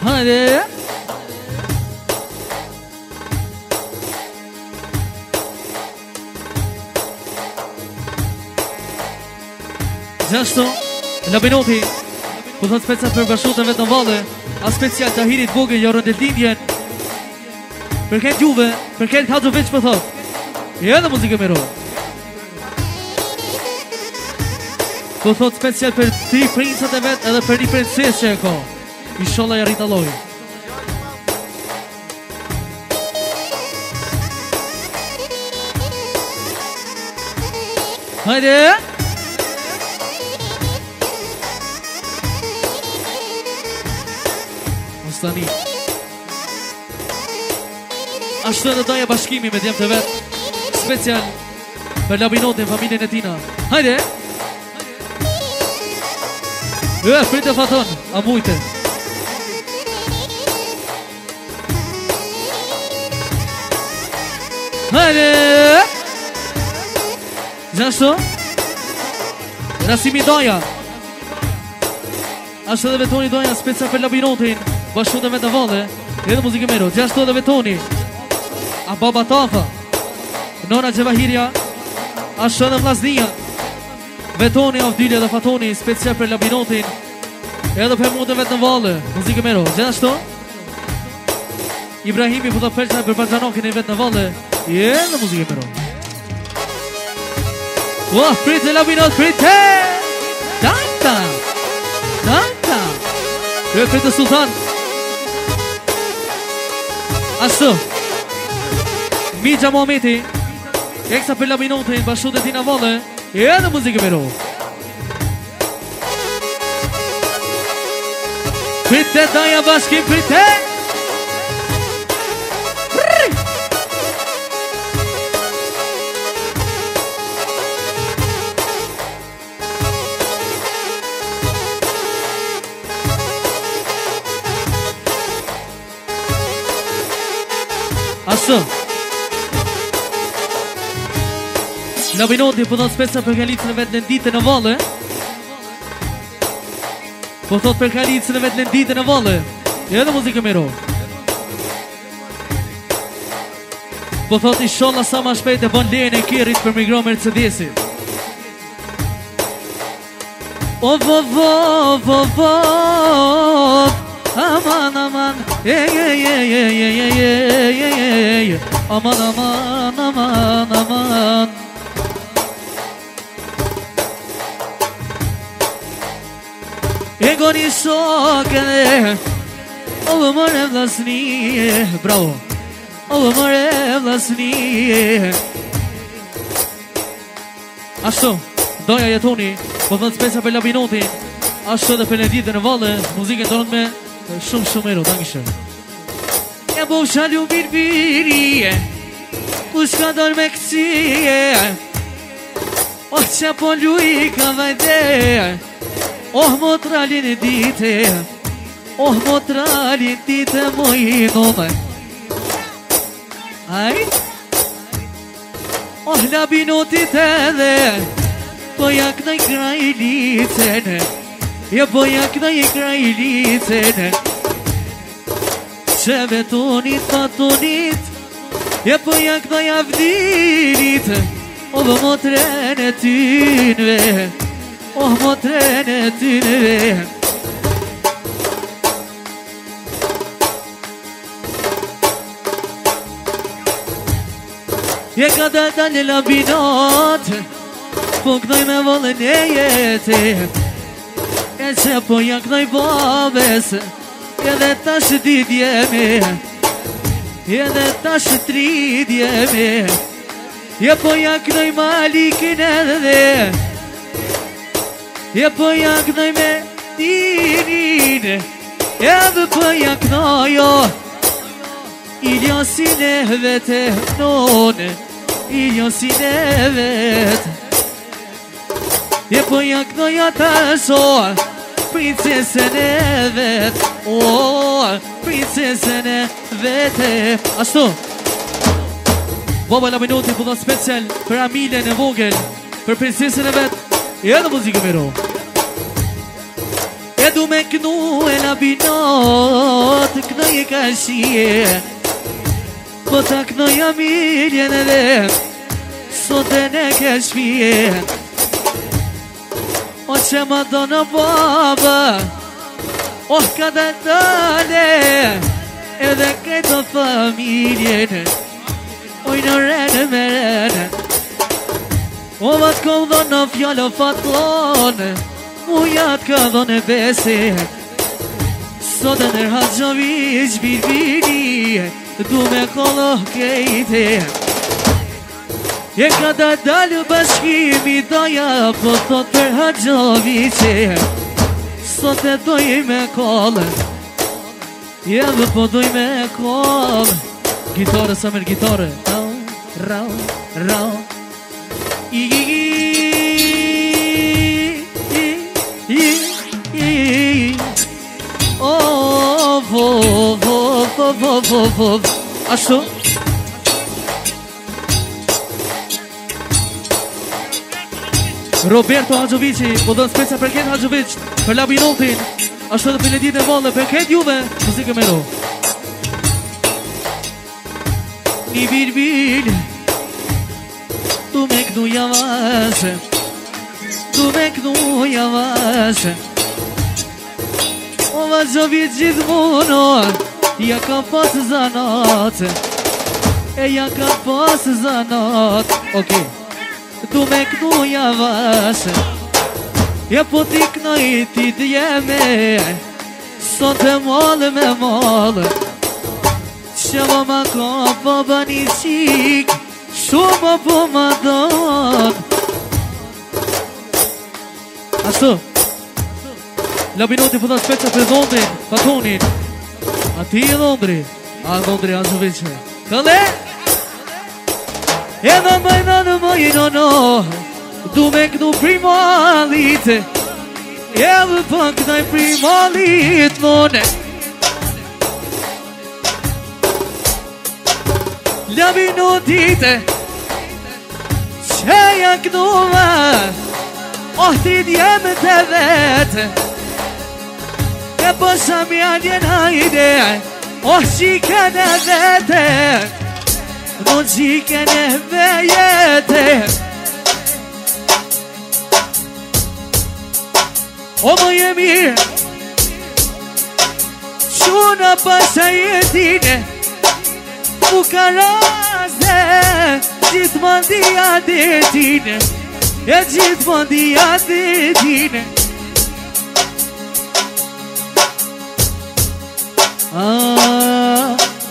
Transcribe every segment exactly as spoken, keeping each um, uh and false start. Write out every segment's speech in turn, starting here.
Hajde. Gjashtu, Labinoti, po thot special për bashkëpunëtorët vetë në valle, a special të Ahirit Vogël, jo rëndeldindjen. Për këtë juve, për këtë Hadzovic po thot. Ja edhe muzikë me ro. Po thot special për tri princat e vetë edhe për një princesë që e ka. Inshallah ja rrit Allahu. Hajde! Mostani. Ashtu edhe doja bashkimi me djemë të vetë. Special për Labinotin, familjen e tina. Hajde! E, frite faton, a mujte. Hajde! Gjashtu? Rasimi doja. Ashtu edhe vetoni doja special për Labinotin. Bashkë të vetë në valle. Edhe muzikë mero. Gjashtu edhe vetoni. A baba Tafa, Nona Gjevahirja, ashtu edhe Vllaznia, Vetoni, Avdilja dhe Fatoni, special për Labinotin, edhe për mund të vetë në valle, muzikë mero. Gjashtu Ibrahimi po të përqa për Bajanokin e vetë në valle, edhe muzikë mero. Ua, prite Labinot, prite! Danta! Danta! E prite Sultan. Ashtu Mija Muhameti, eksa për Labinotin, bashkë të tina valle, edhe muzikë me ro. Prite daja bashkim, prite! Ashtu Labinoti po thot speca për kalicën e vetë në ditë në valle. Po thot për kalicën e vetë në ditë në valle. Edhe muzikë me ro. Po thot inshallah sa ma shpejt e bon lejën e Kirrit për migro Mercedesit. O vo vo vo vo aman aman e e e e e e e e aman aman aman aman. E goni shokën o vëmër e vlasni. Bravo. O vëmër e vlasni. Ashtu doja jetoni. Po thot spesa për Labinotin. Ashtu edhe për në ditë në valle. Muzikën tonë me shumë shumë ero. Dankishë. E bo shalu bir biri kush ka dorë me kësie. O që po luj ka vajde. Oh motralin dite, oh motralin dite mojnome. Aj? Oh Labinotit edhe, po jak në i krajlicene, je po jak në i krajlicene. Që vetonit patonit, je po jak në i Avdilit, o vë motren e tynve. Oh motren e tynve. Je ka dhe dalë Labinot, po kënoj me vëllën e jeti. E që po ja kënoj babes, edhe tash didjemi, edhe tash tridjemi. Je po ja kënoj Malikin edhe, je po ja kënoj me Dinin, edhe po ja kënojo Iljasin e vete none, Iljasin e vete. Je po ja kënoja taso princesën e vet, o princesën e vete. Ashtu Baba Labinoti po dha special për Amilën e vogël, për princesën e vet. Edhe muzikë me ro. E du me kënu e la binat Kënoj e ka shie Po ta kënoj amiljen edhe Sot e ne ke shpije O që ma do në baba O ka dhe dale Edhe këto familjen Oj në rene me rene O vat kom do në fjallë faton Ujat ka do në besi Sot e nërha gjovic birbiri Du me kollo kejte E ka da dalë bashkimi doja Po thot për Haxhoviqe Sot e doj me kollë Je dhe po doj me kollë Gitare, Samer, gitare Rau, rau, rau I, i, i, i, i, i Oh, vo, vo, vo, vo, vo, vo Ashtu? Roberto Haxhoviqi, po dhënë speca për Ken Haxhoviq, për Labinotin, ashtu edhe për Ledit e Valle, për Ken Juve, muzikë me ro. Një birbil, tu me kënu javashe, tu me kënu javashe. O Haxhoviq gjithmono, ja ka pas zanat, e ja ka pas zanat, okej. Tu me kënu javashe Ja po t'i kënoj ti t'jeme Sot e mollë me mollë Që më ma ka po bani qik Shumë po ma don Ashtu Labinoti po da speca për Dhondrin Fatonin A ti e Dhondri A Dhondri Haxhoviqe Këlle E dhe mëjnë në mëjnë në Du me kënu primalit E dhe për kënaj primalit Mone Labinotit Që janë kënu me Oh ti djemë të vetë E përsa mi aljen hajde Oh qikën e vete Non qikën e vejete O më je mirë Quna pasha jetine Fukaraze Gjithmon dhja detine E gjithmon dhja detine Ah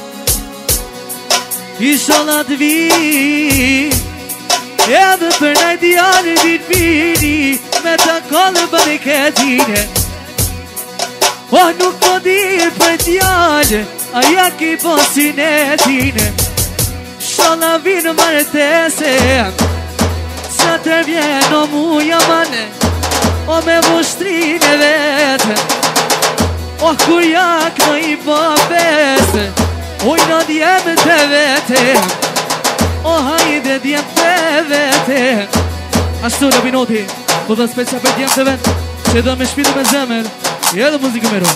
Ishala të vi Edhe për nëjt djarë dit vini Me të kollë bariketine Oh nuk po dirë për djarë Aja ki posin e tine Shala vinë martese Qa të vjen o muja mane O me vushtrine vete Oh kur jak në i babese Oj në djemë të vete O hajde djemë të vete Ashtu Labinoti Po dhe specia për djemë të vete Që dhe me shpidu me zemër E edhe muzikë me ro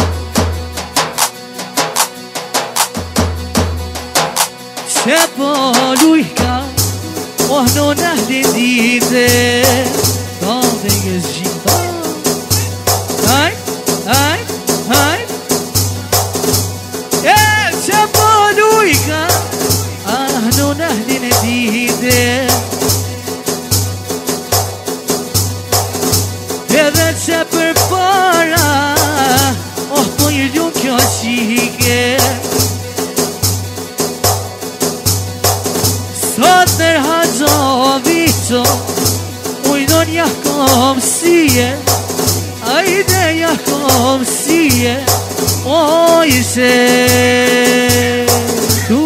Që po lujka O në nëhdin dite Do dhe njës gjitha Hajt, hajt, hajt Që po lujka Ah në nëhdin e dite Edhe që për para Oh po i ljun kjo qike Sot nër Haxhoviqo Ujnon ja kom sije Ajde ja kom sije Oj se tu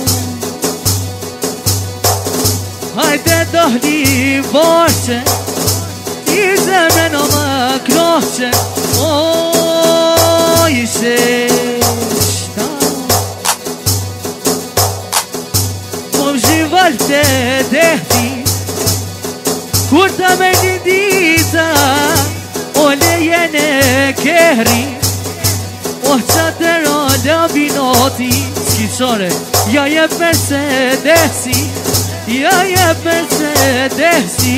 Hajde dohli borqe I zemre në më kroqe Oj se shta Po më zhival të dehti Kur të me një dita O lejen e kehri Oh qatero labinoti Skisore Ja je Mercedesi Ja je Mercedesi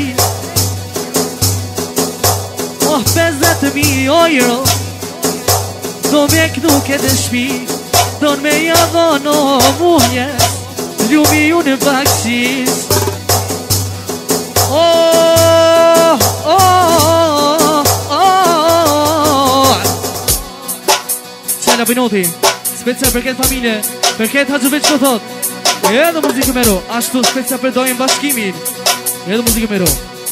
Oh pesdhet mi euro Do me knuk e të shpi Don me jadhono muhje Ljumi ju në bakshis Oh, oh, oh, oh Qela Binoti Specia për këtë familje Për këtë Haxhovic që thot Edhe muzikë mero Ashtu specia për dojnë bashkimin Edhe muzikë mero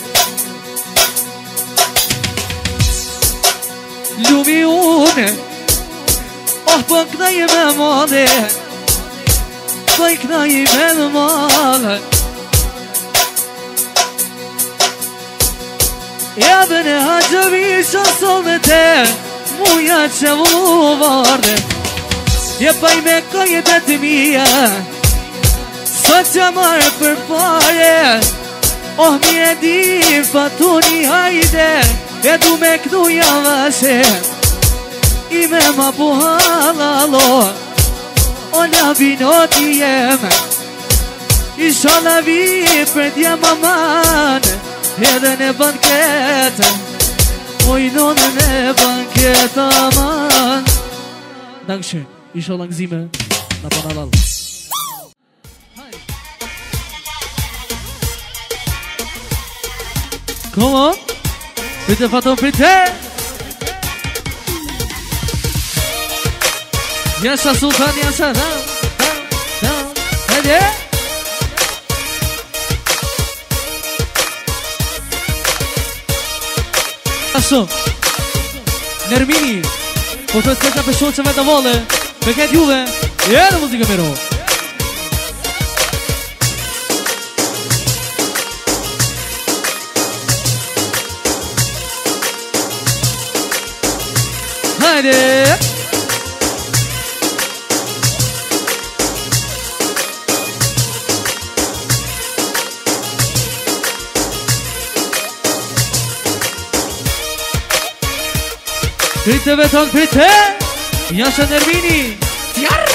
Ljumi une Oh, po kënaj me madhe Po i kënaj me madhe Edhe në Haxhovic që sove te Muja që mu varde Je pa i me kajet e të mija Sot që marë për pare Oh, mi e di fatuni hajde E du me kënu javashe I me ma puhalalo O la binoti jem I shala vi për t'ja maman Edhe në banket O i nonë në banket aman Dankshë, i shala ngzime Në panalal Come on Pite faton pite Jasha sultan jasha Down, down, down Hede Ashtu Nermini Po të speqa për shoqëve të vole Me këtë juve E në muzikë mero Hajde Prite veton prite Jasha Nermini Tjarr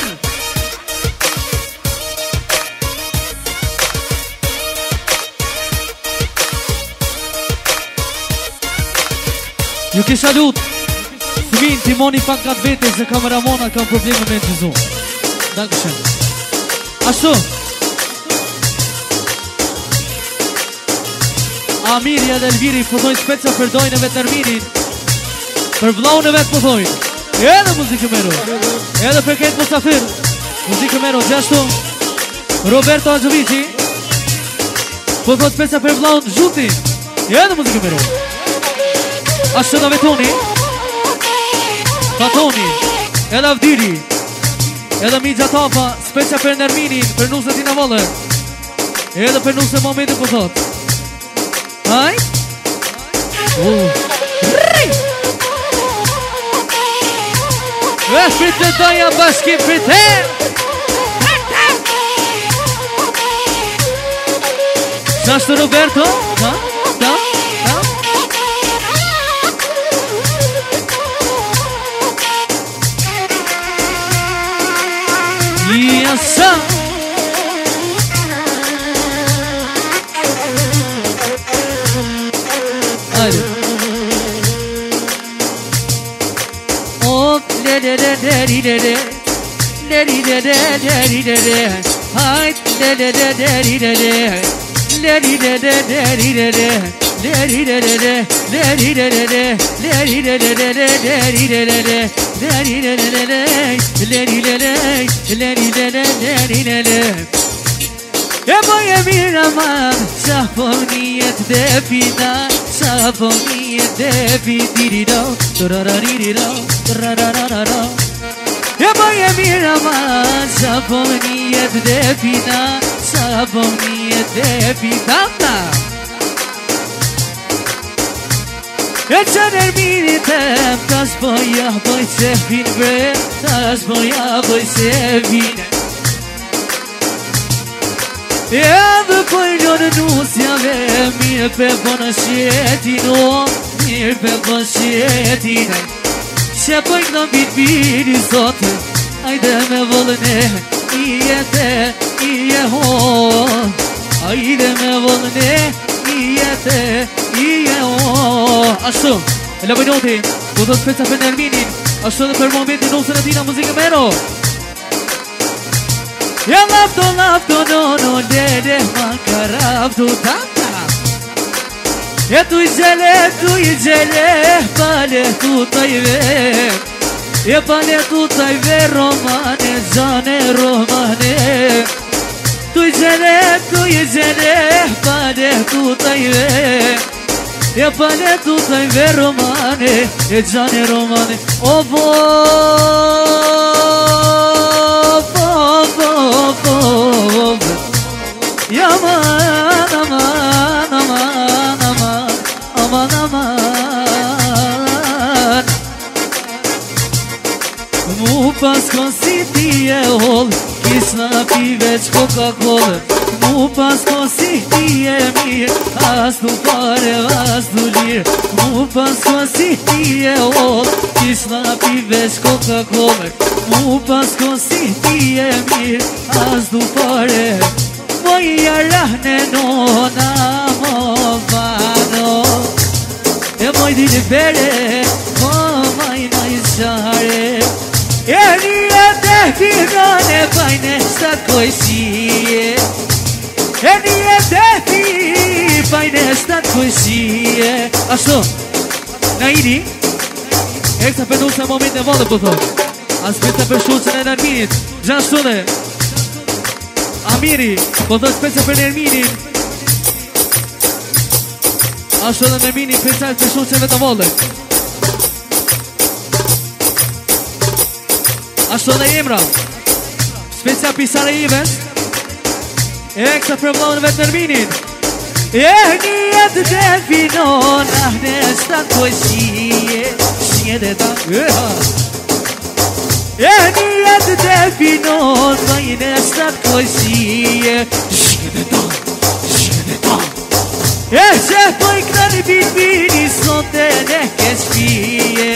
Ju ke salut Fëmin timoni pak kat vete Se kameramona kam probleme me të zonë Dankëshen Ashtu Amiri edhe Elviri Përdojnë speca përdojnë e vetë Nerminin Për vlau në vetë përdojnë Edhe muzikë mero Edhe për këtë Mustafir Muzikë mero gjashtu Roberto Haxhovici Përdojnë speca për vlau në Zhuti Edhe muzikë mero Ashtu da vetoni Fatoni Edhe Avdiri Edhe Migja Tapa Specia për Nerminin Për nusët i në vëllë Edhe për nusët momentin për thot Haj uh. E shprit të doja bashkim për te Qashtë Roberto Da, da, da Jasa Hajde Le-le-le-le-le-le Le-le-le-le-le-le Hajt Le-le-le-le-le-le Le-le-le-le-le-le Le-le-le-le-le Le-le-le-le-le Le-le-le-le-le-le Le-le-le-le-le E boje mira man Qa po njet dhe pina Qa po njet dhe pitirido Turararirido Turararararo E boje mira man Qa po njet dhe pina Qa po njet dhe pina E që Nermini tem Tas boja boj se fin bre Tas boja boj se fin E dhe pojnë në nusjave Mirë pe bënë shetino Mirë pe bënë shetino që po i këna bit bini sote Ajde me vëllën e i jetë i e ho Ajde me vëllën e i jetë i e ho Ashtu, e la bëjnoti, po të speca për Nerminin Ashtu dhe për momentin nusën e tina muzikë mero Ja lafto, lafto, no, no, dede, manka rafto, tata Ja tu i gjele, tu i gjele, pale tu tajve Ja pale tu tajve, romane, gjane, romane Tu i gjele, tu i gjele, pale tu tajve Ja pale tu tajve, romane, e gjane, romane O vo, vo, vo, vo, vo Ja man, aman, aman, aman Aman, aman Mu pas kon si ti e hol Kisna pi veç Coca-Cola Mu pas kon si ti e mir As du pare, as du lir Mu pas kon si ti e hol Kisna pi veç Coca-Cola Mu pas kon si ti e mir As du pare Moj jarahne nona mo vano E moj dili bere Mo maj maj share E një të finone Pajne shtat kojshie E një të fi Pajne shtat kojshie Ashtu Na iri E këta përdu se moment e vode po thot As këta për shuqën e Nerminit Gjashtu dhe Amiri Po thot speca për Nerminin Ashtu dhe Nerminin Speca për shuqëve të vode Ashtu dhe Imra Specia pisare Ives E këta për vlonëve të Nerminin E njët dhe finon Ahne shtat kojshie Shie dhe ta E njët dhe finon Vajne shtat kojshie Shie dhe ta Shie dhe ta E që po i këta një bit bini Sote ne keshpije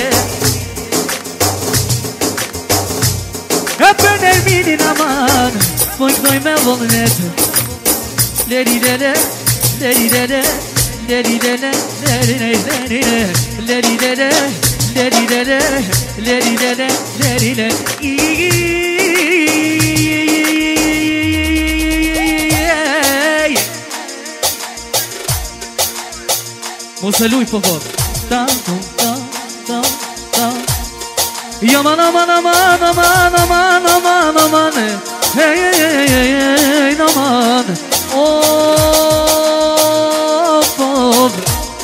E për Nerminin aman Po i këtoj me vëllënet Leri lele Leri lele Leri lele Leri lele Leri lele Leri lele Leri lele Leri lele Mos e luj po vot Ta, ta, ta, ta Yaman aman aman aman aman aman aman Hey hey hey hey hey aman Of of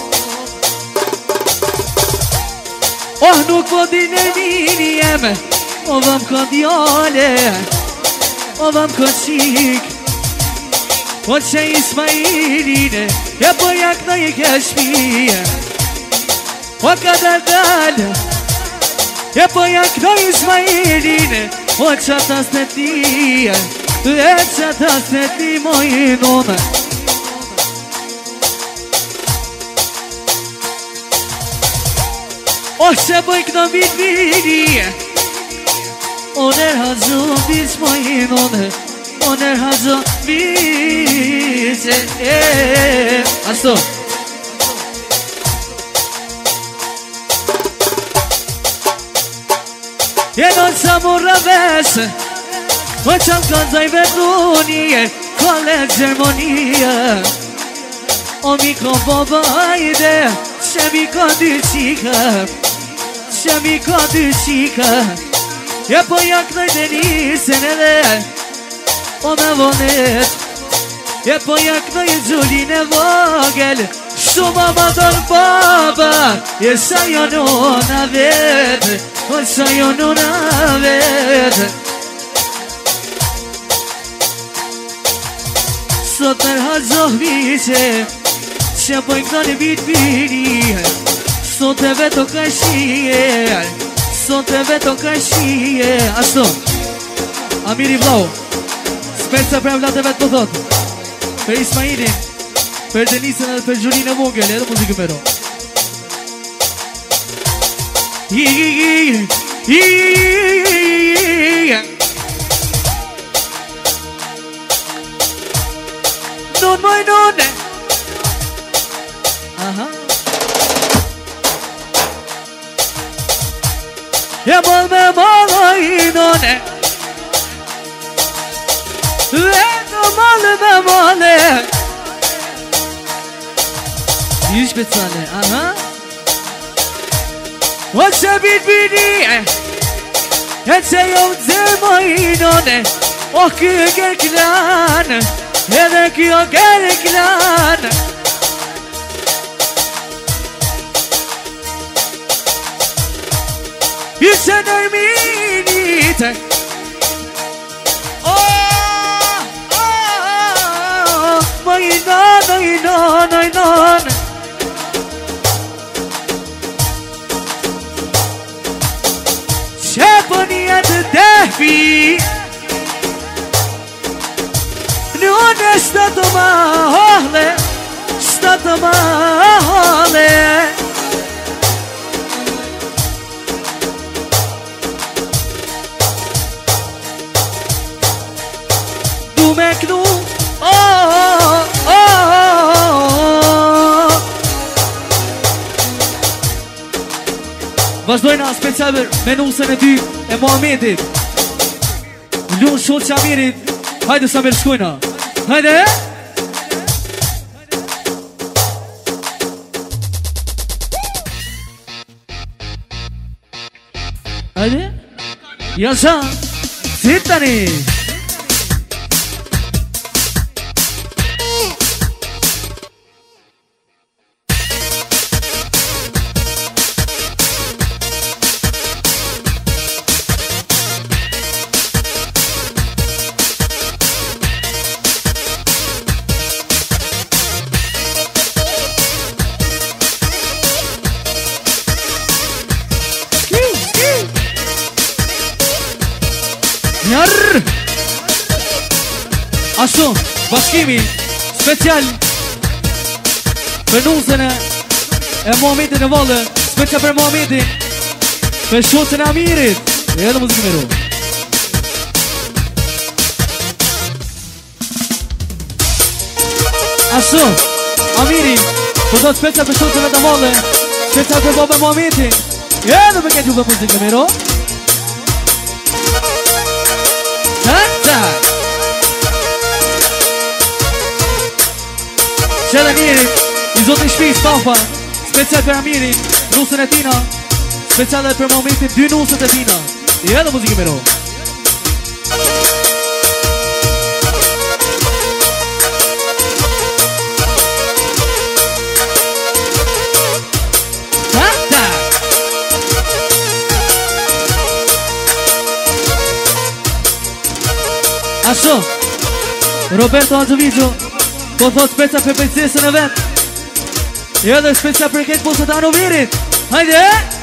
Oh nuk po di Nermini jeme O vam ka djale O vam ka qik O që Ismailine E po jak në i keshmije O ka dal dal E po jak në Ismailine O që ta stetije E që ta steti mojnone O që po i këna bit vini O nër hazo bic mojnone O nër hazo bic Ashtu E non siamo ravese O që më kanë zaj vetrunie Kole Gjermonia O mi ka baba ide Që mi ka dy qika Që mi ka dy qika E po jak në Denisen edhe O me vonet E po jak në Gjulin e vogel Shumë ma don baba E sa jo nona vet O sa jo nona vet Sot nër hazoh vice Që po i këta një bit bini Sot e veto ka shie Sot e veto ka shie Ashtu Amiri vlau Speca për vlate vetë po thot Për Ismailin Për Denisën edhe për Gjulin e vogel Edhe muzikë mero Non mai non aha ya mal me malai non Vedo male me male Iş speziale aha What's a bit bidi Et se jo zemoj non Oh kjo klan Edhe kjo klan It's an arminit Oh, oh, oh My non, my non, my non Sheponi at the defi Non è stato male Stato male Meknu oh, oh, oh, oh. Vazhdojna special me nusën e dy e Muhamedit Lunë shotë Shamirit Hajde Samir shkojna Hajde Hajde Jasha Sittani Ashtu, bashkimi special për nusën e Muhamedit në Valle, special për Muhamedin, për shotën e Amirit. E edhe muzikë me ru. Ashtu, Amiri, për do të special për shotën e të Valle, special për babë Muhamedin. E edhe me këtë ju për muzikë me ru. Tak, tak. Qëllë Amirit, i zotë i shpi Stafa, special për Amirin, nusën e tina, special për Muhamedin, dy nusët e tina. I edhe muzikë me ro. Tak, tak. Ashtu, Roberto Alzovicio, po thot speca për princesën e vet. E edhe speca për këtë posët anë virit. Hajde!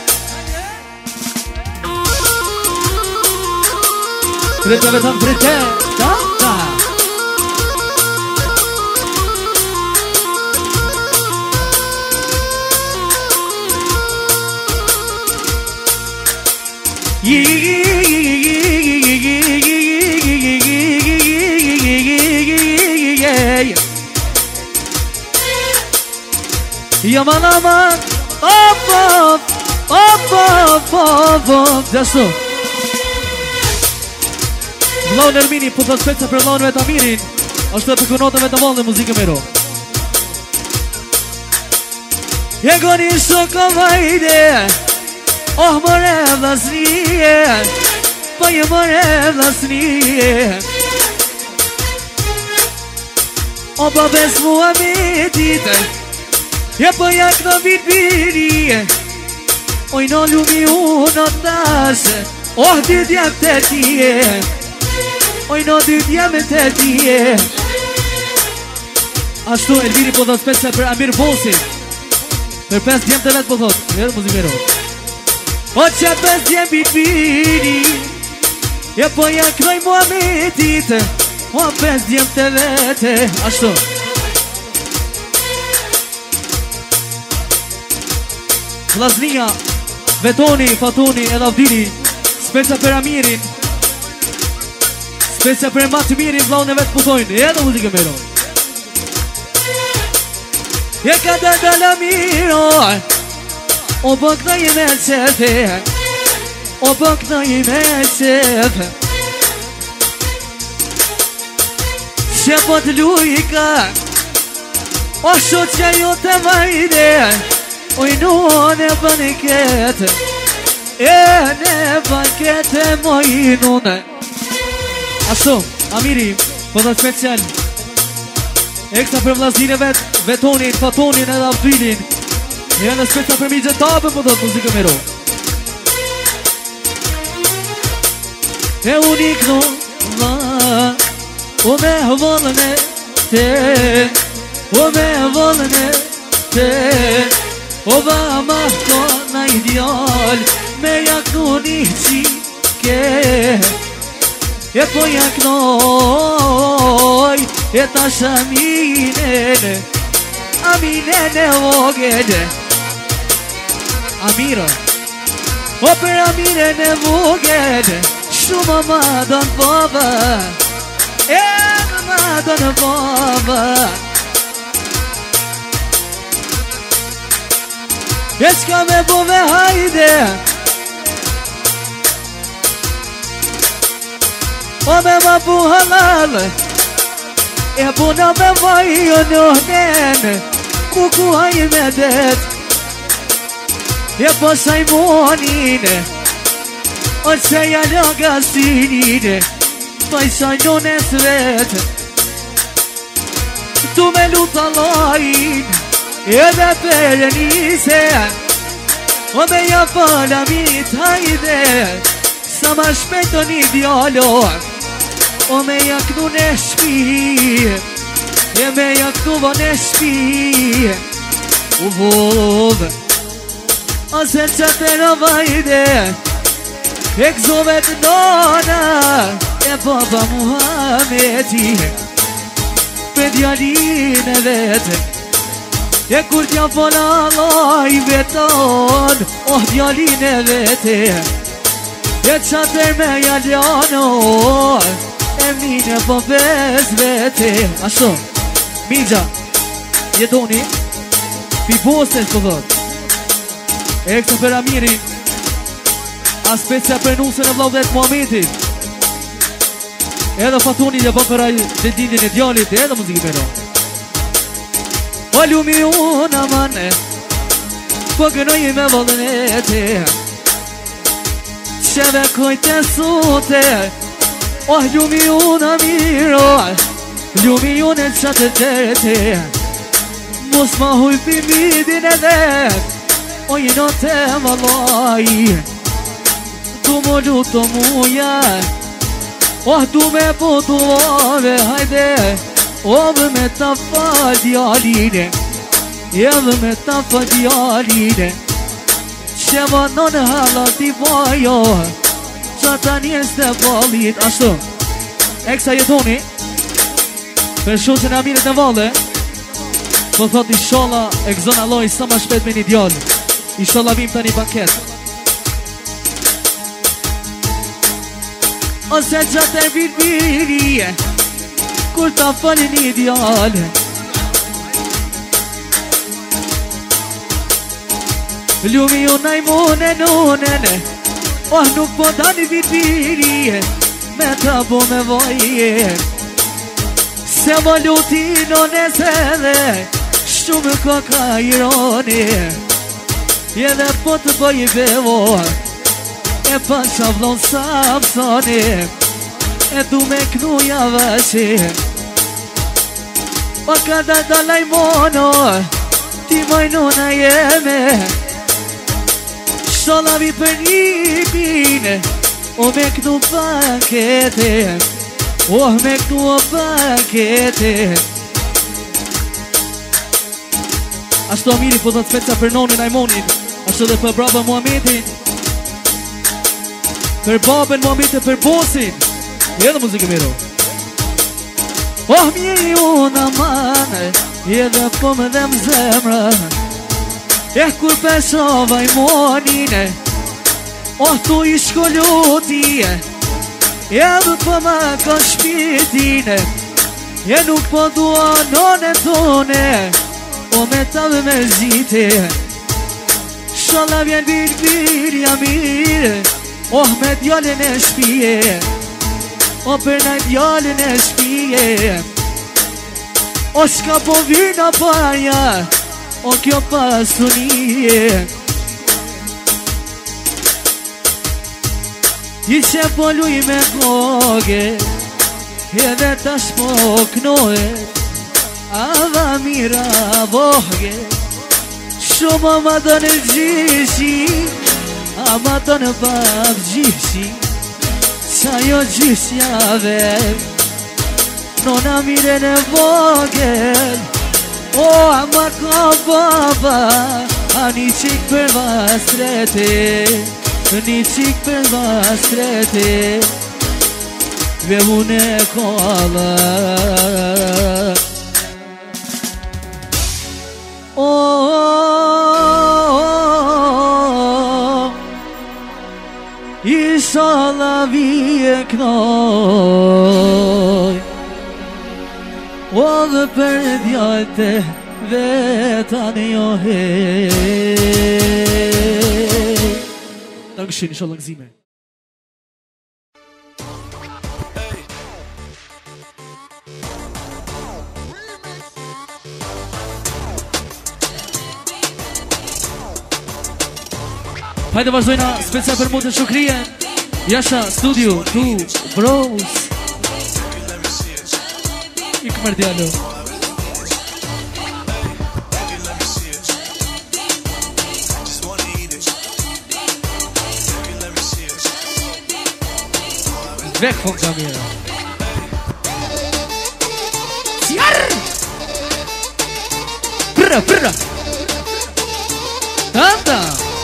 Prete vetëm prete. Ta, ta. Yaman aman Hop hop Hop hop hop hop Gjashtu Vllaun Ermini po të speca për vllaun vetë Amirin Ashtu e për kunotën vetë Valle muzikë me ro Je goni shoko vajde Oh more vlasnije Po je more vlasnije O babes Muhamedit Je po jak në vitë biri Oj në lumi unë në tasë Oh dy djemë të tje Oj në dy djemë të tje Ashtu Elviri po dhe special për Amir Bosi Për pes djemë të vetë po thot Edhe muzikero O që pes djemë vitë biri Je po jak në Muhamedit O pes djemë të vete Ashtu Vllaznia Vetoni, Fatoni edhe Avdini. Speca për Amirin. Speca për matë mirin, vlau në vetë putojnë. Edhe muzikë mero. Je ka të dala miro. O bëk në i me qefe. O bëk në i me qefe. Që po të lujka. O shot që ju të vajde. O i nuon e bankete. E ne bankete mo i nune. Ashtu, Amiri, po dhe special. Eksa për vlasdine vet, Vetonin, Fatonin edhe Avdilin. E në speca për mi gjetabe, po dhe të muzikë mero. E unik no, ma, o me vëllën e te, o me vëllën e te, o va ma kona ideal, me jaknu një qike. E po jaknoj, e tash aminene, aminene vogele. Amira, o për aminene vogele, shumë ma donë baba, e ma donë baba. E qka me bove hajde, o me ma bu halal, e puna me vajo njohnen, kuku haj me det, e po sajmonine, o që jalo gasinine, pa i sajnone svet, tu me luta lajin, edhe për njise, o me ja pala mit hajde, sa ma shpeto një djalo. O me jaknu në shpi, e me jaknu vë në shpi. U vove, a se që të në vajde, e këzove të nona, e baba Muhamedi, pe djalin e vete. E kur t'ja fola laj veton, oh djalin e vete. E qatër me jaljano, e mine po ves vete. Ashtu, Migja, Jetoni, pi postes po dhët. E kësa për Amiri, a specia për nusën e vlavdet Muhamedit. Edhe Fatoni dhe bëkëraj dhe dindin e djallit, edhe muzikë mero. O lumi unë amane, po gënoj me vëllën e te. Qeve kojtë sute, oh ljumi unë amiro, ljumi unë e qatë të te. Mos ma hujpi midin e dhe, o i në te valaj. Tu më luto muja, oh tu me putu ove, hajde. Ove me ta fa djaline, edhe me ta fa djaline. Që vanon halat i vajo, qa ta njës të valit. Ashtu, Eksa Jetoni, për shoqën e Amirit në valle, po thot i sholla e gëzona loj sa ma shpet me një djallë. I sholla vim të një banket. Ose qatë e birbiri, kur ta fali një djallë. Ljumi ju najmune nunene, oh nuk po ta një birbiri, me ta po me vaje. Se më lutino nëse dhe, shumë ka ka ironi. Edhe po të bëj bevo, e pa shavlon sa pësoni, e du me knuja vëshi. Pa ka da dalaj mono, ti majnuna jeme. Sholavi për një pine, o me knu pakete, o me knu pakete. Ashtu Amiri po të të speca për nonin Ajmonin, ashtu dhe për braba Muhamedin, për babën Muhamedin, për bosin. Edhe muzikë miro. Oh miri unë amane, edhe po më dhe më zemra. E kur pesova i monine Oh tu i shkollotije E edhe për ma ka shpitine E nuk po dua none tone O me tave me zite Shala vjen bir bir ja mire Oh me djallin e shpije O për në djallin e shpije O shka po vina parja O kjo pasunije I që po luj me koge Edhe tash po knoje Ava mira boge Shumë ma të në gjishi Ama të në pap gjishi Qa jo gjishjave Nona mire në vogel O ama ka baba A një qik për vastrete Një qik për vastrete Ve une kolla O Inshallah vije knoj O dhe për djajte vetan jo he Dankeschön, inshallah gzime Hajde vazhdojna special për mutën Shukrien Jasha Studio two Bros Ik mërdialo Weg van camera Sjar Prra, prra Tanta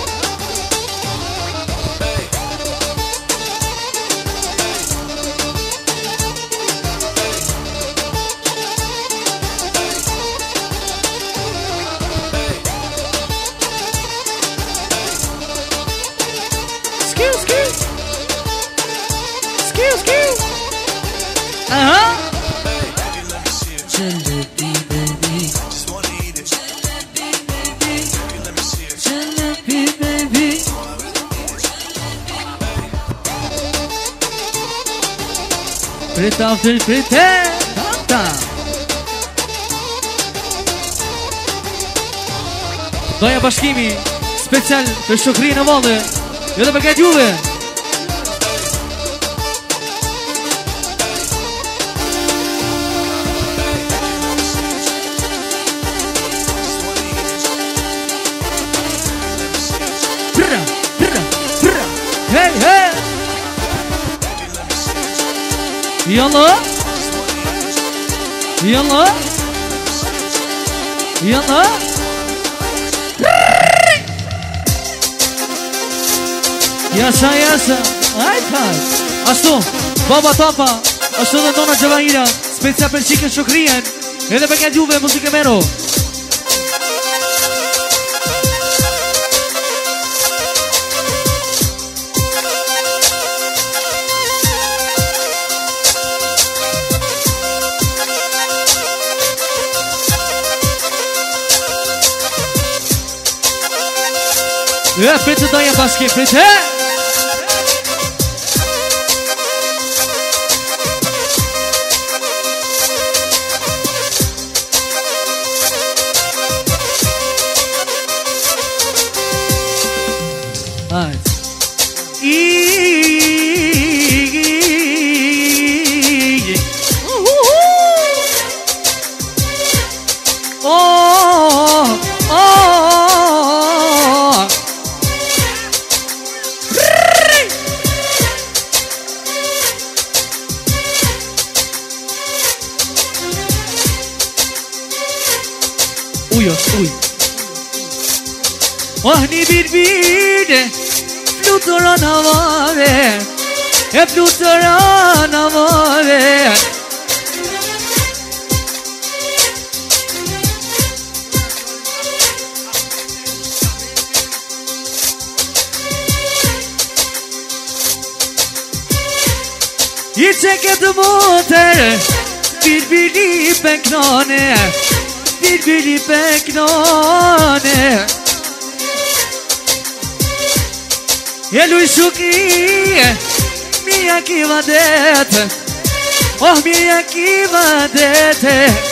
Preta after preta Tanta Doja bashkimi Special për Shukrin e Valle Jo dhe përket juve Prra, prra, prra Hey, hey Yalla Yalla Yalla Yasa yasa Ajtaj Ashtu Baba Tapa Ashtu dhe Dona Gjavahira Specia për qikën Shukrien Edhe për këtë juve muzike mero Ja, bitte da ja Baski, bitte! Eins. Oh, oh. Uy, uy. Ohni birbirine fluturan havare E fluturan havare I që këtë motër Birbiri peknone Birbiri peknone E luj shuki Mia ki vadet Oh mia ki vadet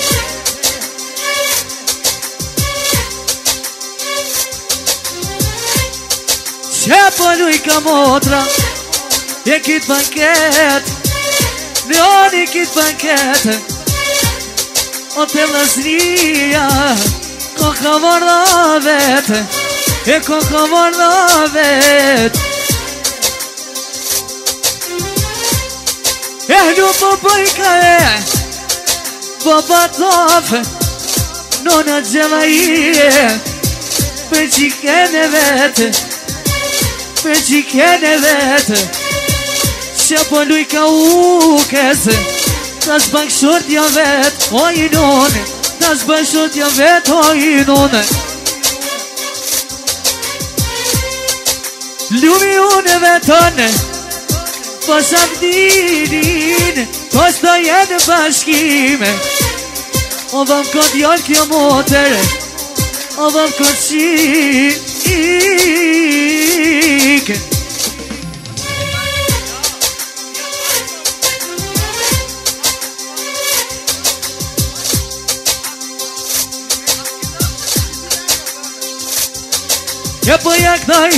Që po luj ka motra E kit banket Leoni kit banket O të vlasnia Ko ka vorda vet E ko ka vorda vet E lu po bëjka e Baba tof Nona gjema i e Për qikene vet Për qikene vet Që po luj ka ukes Tas bank shortja vet O i nune Tas bank shortja vet O i nune Lumi une vetone Pos avdirin Pos të jenë bashkime O vam kod jall kjo moter O vam kod qik E po jak daj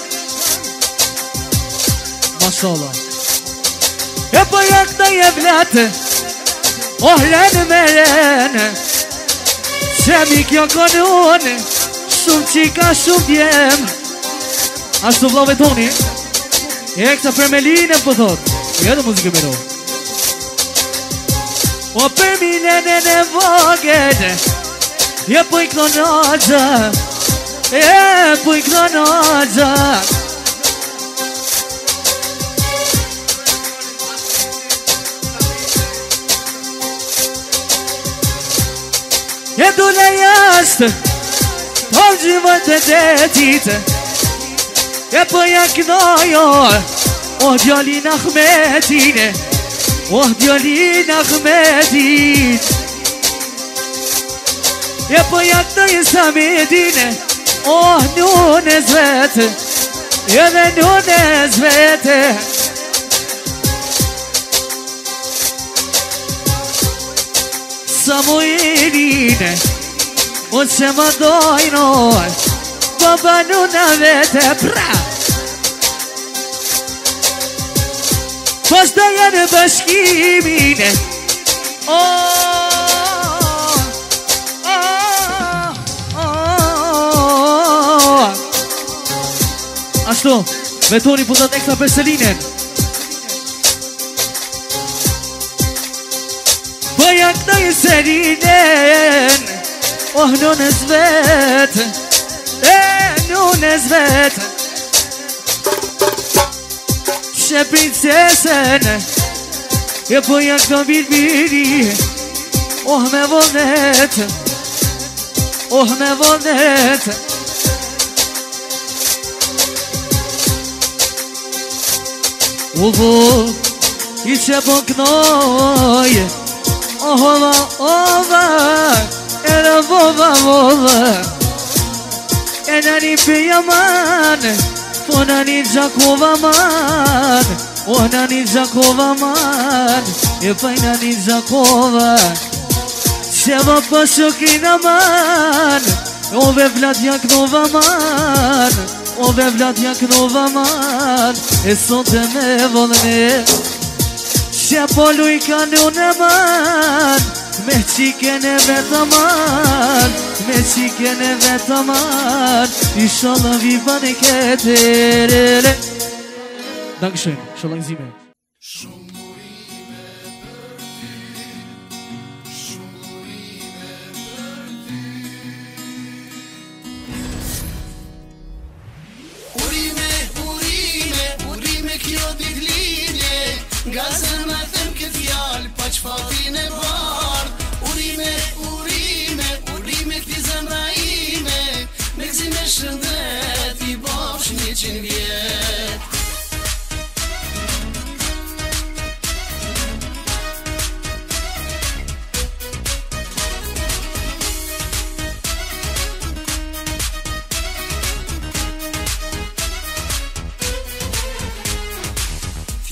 Mashallah E po jak daj e vlate Oh rene me rene Që mi kjo konone Shumë qika shumë djem Ashtu vlave toni E kësa për Meline po thot E edhe muzike me ro O për Milene në voged E po i klonazë E po i klonazë E dule jashtë Tom gjimët e detit E po ja knojo O djallin Ahmetine O djallin Ahmetin E po ja knoj Samedine O nune zvete Edhe nune zvete Samueline O që më dojno Baba nuna vete pra Pos të jenë bashkimine O Ashtu, vetoni putat ekstra për Selinen Bëja këtë i Selinen Oh, nunes vet E, nunes vet Që princesen E bëja këtë birbiri Oh, me vonet Oh, me vonet Uvo, i që po knoj Oh, ova, ova E në vova, vova E në një pëja man Po në një gjakova man O në një gjakova man E pëj në një gjakova Që vë pëshokina man Ove vlat jak nova man Ove vlat jak nova man E sot e me volne Që po luj ka nune man Me qike në vetë man Me qike në vetë man Inshallah viva në ketere Dankeschön, inshallah zime Gazën me them këtë fjallë Pa që fatin e bardë Urime, urime, urime këti zemra ime Me këzime shëndet I bafsh një qenë vjet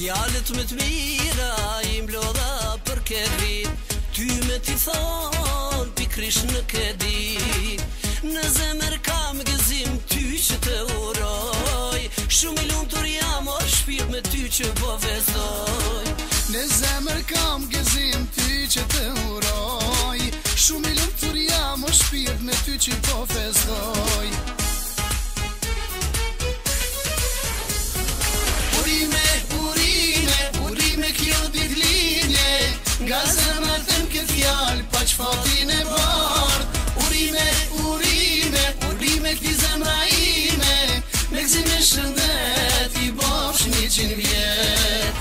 Fjallet më të mira I mblodha për këtë vit Ty me t'i thonë pikrish në këtë dit Në zemër kam gëzim ty që të uroj Shumë I lumtur jam o shpirt me ty që po festoj Në zemër kam gëzim ty që të uroj Shumë I lumtur jam o shpirt me ty që po festoj Urime, urime, urime kjo dit linje Nga zemër them këtë fjallë pa që fatin e bardh Urime, urime, urime këti zemra ime Me gëzime shëndet I bofsh një qinë vjet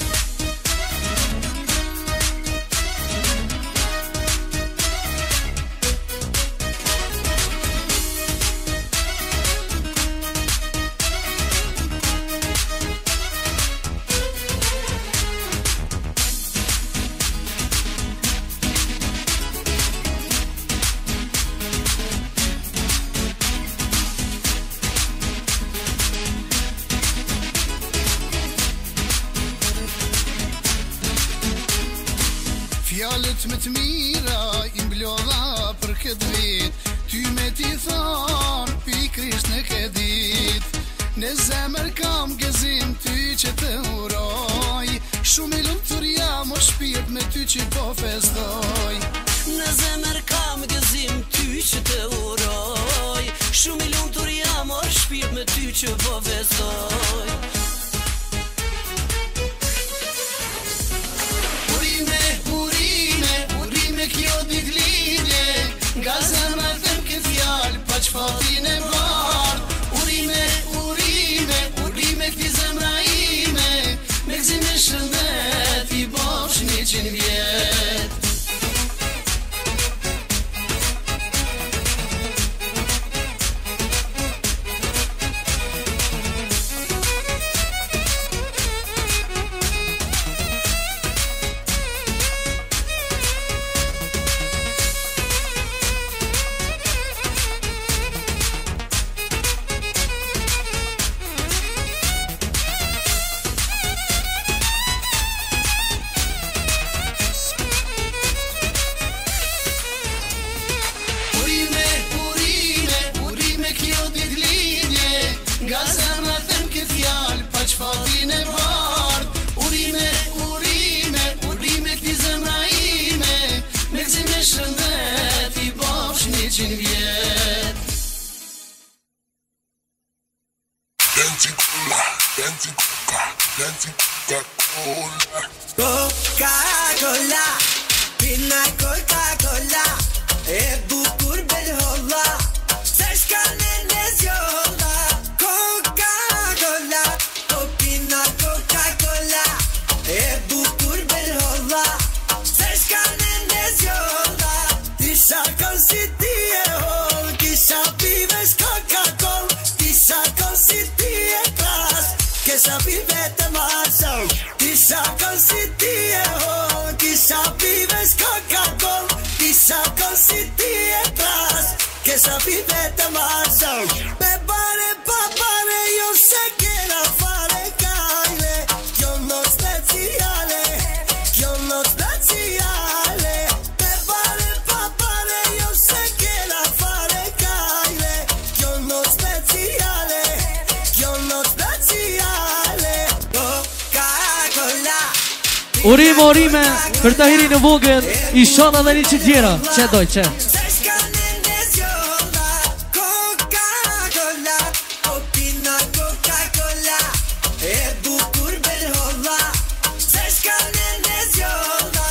Fjallet më të mira I mblodha për këtë vit Ty me t'i thonë pikrish në këtë dit Në zemër kam gëzim ty që të uroj Shumë I lumtur jam o shpirt me ty që po festoj Në zemër kam gëzim ty që të uroj Shumë I lumtur jam o shpirt me ty që po festoj Kjo dit linje Nga zemër them këtë fjallë pa që fatin e bardh Urime, urime, urime këti zemra ime Me gëzime shëndet I bofsh një qinë vjet Nga zemër them këtë fjallë pa që fatin e bardh Urime, urime, urime këti zemra ime Me gëzime shëndet I bofsh një qinë vjet Coca-Cola, Coca-Cola Coca-Cola, pina Coca-Cola E bukur bel holla Se shkan e nezjolla Coca-Cola, o pina Coca-Cola E bukur bel holla Se shkan e nezjolla Tisha kon si ti e hol Kisha pivesh Coca-Cola Tisha kon si ti e kras Kisha pive të marshall Tisha kon si ti e hol Kisha pivesh Coca-Cola Tisha kon si ti e kras Kisha pive të marshall Me bare pa bare jo se kena fare kajle Kjo not speciale Kjo not speciale Me bare pa bare jo se kena fare kajle Kjo not speciale Kjo not speciale Coca-Cola Urime, urime Për Tahirin e vogël I shona dhe një që tjera Që doj, që Se shkan e nezjolla Coca-Cola O pina Coca-Cola E bukur bel holla Se shkan e nezjolla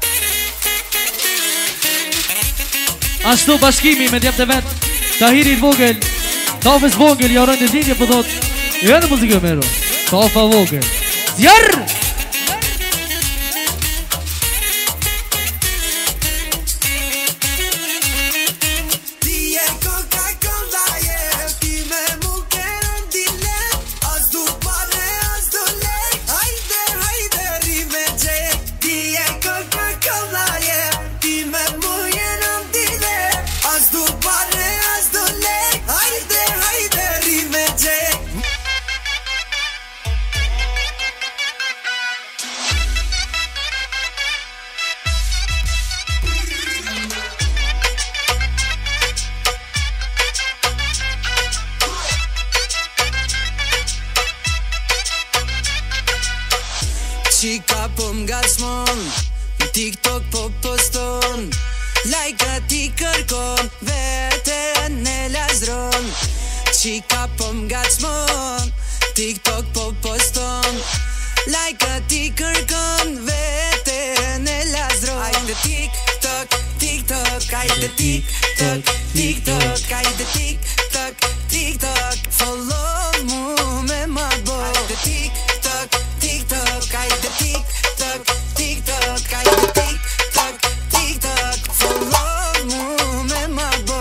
Ashtu bashkimi me djemë të vetë Tahiri vogël Tafës vogël jarën e zinje për thot Jo edhe muzikë mero Tafa vogël Zjarë Qika po m'gacmon, TikTok po poston, lajka ti kërkon, veten e lazron. Qika po m'gacmon, TikTok po poston, lajka ti kërkon, veten e lazron. Ajde TikTok, TikTok, ajde TikTok, TikTok, ajde TikTok, TikTok, follow mu me ma bo. Ajde TikTok, TikTok, ajde TikTok, TikTok, ajde TikTok, TikTok, follow mu me ma bo.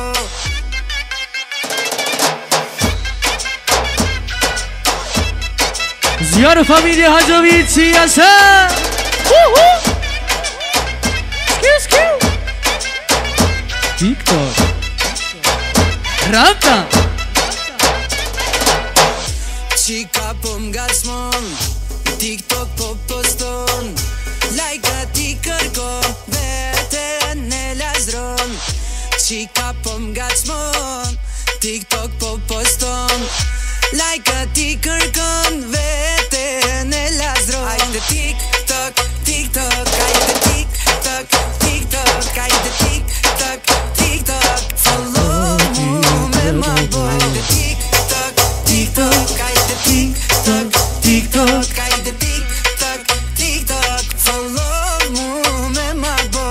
Zjarë familje Haqovici, jasë! Skiu, skiu! TikTok Ramta Qika po m'gacmon, TikTok po poston, lajka ti kërkon, veten e lazron. Qika po m'gacmon, TikTok po poston, lajka ti kërkon, veten e lazron. Ajde TikTok, TikTok, ajde TikTok, TikTok, ajde TikTok, TikTok, follow mu me ma bo. Ajde TikTok, TikTok, ajde TikTok, TikTok, ajde TikTok, TikTok, follow mu me ma bo.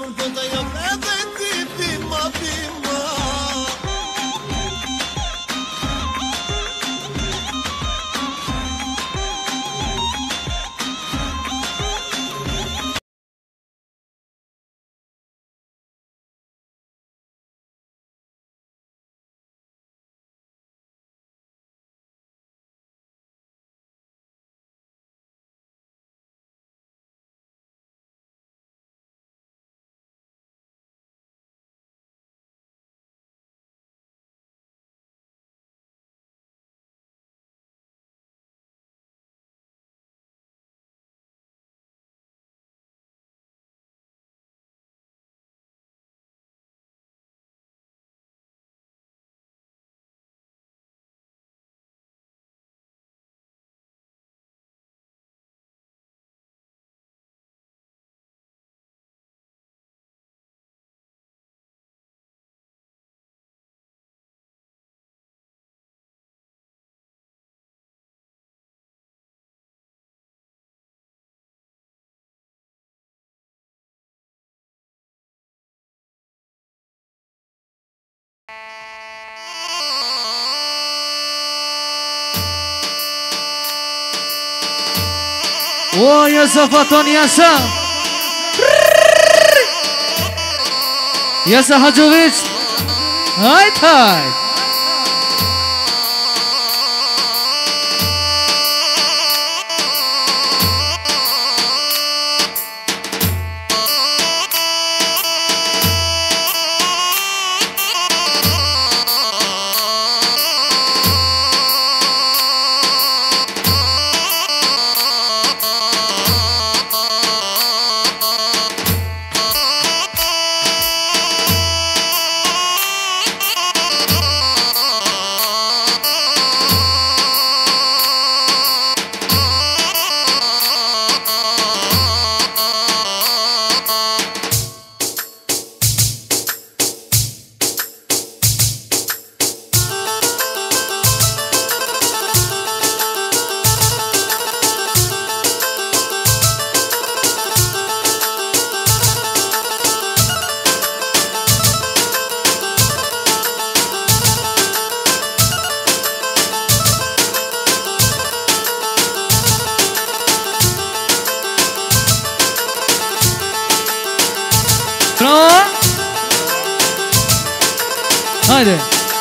O, Yasa Faton, Yasa Yasa Hadjovic. Hajt, hajt. Haydi.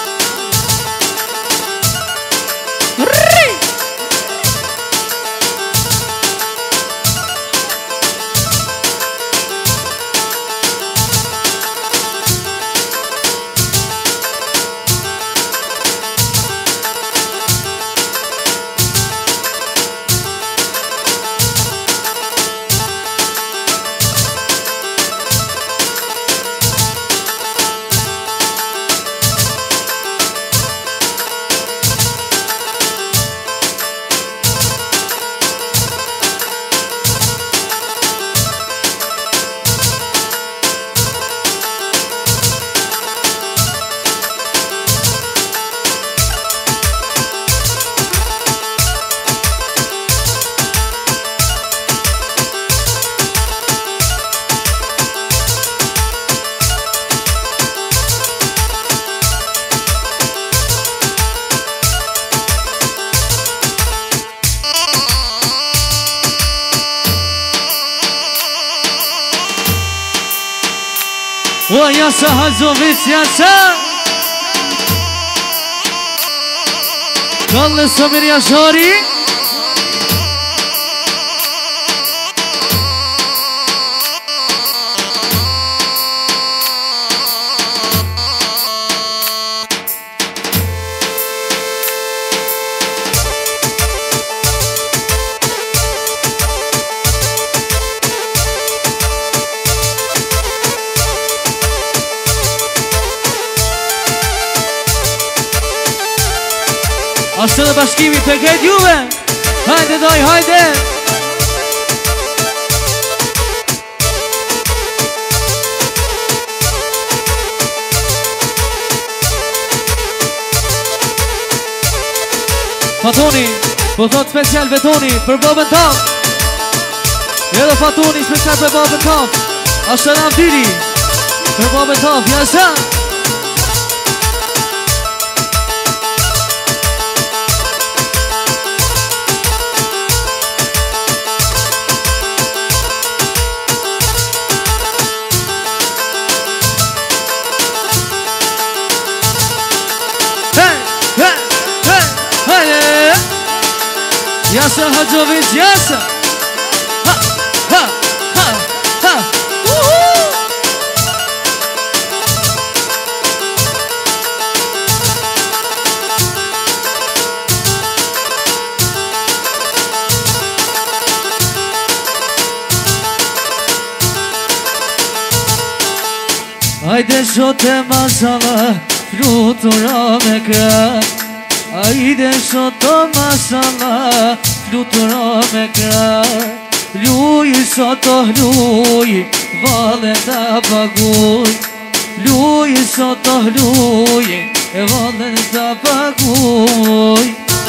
وياسا هزوفيت ياسا قال سمير ياشاري Aslında bashkimi peket juve. Hajde doj, hajde. Fatoni, po thot special vetoni për babën tam. Edhe Fatoni special për babën tam. Aslan Abdili Ve Babet Haf Yasan Yasa Hadzovic, Yasa! Ha, ha, ha, ha! Woohoo! Haydi shote masala, flutura me kra. Ajde što to masala flutura me kraj Ljuj što to ljuj vale da paguj Ljuj što to ljuj vale da paguj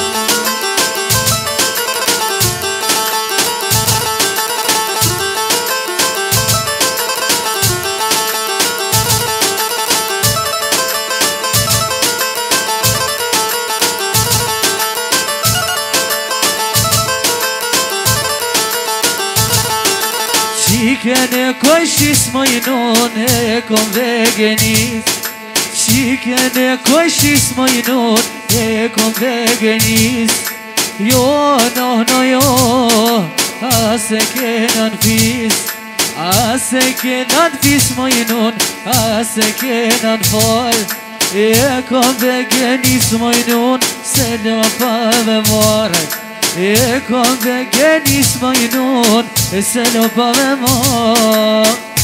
Çikene koy şismoy nune konvegenis Çikene koy şismoy nune konvegenis Yo no no yo Ase kenan fis Ase kenan fis moy nun Ase kenan fol E konvegenis moy nun Selo pa ve moray E konvegenis moy nun Se lo pavemo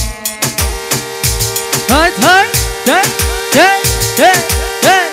Hayt hayt Hey hey hey hey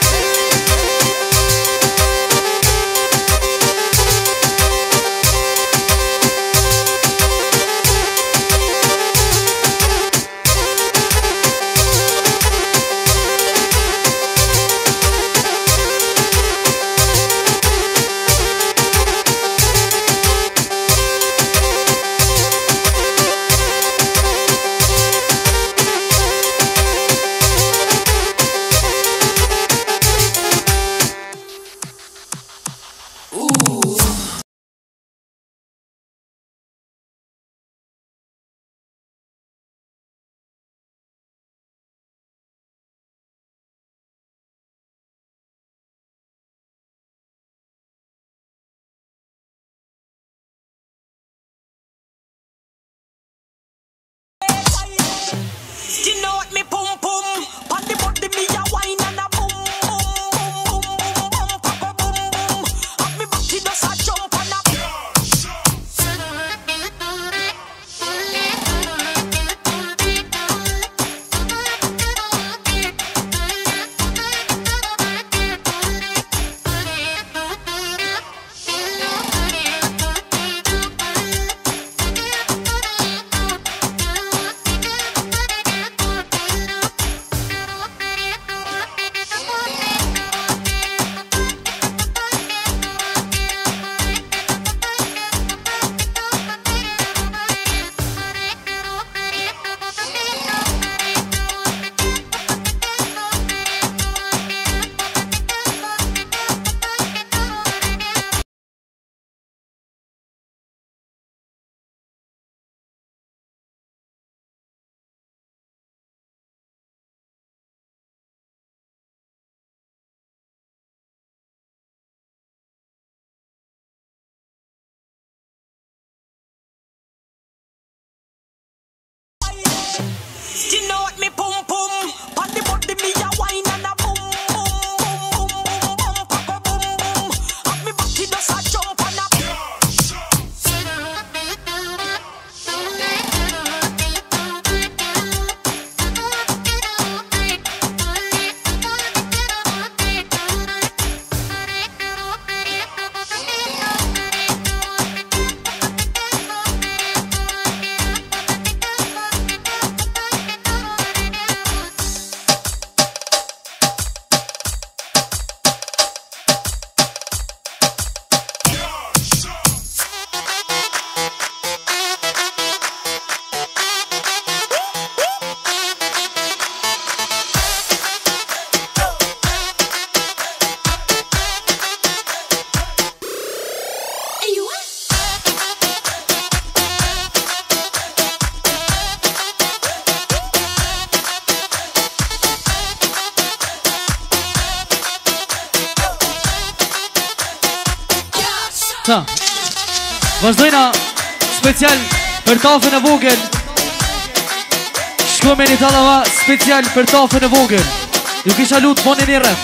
sa. Vazhdojna special për tafën e vogël. Shko me një talava special për tafën e vogël. Ju kisha lutë moni një rrët.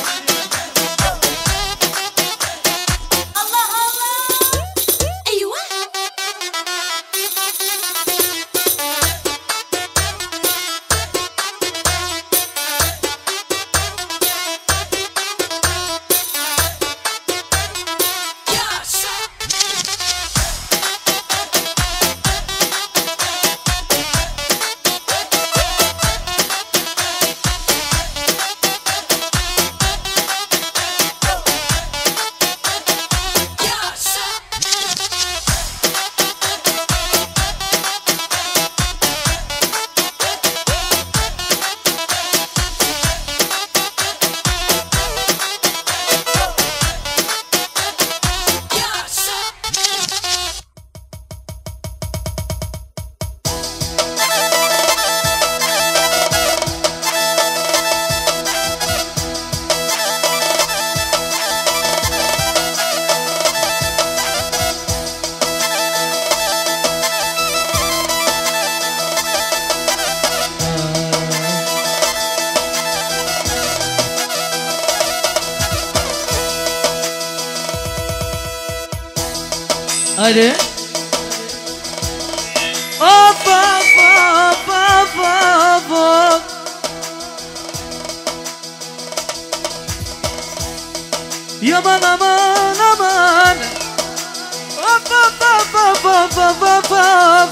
Hadi. Hop hop hop hop hop hop. Yaman aman aman. Hop hop hop hop hop hop hop hop.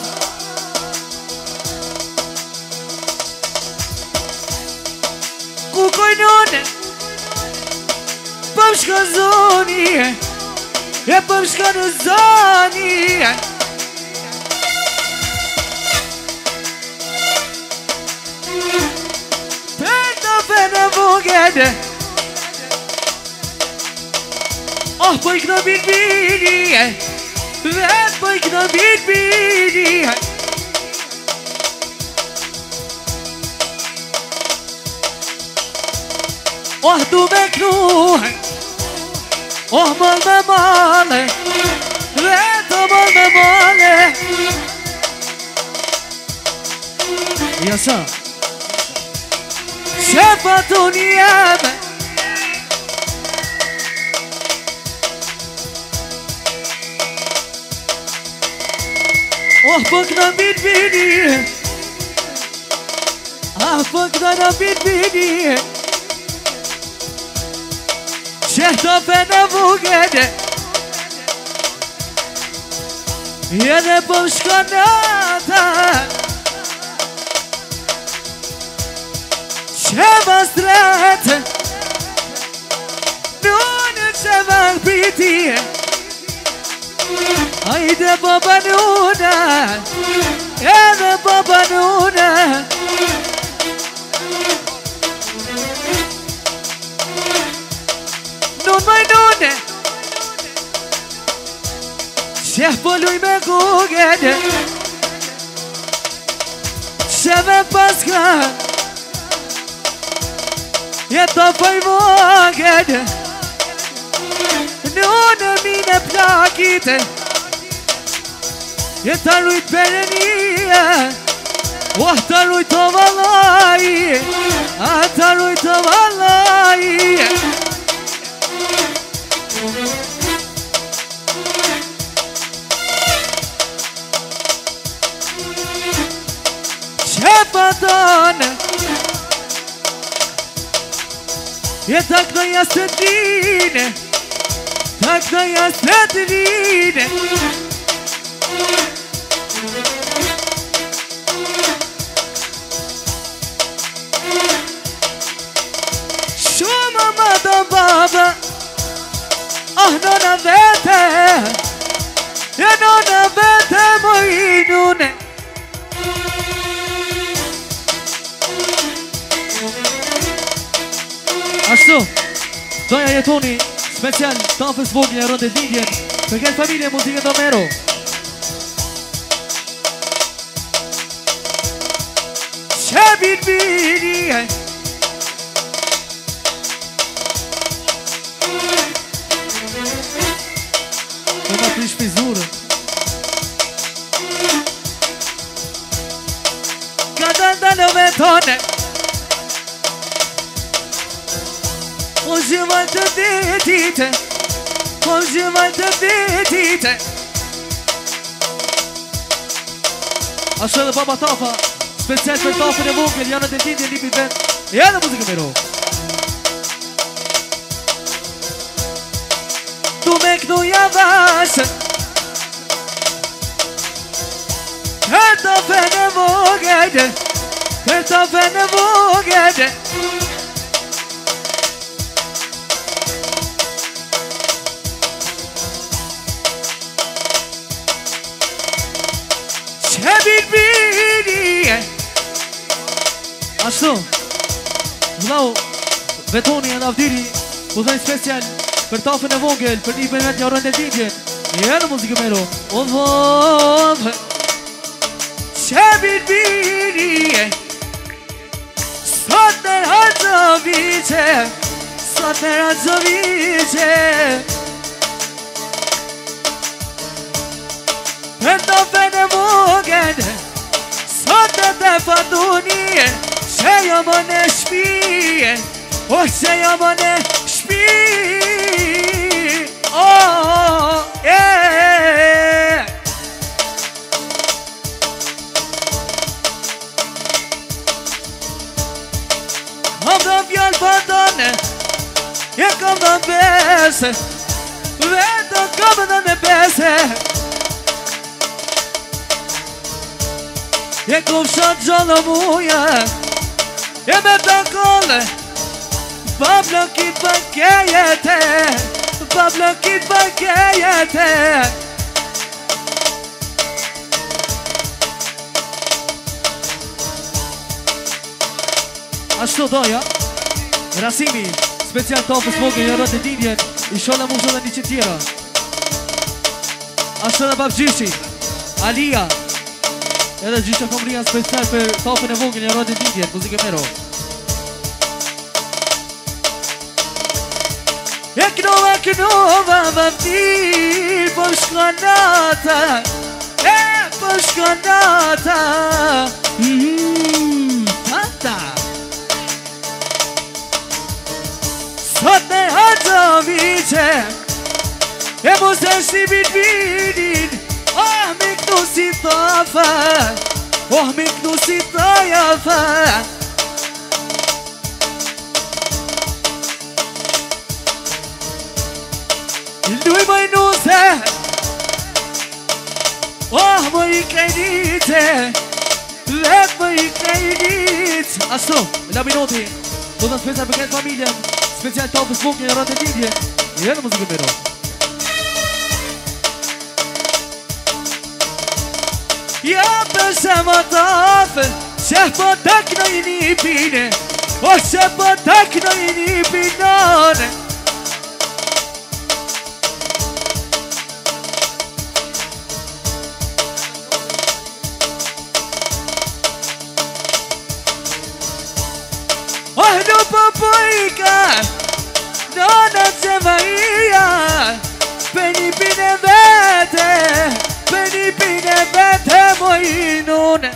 Kukojnone. Pamshka zoni. E për shka në zoni. Për të për në voged. Oh, për i këna bitë bini. Dhe për i këna bitë bini. Oh, du me kënu. Oh, mal me male, veto mal me male. Ja sa Shefa tu njeme. Oh, për këna bit bini. Ah, për këna bit bini. Qehto për në vugede. Jede për shko në ta. Që më stretë. Nune që më piti. Ajde baba nune. Jede baba nune. Nun mai nune. Që pëlluj me kugede. Që me paska. Jeto pëj vogede. Nune mine plakite. Jeta rujt perenia. Oh, ta rujt o valaj. Ah, ta rujt o valaj. Çepadan je tak na jasedine, tak na jasedine. Shumë më do baba. Ah, nona vete. Ja nona vete moj nune. Ashtu, doja jetoni special tafës vogël e rëndet lindjen për këtë familje muzikën Domero. Që bitë bini. Dhe ma prish pizurën. Ka të ndalove tone O zhëvaj të ditite O zhëvaj të ditite Ashtë edhe baba Tafa Special për Tafën e vogël Janë të ditje lipit ven E edhe muzikë me ro Tu me këtu javasë Për Tafën e vogël Për Tafën e vogël Që birbiri Ashtu Vlau Betoni e Navdiri U dhejnë special Për Tafën e vogël Për një për vetë një orën e ditjen E në muzikë me ro O dhëmë Që birbiri Sot në Radzovice Sot në Radzovice Për Tafën e vogël Sot në të fatuni Që jo më në shpi O që jo më në shpi Oh, yeah Kam do fjallë fatone E kam do bese Veto kam do me bese E kufshat gjallë muja E me plakolle Pa blokit për kejete Pa blokit për kejete Ashtu doja Rasimi Special Tafës vogël Një rëtë e dindjen I shola mu shola një që tjera Ashtu dhe babgjyshi Alia Edhe gjysha familja special për Tafën e vogël Një rëtë e dindjen Muzike mero E knova knova vëmtir Po shkonata E po shkonata Mmm Tata Sot në Radzovice E mu se shti birbinin Oh mi këtu si Tafa Oh mi këtu si Tafa Luj më i nuse Oh më i krejnite Vet më i krejnit Ashtu, Laminoti Do të special për këtë familjen Special Tafës vogël Një rëtë e dindje I edhe muzikë me ro Ja përse më Tafën Që po tek në i një pine O që po tek në i një pinone Oh në popojka Nona që varia Për një pine vete Për një pine vete mojnune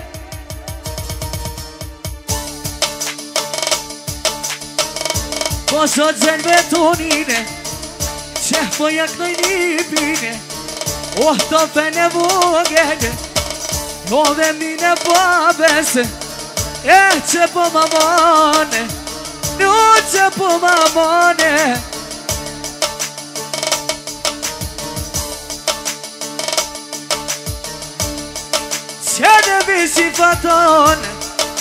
Po sot zën betonine Që po jak në një pine Oh Tafën e vogël O dhe mine babes E që po mamone Nu që po mamone Që në visi fatone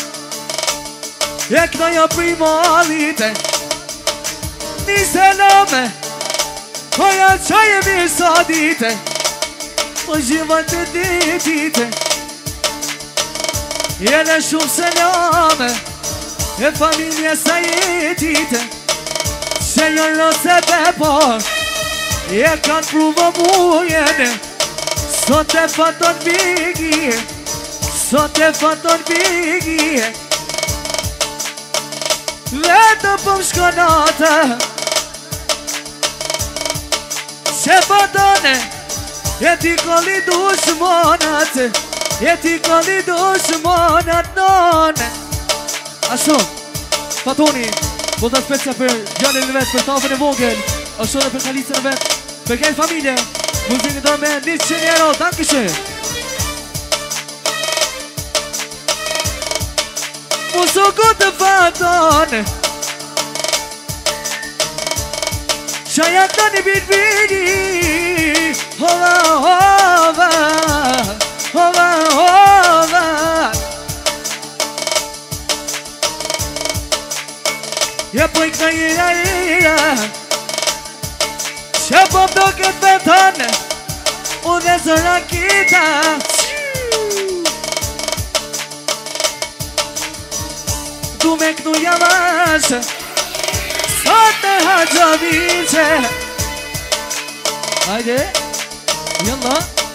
E këto jo primalite Nise lome Po ja qaj e mirë sa dite Po zhivan të ditite Jene shumë selame E familje sa jetite Që jo rose bepo E kanë pruvo mujene Sot e faton bigi Sot e faton bigi Vetë po më shkonate Që fatone Jeti kolli dushmonat Jeti kolli dushmonat none Ashtu Fatoni Bota specia për gjallin e vetë Për tafën e vogël Ashtu dhe për kalicën e vetë Për kejtë familje Muzikën do me njëzet euro Dankishë Musuku të faton Shaja të një bitë vini Hova, hova Hova, hova Ja po i këna ira ira Që po do këtë beton U dhe zëra kita Du me kënu jamash Sot e haqavice Hajde Jalla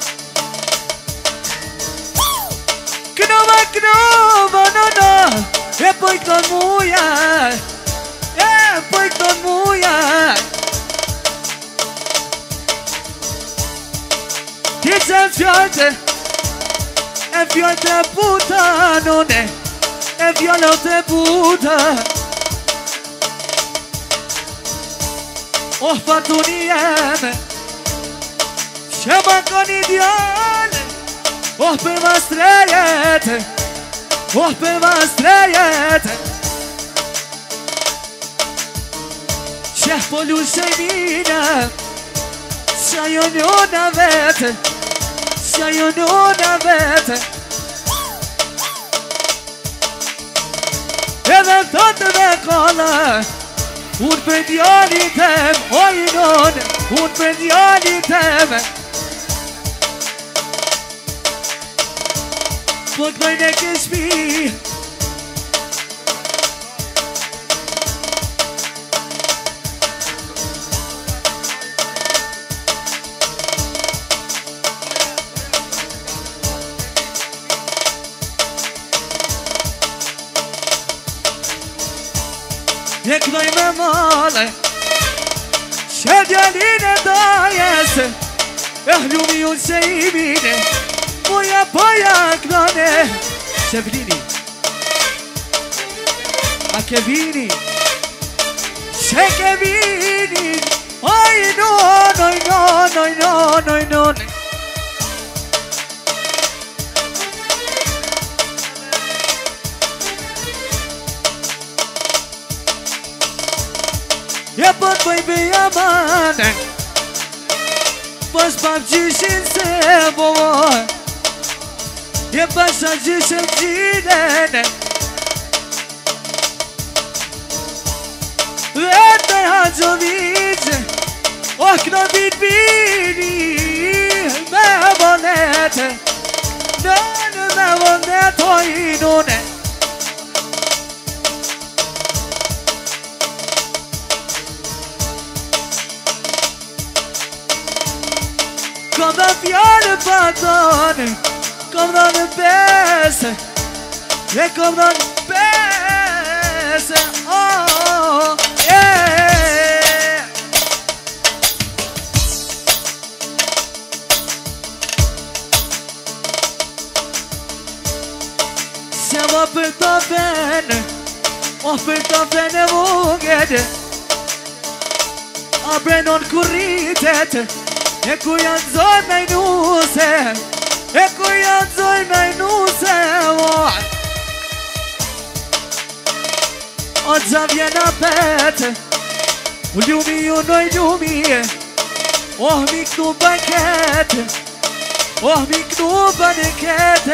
Knova, knova, no, no E po i këton muja E po i këton muja Ti që fjallë E fjallë të puta none E fjallë të puta Oh, fatuni jeme Që ma kon ideale Oh, për mastrejet Oh, për mastrejet Që po lushe mina Që jo njona vete Që jo njona vete Edhe thotë dhe kolla Unë për djali tem, oj non Unë për djali tem Po të bëjnë e këshpi E këdoj me male Që djalin e dajes E hlumi unë që i mine Moja poja këdone Që vlini A ke vini Që ke vini Oj non, oj non, oj non, oj non Ja po të bëj bëja mane Pas pap gjyshin se bovoj Ja pasha gjyshin gjinene Dhe të haqovice Oh, këno bit bini Me vonete Nënë me vonet oj nune Kom da fjallë patone Kom da në pese E kom da në pese Oh, yeah Se va për të vene O për të vene vungete A brenon kurritet E ku janë zonë në nuse E ku janë zonë në nuse O gjavjen apet U ljumi ju noj ljumi Oh mi këtu banket Oh mi këtu banket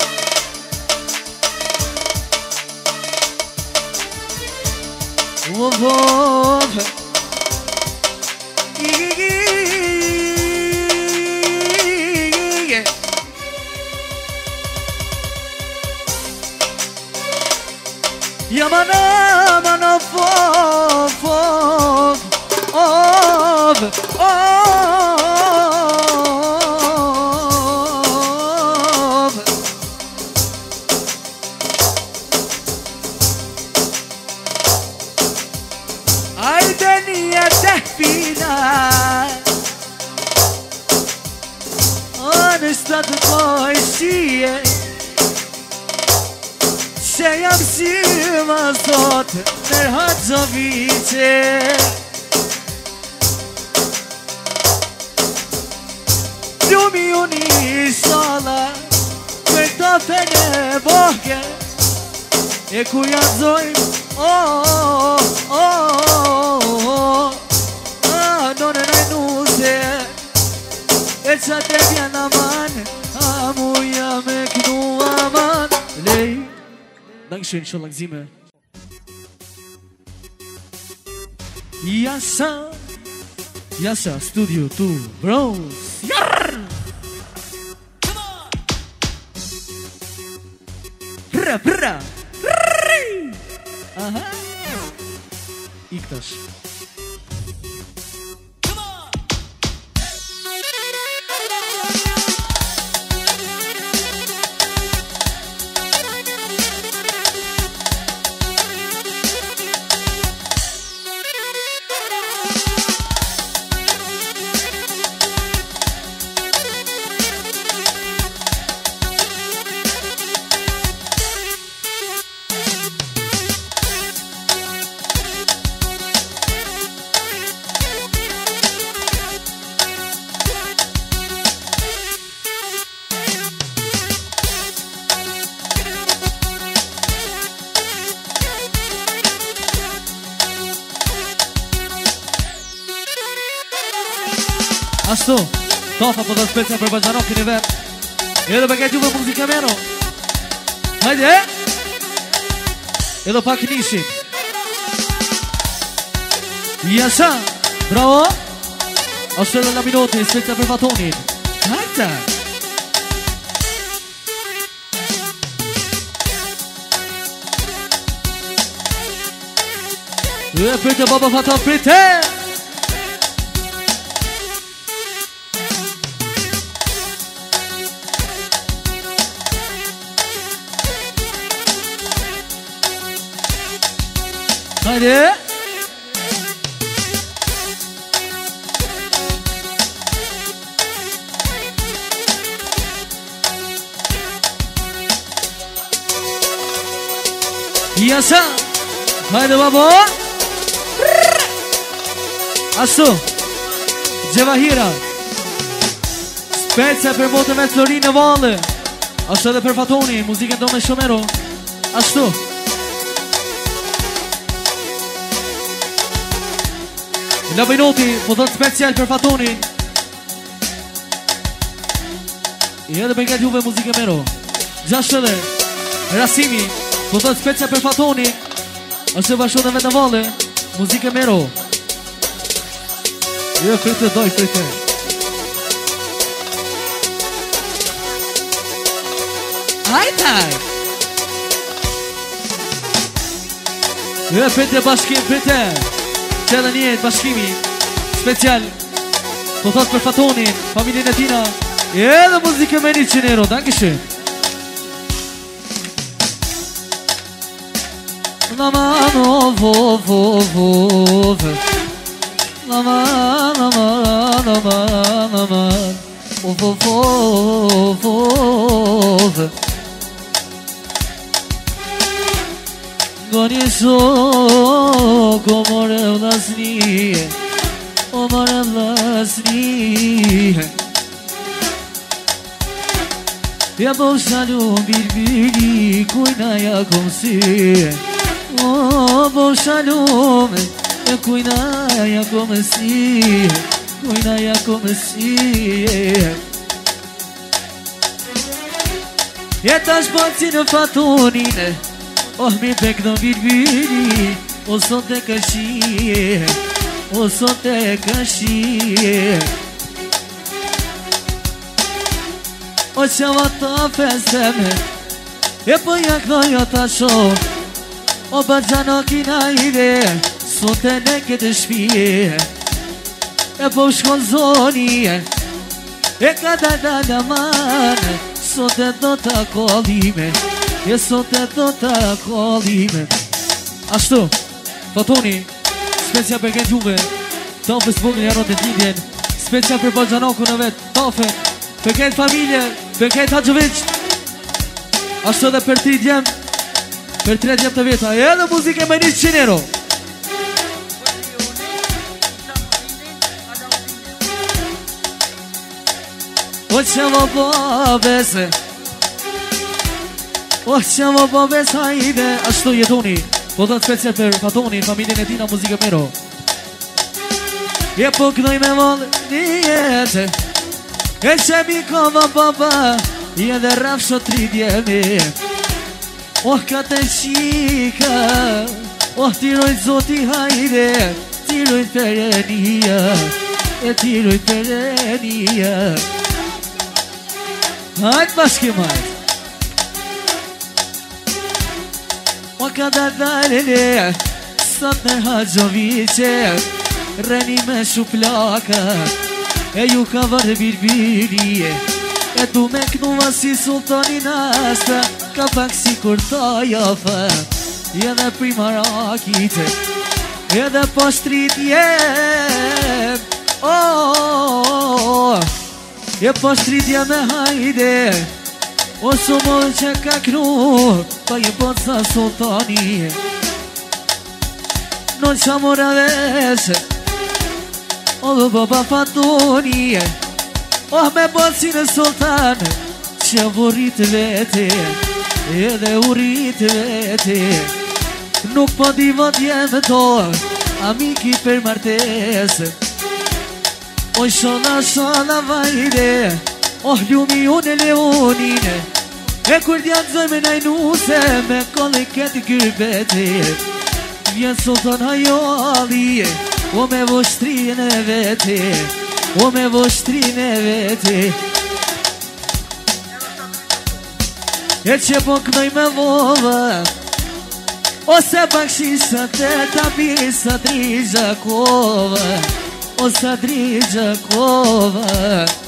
Oh, oh, Yamana, mana, fov, fov, ov, ov. Aydeniye tehfina në shtatë pojshie që jam si ma sot nër Hatxhoviqe Ljumi unë i shala për të fene bohke e ku janë zojmë oh, oh, oh, oh ah, none najnuse e qa te vjen aman a muja me knu aman lej Dankeschön, schon langsime Yasa Yasa, Studio two Bros Yarr Prra, prra Aha İktaş Ashtu, Tofa po të specia për Bajanokin e vetë Edhe për këtë juve muzika mero Hajde, e? Edhe pak nishin Jasha, bravo Ashtu edhe la minuti, specia për Fatonin Hajde E prite baba Faton, prite Hajde Jasha Hajde babo Ashtu Gjevahira Specia për botën me Florinë Valle Ashtu edhe për Fatoni Muzikën do me Shomero Ashtu La Bajnoti, po dhëtë special për Fatoni I edhe për nga juve muzike mero Gjashtë edhe Rasimi, po dhëtë special për Fatoni Ashtë bashkë dhe vetë në valle Muzike mero Jo, frite doj, frite Ajtaj Jo, frite bashkim, frite Që edhe njët bashkimi Special Po thot për Fatonin Familin e tina Edhe muzike me një qenero Dankeschön Naman of of of of Naman naman naman naman Of of of of Goni so Komore vlasni Omore vlasni Ja po shalom birbiri Kujna ja kom si O po shalom Kujna ja kom si Kujna ja kom si Jetash baci në Fatonin Oh mi pek në birbiri O sot e këshie O sot e këshie O qava ta feseme E po jak do jo ta shon O bërgjano kina ide Sot e ne këtë shpije E po shkon zoni E ka da da da man Sot e do ta kollime E sot e do ta kollime Ashtu Fatoni Specia për këtë juve Tofës bugën e arot e t'lidjen Specia për Bajanoku në vetë Tofe Për këtë familje, për këtë Haxhović. Ashtu edhe për tri djem, për tre djem të veta. Edhe muzike me njëqind euro. O që më babese, o që më babese, hajde. Ashtu jetoni, po të special për Fatoni, familjen e tina muzike mero. Je po kënoj me vallë një jetë, e që mi kova baba, je dhe rafsho tri djemi. Oh ka të qika, oh tirojt zoti hajde, tirojt perenia, e tirojt perenia. Hajt bashkim hajt. O ka da dalele, sot në Haxhoviće, reni me shuplaka, e ju ka varë birbiri, e du me knuva si sultani nasta, ka pak si kur ta jafa, edhe primarakite, edhe poshtrit jem, oh, oh, oh, e poshtrit jem e hajde, o sumon që ka knu, pa je poca sultani, non qa mora veshe, o dhe baba Fatoni, oh me boci në sultan, që vorit vete, edhe urit vete, nuk po divot jem to, amiki për martese, o shona shona vajde, oh ljumi unë leonine, e kur djanë zoj me najnuse, me kolli këti kyrbete, vjen sultan hajali, o me vështrin e vete, o me vështrin e vete, e që po kënoj me vova, ose bakshisat e tabisa Drizakova, osa Drizakova.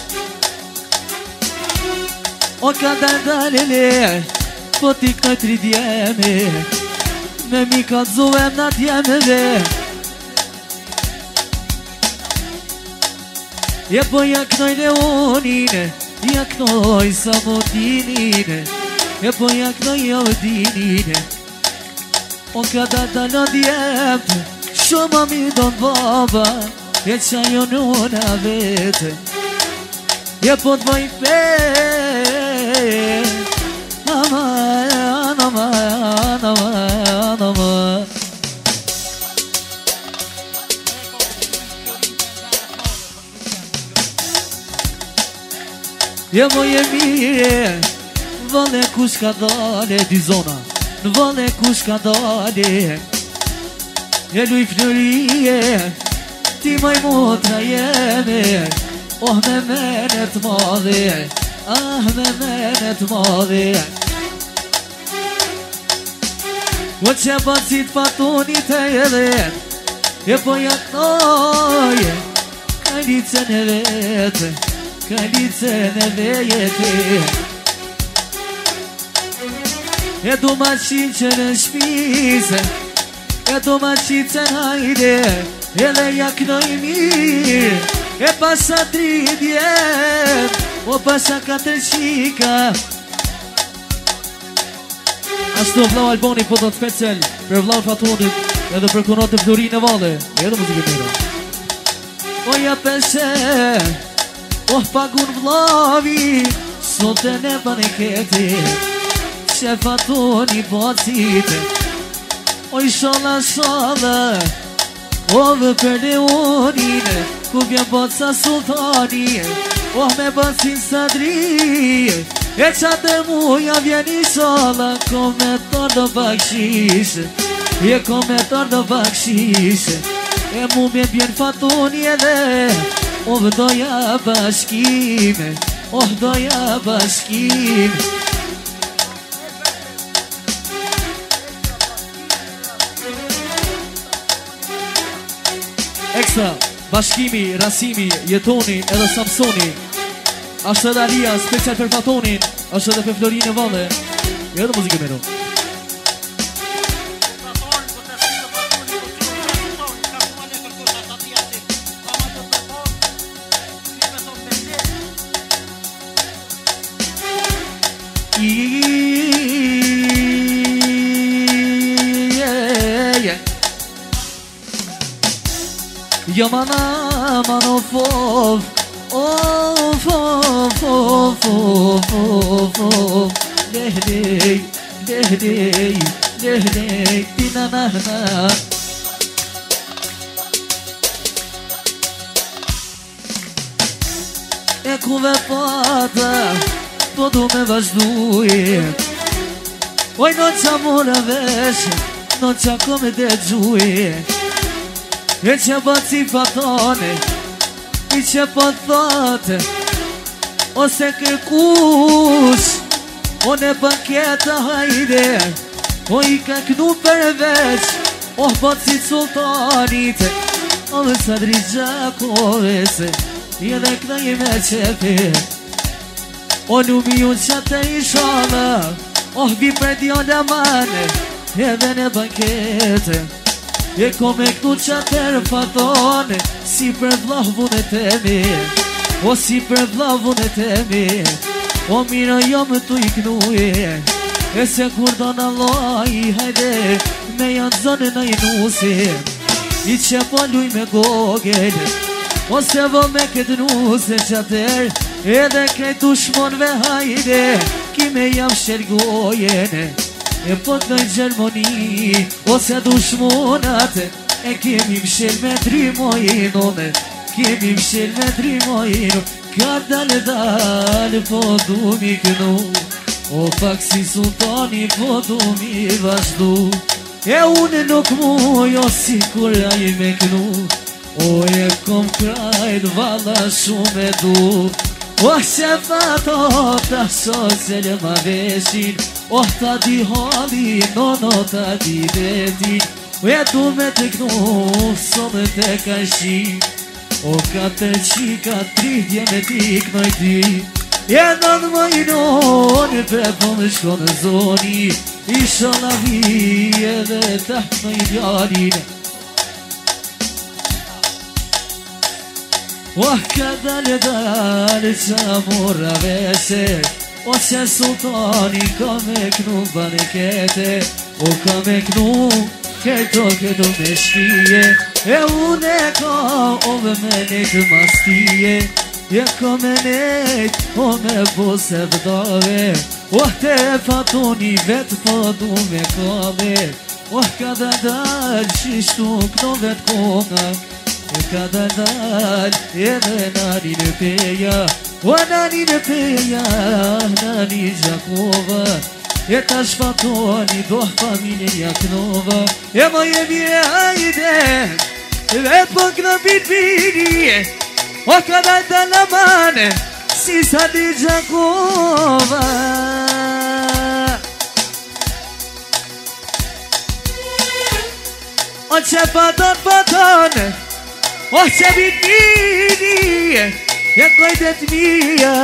O ka dalele, po ti kënoj tri djemi, me mi ka zuem na djemeve, je po ja knoj leonine, ja knoj samodinine, je po ja knoj javdinine. O ka da da në djemë, shumë mi donë baba, e qa jo nëna vete, je po të vaj pe, nama, nama, nama, nama. Je moje mire, vale kush ka dale, dy zona, në vale kush ka dale, e luj flërije, ti maj motra jeme, oh me menet madhe, ah me menet madhe. O që bacit Fatonit e edhe, e po jaknoj, kajlicën e vete, kajlicën e vejete, e do ma qiqën në shpise, e do ma qiqën hajde, edhe jaknoj mirë, e pasa tri djem, o pasa katër qika. Ashtu vlau Alboni po të të special për vlau Fatonit, edhe për kunat të Florin e Valle, edhe muzikë mire. O ja peshe, oh pagun vlavi, sot e ne baneketi, që Fatoni bacite, oj shala shala, oh dhe për leonine, ku vjen baca sultani, oh me bacin sadri, e qatë muja vjen i shala, komentar do bakshishe, e komentar do bakshishe, e mu me bjen Fatoni edhe, oh doja bashkime, oh doja bashkime. Ekstra, bashkimi, Rasimi, Jetoni edhe Samsoni, ashtë edhe Alia, special për Fatonin, ashtë edhe për Florin e Valle, edhe muzikë mero. Yaman aman of of of of of of of of Lehley lehley lehley dinanahna E ku ve pata po du me vazhduje Oj no qa mora vesh no qa kome dhe gjuje E që po ci fatone I që po thote Ose kërkush O ne paketa hajde O i ka knu përveç O po ci sultanite O dhe sa drigjakove se I edhe këta i me qepe O numi unë që të i shala O vi për dion dhe mane Edhe në bankete E kome këtu që atërë fatone Si për vlavun e temi O si për vlavun e temi O mira jo më tu i knuje E se kur do në loj Hajde me janë zonë në i nusi I që po luj me gogel O se vo me këtë nuse që atër Edhe krejt u shmonve hajde Ki me jam shërgojene E po të dojnë Gjermoni Ose du shmonate E kemi mshel me trimojinone Kemi mshel me trimojino Ka dale dale po du mi kënu O pak si sultani po du mi vazhdu E une nuk muj o si kur a i me kënu O e kom krajt valla shumë e du O që fato ta sosele ma veshin O ta di hali no no ta di vetin O e du me të kënu sonë të kashin O katër qika tridje me tik në ti E në në majnone pe po më shko në zoni Isha la vi edhe taht në idealin O ka dale dale qa mora vese O që sultani ka me knu banekete O ka me knu këto këto me shkije E une ka o me menet mastije E ka menet o me bose vdave O te fatoni vet po du me kave O ka da dal qishtu këto vet konga E ka da dal edhe nani në peja O nani në peja, nani Gjakova E ta shfatoni do familjen Jaknova E mo jemi e hajde Dhe po këna bit vini O ka da dal amane Si sa di Gjakova O që paton paton O që bit vini E kojdet mija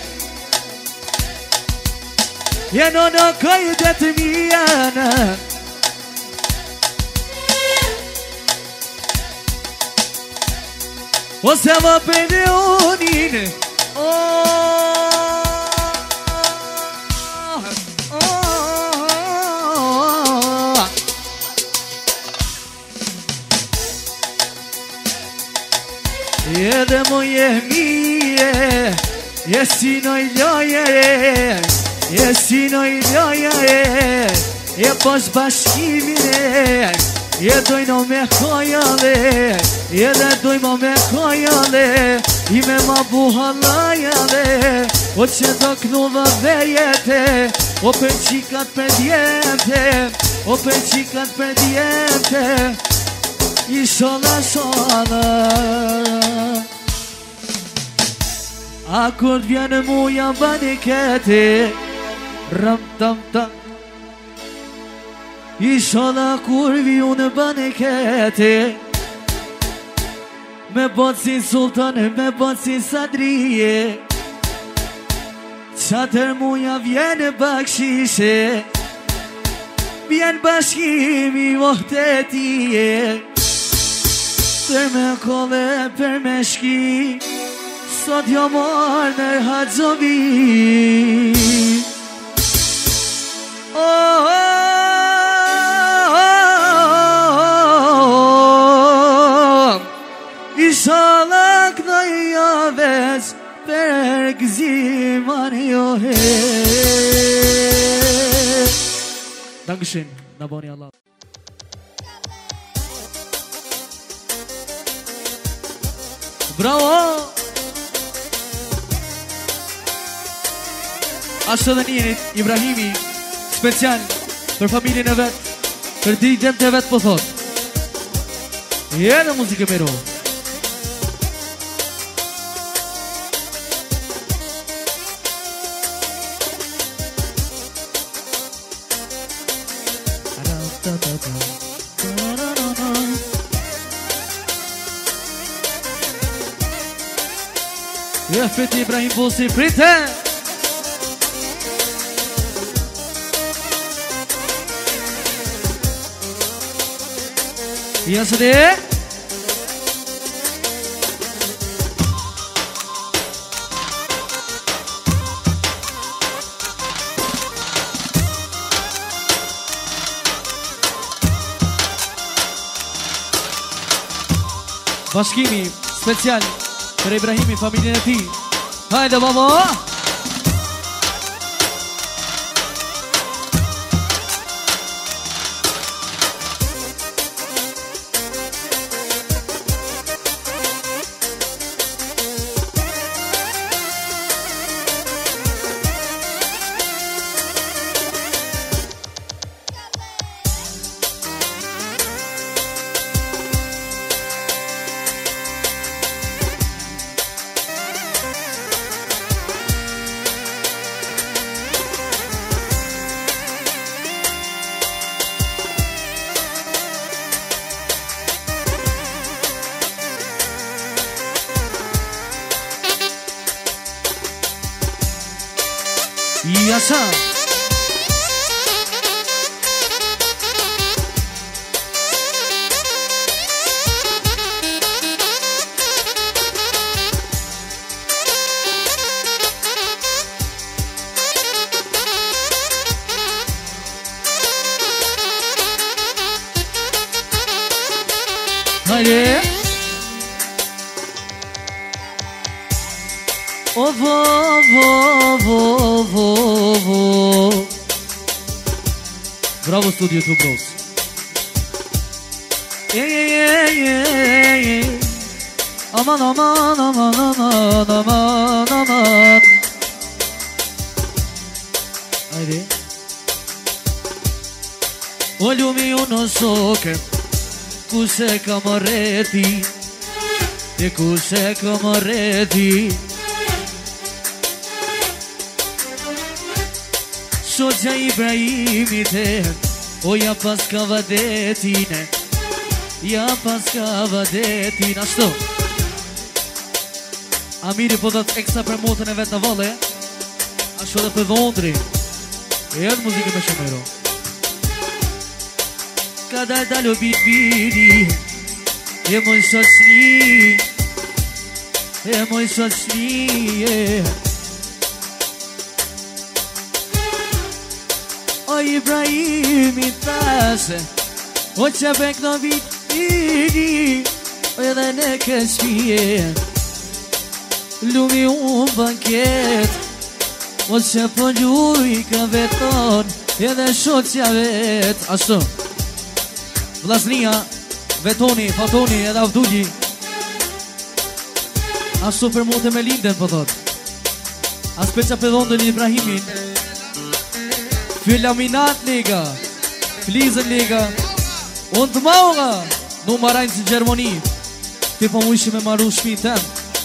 E no no kojdet mija na O se va pende unin O Edhe moje mije Je si noj ljoje Je si noj ljoje Je posh bashkimine Je dojno me kojale Je dhe dojmo me kojale I me ma buhalajale O që do knuva vejete O për qikat për djente O për qikat për djente I shola shola A kur t'vjenë muja banikete Ram tam tam I shola kur vju në banikete Me botë si sultane, me botë si sadrije Qatër muja vjenë bakshishe Vjen bashkimi vohtetije Për me kove, për me shki Sot jo marrë në haqovi Mario he. Dankeschön, Naboni Allah. Bravo! Ashtu dhe njerit, Ibrahimi, special për familjen e vet, për ditën e vet po thot. Jene muzikë me ro. Ja fiti Ibrahim Bosi, frite! Ja së dhe bashkimi special për Ibrahimi, familjen e ti. Hajde baba! Yasa. Haydi. Oh, oh, oh, oh, oh, oh. Bravo Studio two Bros. Yeah, yeah, yeah, yeah. Aman, aman, aman, aman, aman, aman. Haydi. Olhumi uno soke, kuse kamareti, e kuse kamareti. Shoqja Ibrahimit e, o ja pas ka vadetine, ja pas ka vadetin. Ashtu Amiri po dhët eksa për motën e vetë në valle, ashtu edhe për dhondri. E edhe muzikë me shumero. Ka dal dalo bit bidi, e moj shoqni, e moj shoqni, e o Ibrahimi tase, o që bek në vit bidi, o edhe në këshpije, lumi unë banket, o që po gjuj ka veton, edhe shoqja vet. Ashtu Vllaznia, vetoni, fatoni edhe avdulli. Ashtu për motë me linden po thot. As peqa pedhondën Ibrahimin. Filaminat lega, flizën lega, unë të mauga, nu marajnë si Gjermoni, ti po mu ishi me maru shpi tem.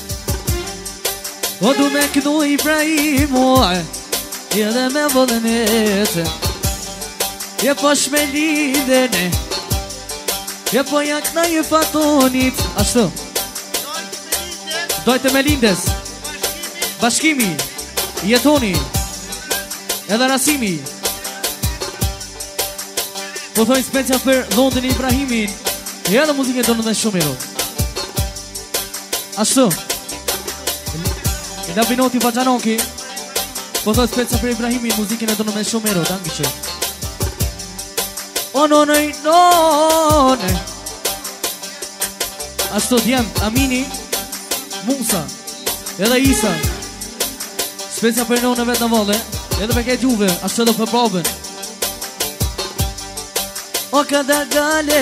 O du me kënu Ibrahimu, edhe me vëllënete, je po shmelidene, je po jak na ju fatonit. Ashtu dojte me lindes, bashkimi, jetoni, edhe rasimi. Po thojnë specia për dhondën e Ibrahimin, e edhe muzikën tonë dhe shumë ero. Ashtu da Binoti Vajanoki, po thojnë specia për Ibrahimin, muzikën e tonë dhe shumë ero. Danki që o nonoj, nonoj. Ashtu djemë Amini, Musa, edhe Isa, Speca për nonë vetë në vale. Edhe për këtë juve, ashtë edhe për babën. O kada gale,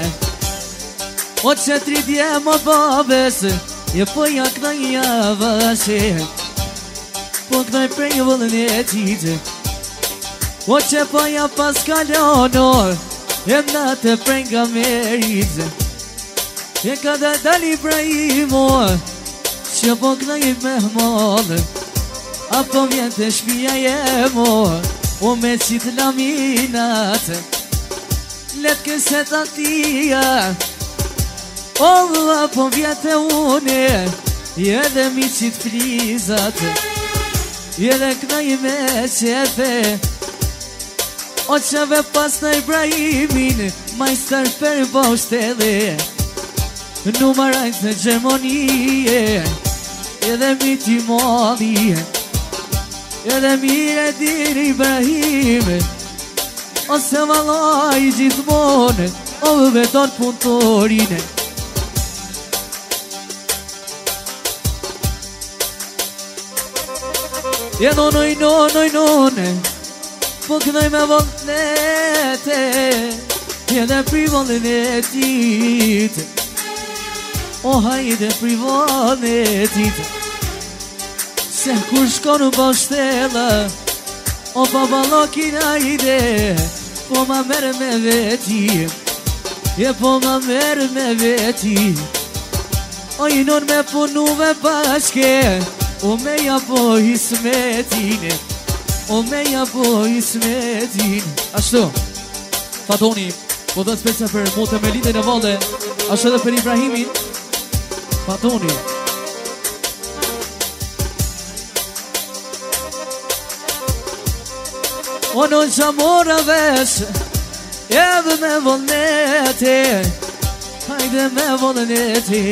o që tridje më babes, je po ja këna i avashe, po këna i prej vëllën e qitë. O që po ja pas kalonor, e mna të prej nga meritë. E kada dali Ibrahimo, që po këna i me mëllë, apo vjen të shpia jemo, o me qitë laminatë. Letë këse të tia, o apo vjetë une, edhe mi qitë frizat, edhe këna i me qefe. O qeve pas në Ibrahimin, majstar për boshtele, numarajt në Gjermonije, edhe mi ti mali, edhe mire dir Ibrahim, ose valaj gjithmonë, o veton punëtorine. E nonoj, nonoj, none, po kënoj me vëllete, edhe pri vëllën e titë, o hajde pri vëllën e titë. Se kur shko në boshtela, o babalokin ajde, po ma merë me veti, e po ma merë me veti. O i non me punuve bashke, o me ja po ismetin, o me ja po ismetin. Ashtu, Fatoni, po dhe speca për motë me lidhe në vale, ashtu edhe për Ibrahimin, Fatoni. O në gjamora vesh, edhe me vëllneti, hajde me vëllneti.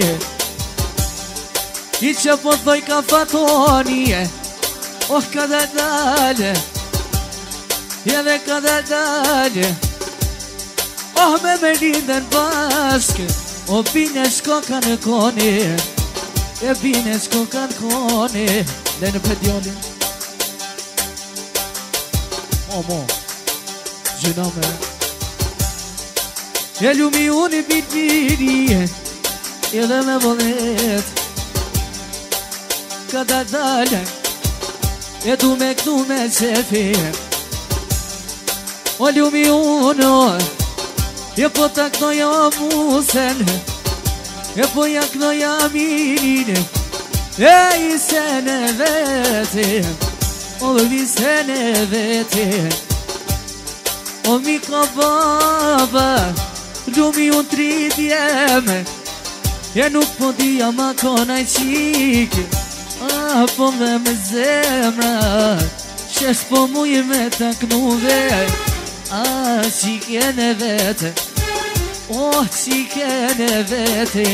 I që po të dhoj ka Fatoni, oh ka dhe dalë, edhe ka dhe dalë. Oh me me lindën bashkë, o bine shko ka në koni, e bine shko ka në koni. Dhe në pedjolin O mo, gjëna me E lumi unë i bitë biri, edhe me vëllet, ka da dalë, e du me këtu me qefi. O lumi unë, e po ta kënoja musen, e po ja kënoja minin, e i se në vetin, o vi se në vetin. O mi ka baba, lumi unë tridjem, e nuk po dhja ma konaj qikë, apo me me zemra, shesh po muj me të knuve, a qike në vete, o qike në vete.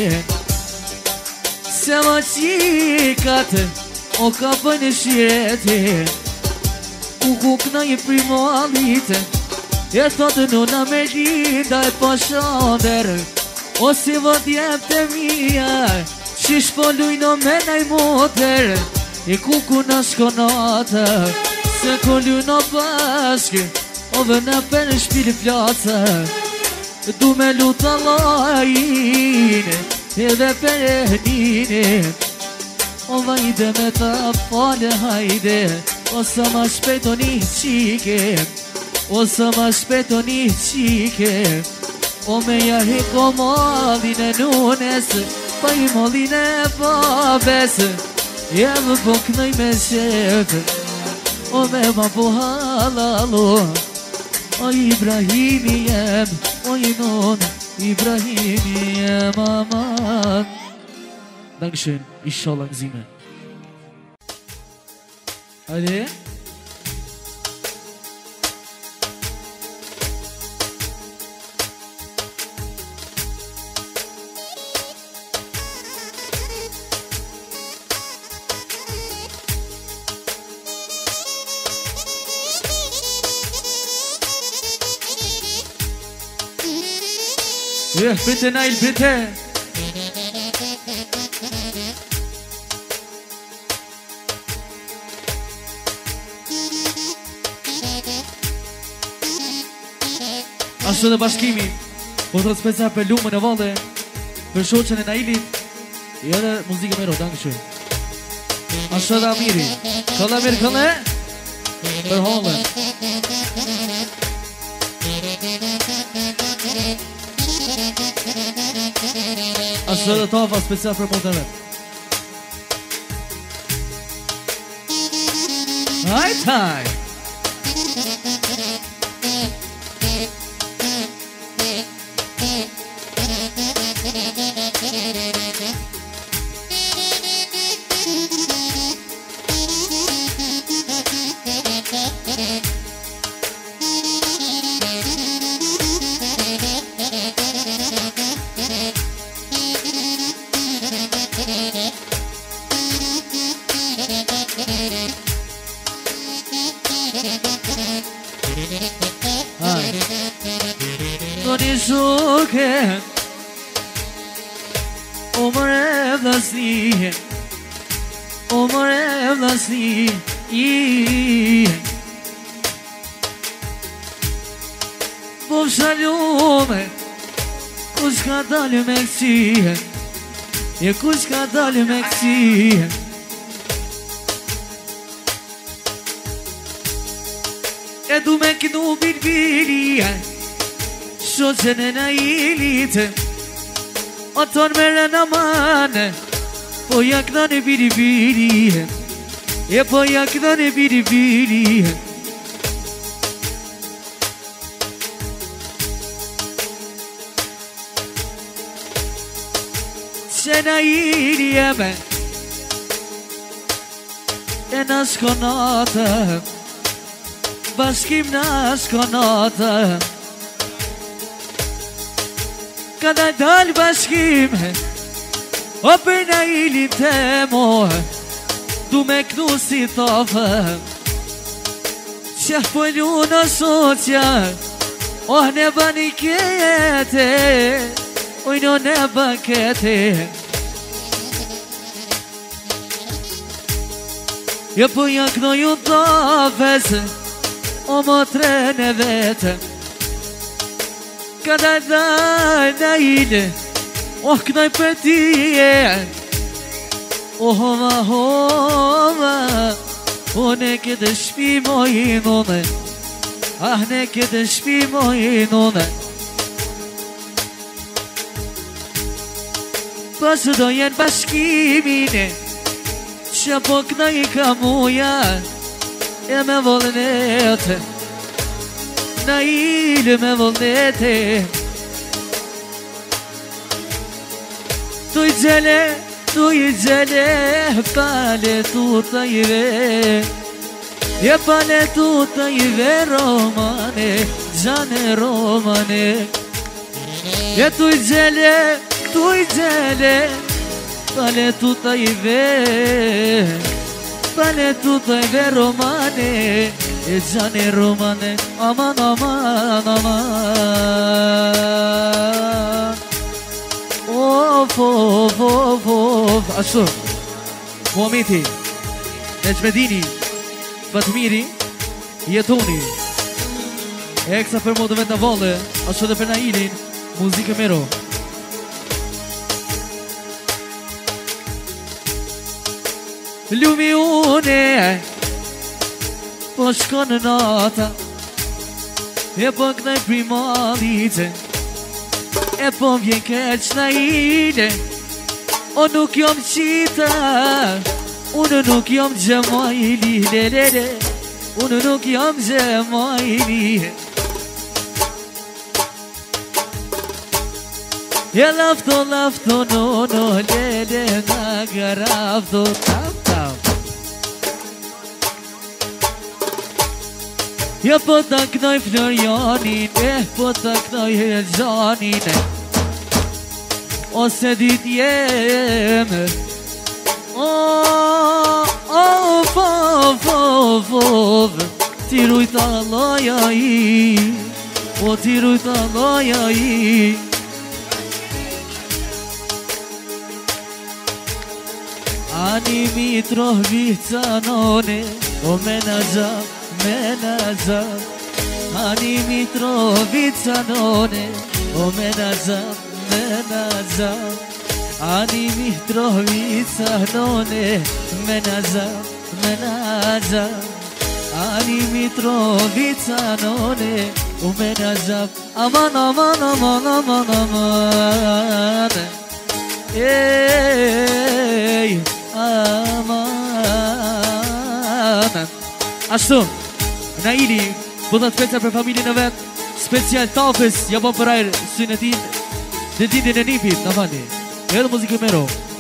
Se ma qikat, o ka për në shirete, u kukna i primalit, e thotë nuna me linda e po shonder, o si vët jem të mija, shish po lujno me naj moter, e kuku në shkonata, se ko lujno bashk, o vëna për në shpili plata, du me luta lajin, edhe për e njine, o vajde me ta fale hajde, o sa ma shpeto një qike, o sa ma shpeto një qike, o me ja heko mallin e nunes, pa i mallin e babes, jem po kënoj me qef, o me ma po halalo, o Ibrahimi jem, o i non, Ibrahimi jem aman. Dankeschön, inshallah gëzime. Hadi. Yeah, bitte Nail, bitte. Ashtu dhe bashkimi po të speca për lumën e valle, për shoqen e Nailit, i edhe muzikë me ro, dankëshu. Ashtu dhe Amiri, këlle mirë këlle, për hallën. Ashtu dhe Tafa speca për motën vetë. Hajt, hajt! E kush ka dalë me kësi E du me kënu bilbili Shoqen e Nailit O ton mere në manë Po ja këna në bilbili E po ja këna në bilbili Se Naili jeme E në shkonatë Bashkim në shkonatë Ka da dalë bashkim O për Nailin të mohë Du me kënu si thofë Që pëllu në soqja Oh ne bani kete Oj në ne bakete Je po ja kënoju të vese O më trene vete Ka da daj Naile O kënoj për ti O hova hova O ne këtë shpi mojin one Ah ne këtë shpi mojin one Pasë do jenë bashkimine Që po këna i ka muja E me volnete Naile me volnete Tu i gjele, tu i gjele Pale tuta i ve E pale tuta i ve Romane, gjane Romane E tu i gjele Tu i gjele Pale tuta i ve Pale tuta i ve Romane E gjane Romane Aman, aman, aman Of, of, of, of Ashtu Muhamiti Necmedini Fatmiri Jetoni Eksa për modëve të valle Ashtu dhe për Nailin Muzike mero Lumi une Po shko në nata E po kënaj primadite E po vjen keq Naile O nuk jom qita Unë nuk jom gjemajli Lelele Unë nuk jom gjemajli E lafto, lafto, no, no Lele nga garafto Tam, tam Ja po ta knoj Florianin E po ta knoj Helxanin Ose dit jem Oh, oh, oh, oh, oh Ti rujta loja i O ti rujta loja i Ani mitroh vicanone O menagja, menagja Ani Mitrovica none O menazam, menazam Ani Mitrovica none Menazam, menazam Ani Mitrovica none O menazam Aman, aman, aman, aman, aman Ej, aman Ashtu, Naili Po dhe të specia për familjen e vetë Special Tafës Ja po për ajrë Synë e tin Dhe ditën e nipit Në fani Edhe muzikë mero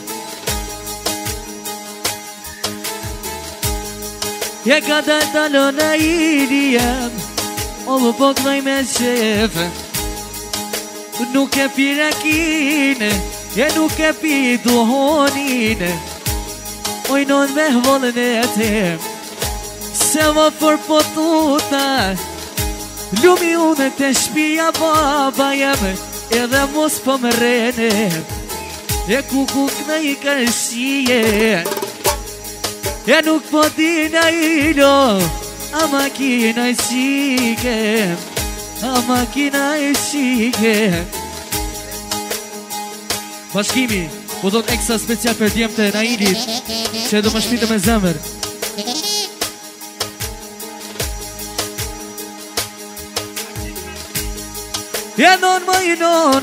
Ja ka dalë talo Naili jem O më po kënoj me shefe Nuk e pi rakine E nuk e pi duhonine Ojnon me volën e tem Se më për potuta Lumi unë të shpia baba jeme Edhe mos për më rene E kukuk në i kërshie E nuk po dina ilo A makina i shike A makina i shike Bashkimi Po do të ekstra special për djemë të Nailit Që do më shpite me zemër E non më i non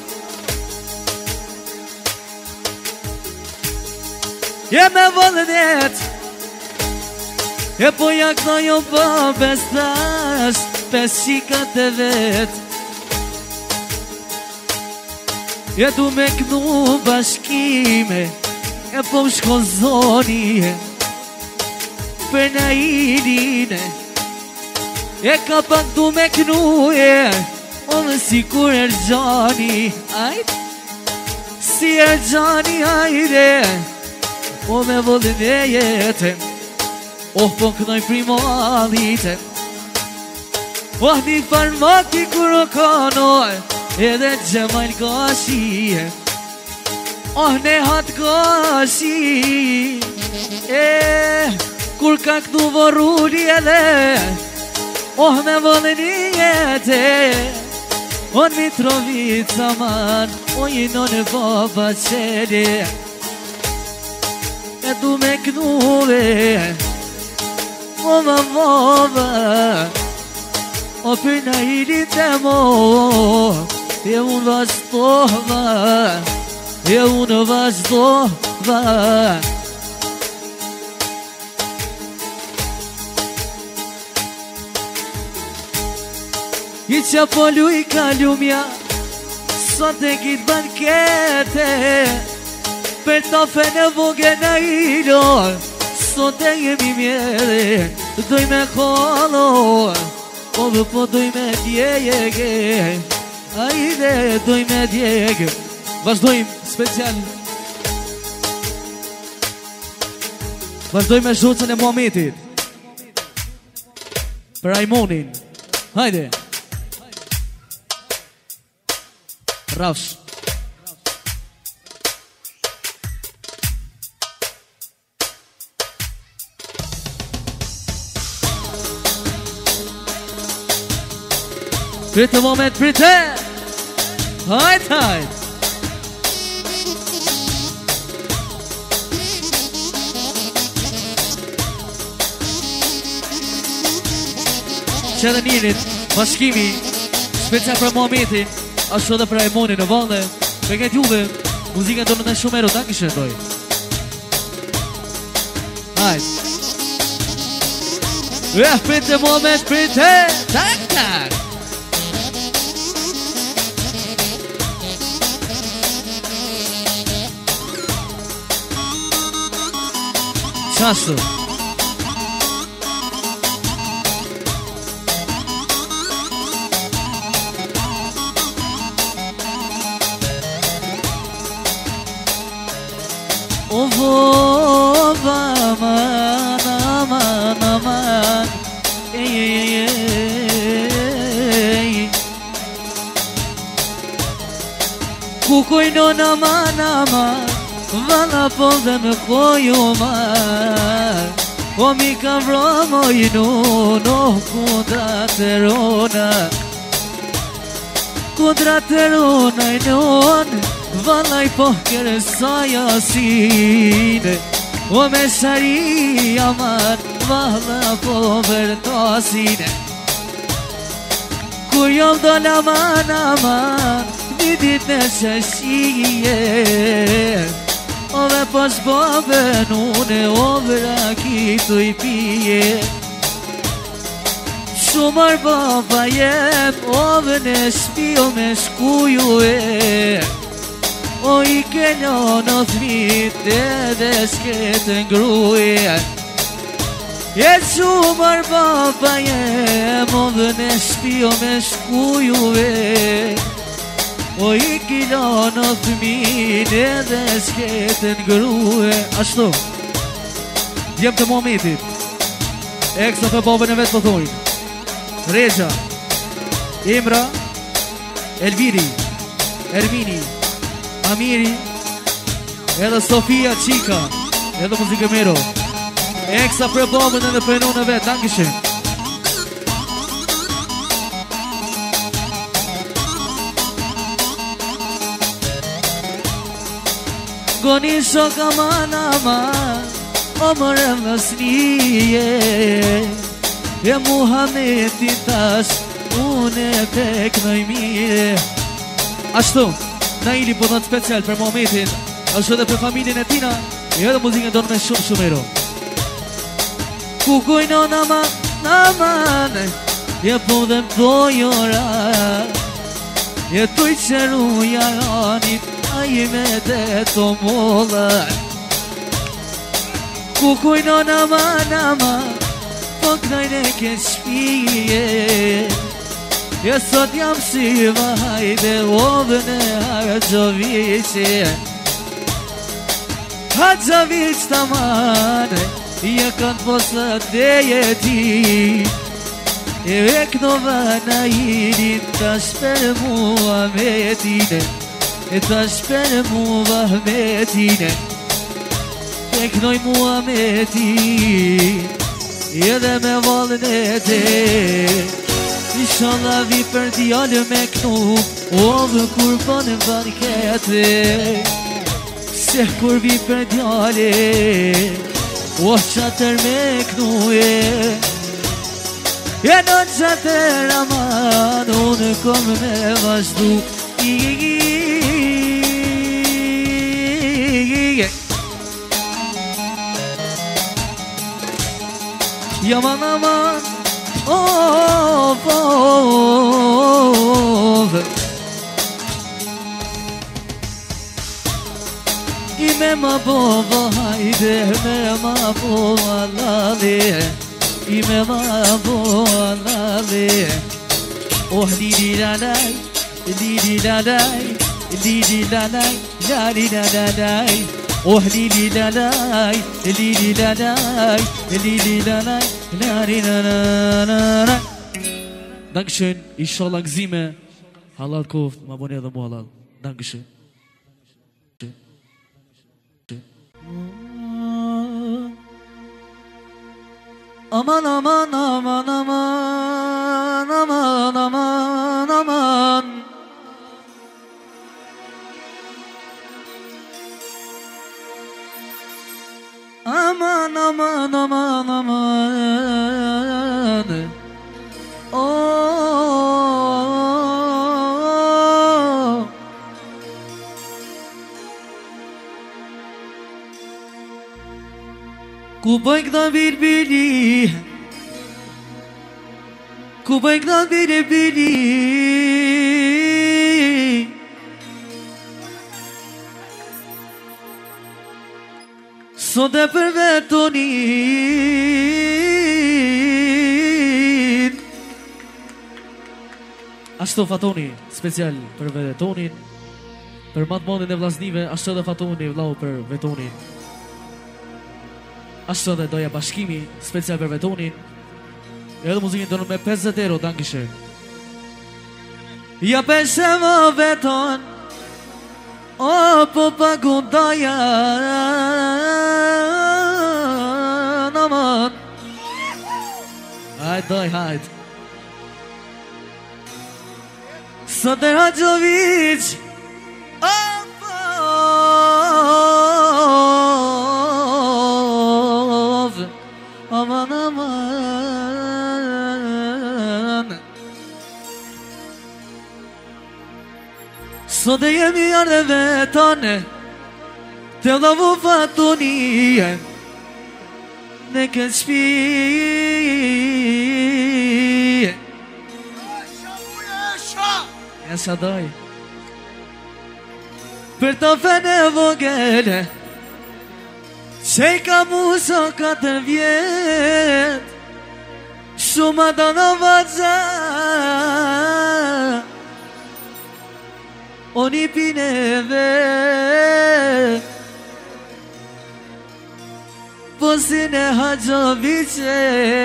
E me vëllënet E po jak në jo po bestas Pes shikat e vet E du me kënu bashkime E po më shkon zoni Për Nailin E ka pak du me kënu e Onë si kur Ergjani Ajt Si Ergjani ajde O me vëllën e jetë Oh po kënoj primalite Oh një farmaki kur o kanoj Edhe gjemajl gashi Oh ne hat gashi E kur ka këtu vorulli edhe Oh me vëllën e jetë O Mitrovica man O i non e baba qeli E du me knuve O ma baba O për Nailit e mo E unë vazhdova E unë vazhdova I qa po luj ka lumja Sot e kitë bankete Për ta fene voge na ilo Sot e jemi mjede Doj me kolo Po dhe po doj me djege Ajde doj me djege Vazhdojmë special Vazhdojmë me zhocën e Muhametit Për Aimonin Hajde Rafsh Pritë moment, pritë Hajt, hajt Që edhe njërit, bashkimi Specia për Muhametin Ashtu edhe për Aimonin në valle Me këtë juve Muzikën do në në shumero Ta kështë ndoj Hajt Eh, pritë moment, pritë Tak, tak Qashtu O vova aman aman aman Ej ej ej ej Kukoj non aman aman Vala po dhe me kojo man O mi ka vromo i nuno kundra të rona Kundra të rona i nun Valaj po kërë sa jasine O me shari aman Vala po vërtasine Kur jom do l'aman aman Një dit në shashije Ove pas babën une ovra kitu i pije Shumar baba jem ove në shpio me shkuju e O i kenjo në thmit edhe shketë ngruje E shumar baba jem ove në shpio me shkuju e O i kilo në thmin edhe s'ketën grue Ashtu Djem të momentit Eksa për babën e vetë pëthojnë Reja Imra Elviri Ermini Amiri Edhe Sofia Qika Edhe Muzike Mero Eksa për babën edhe për në vetë Dankishin Goni shok aman aman O mërëm në snije E Muhameti tash Unë e pek në i mire Ashtu Naili po dhënë special për Muhametin Ashtu edhe për familjen e tina E edhe muzikën donë me shumë shumero Kukuj në naman Naman E po dhe mdojora E tuj qëru jaranit Ai me të të molla Kukuj në nama nama Po knajnë e ke shpije E sot jam si vahajde Ove në Hargjovice Hargjovic të mane Je kanë posët dhe jeti E veknova në irin Tash për Muhametine E tash për Muhametine Teknoj Muhametin Edhe me valën e te Inshallah vi për djallë me knu Ove kur bënë bankete Se kur vi për djallë O qatër me knu e E në qatër aman Unë kom me vazhdu I Yaman aman Of of İme ma bova hayde me ma bova lale İme ma bova lale Oh li li la lay Li li la lay Li li la lay La li la la lay Oh li li la lay Li li la lay Li li la lay La li la la la la Dankeschön, inshallah gëzime Halal koft, ma boni edhe mu halal Dankeschön Aman aman aman aman Aman aman aman Aman aman aman aman Oh Ku bëjnë këta birbili Ku bëjnë këta birbili Sot e për vetonin Ashtu Fatoni, special për vetonin Për matë mondin e vlasnive Ashtu edhe Fatoni vlau për vetonin Ashtu edhe doja bashkimi Special për vetonin Edhe muzikin tonë me pesëdhjetë euro Dankishe Ja peshe më veton O po pagun doja Naman Hajt, doj, hajt. Sot e Hadjovic Apov Aman, aman Sot e jemi ardhe vetane Te dhavu fatunije Në këtë shpi Esha doj Për të fene vogele Që i ka muso katër vjet Shumë ato në vaza O një pineve Po si në Hadjovice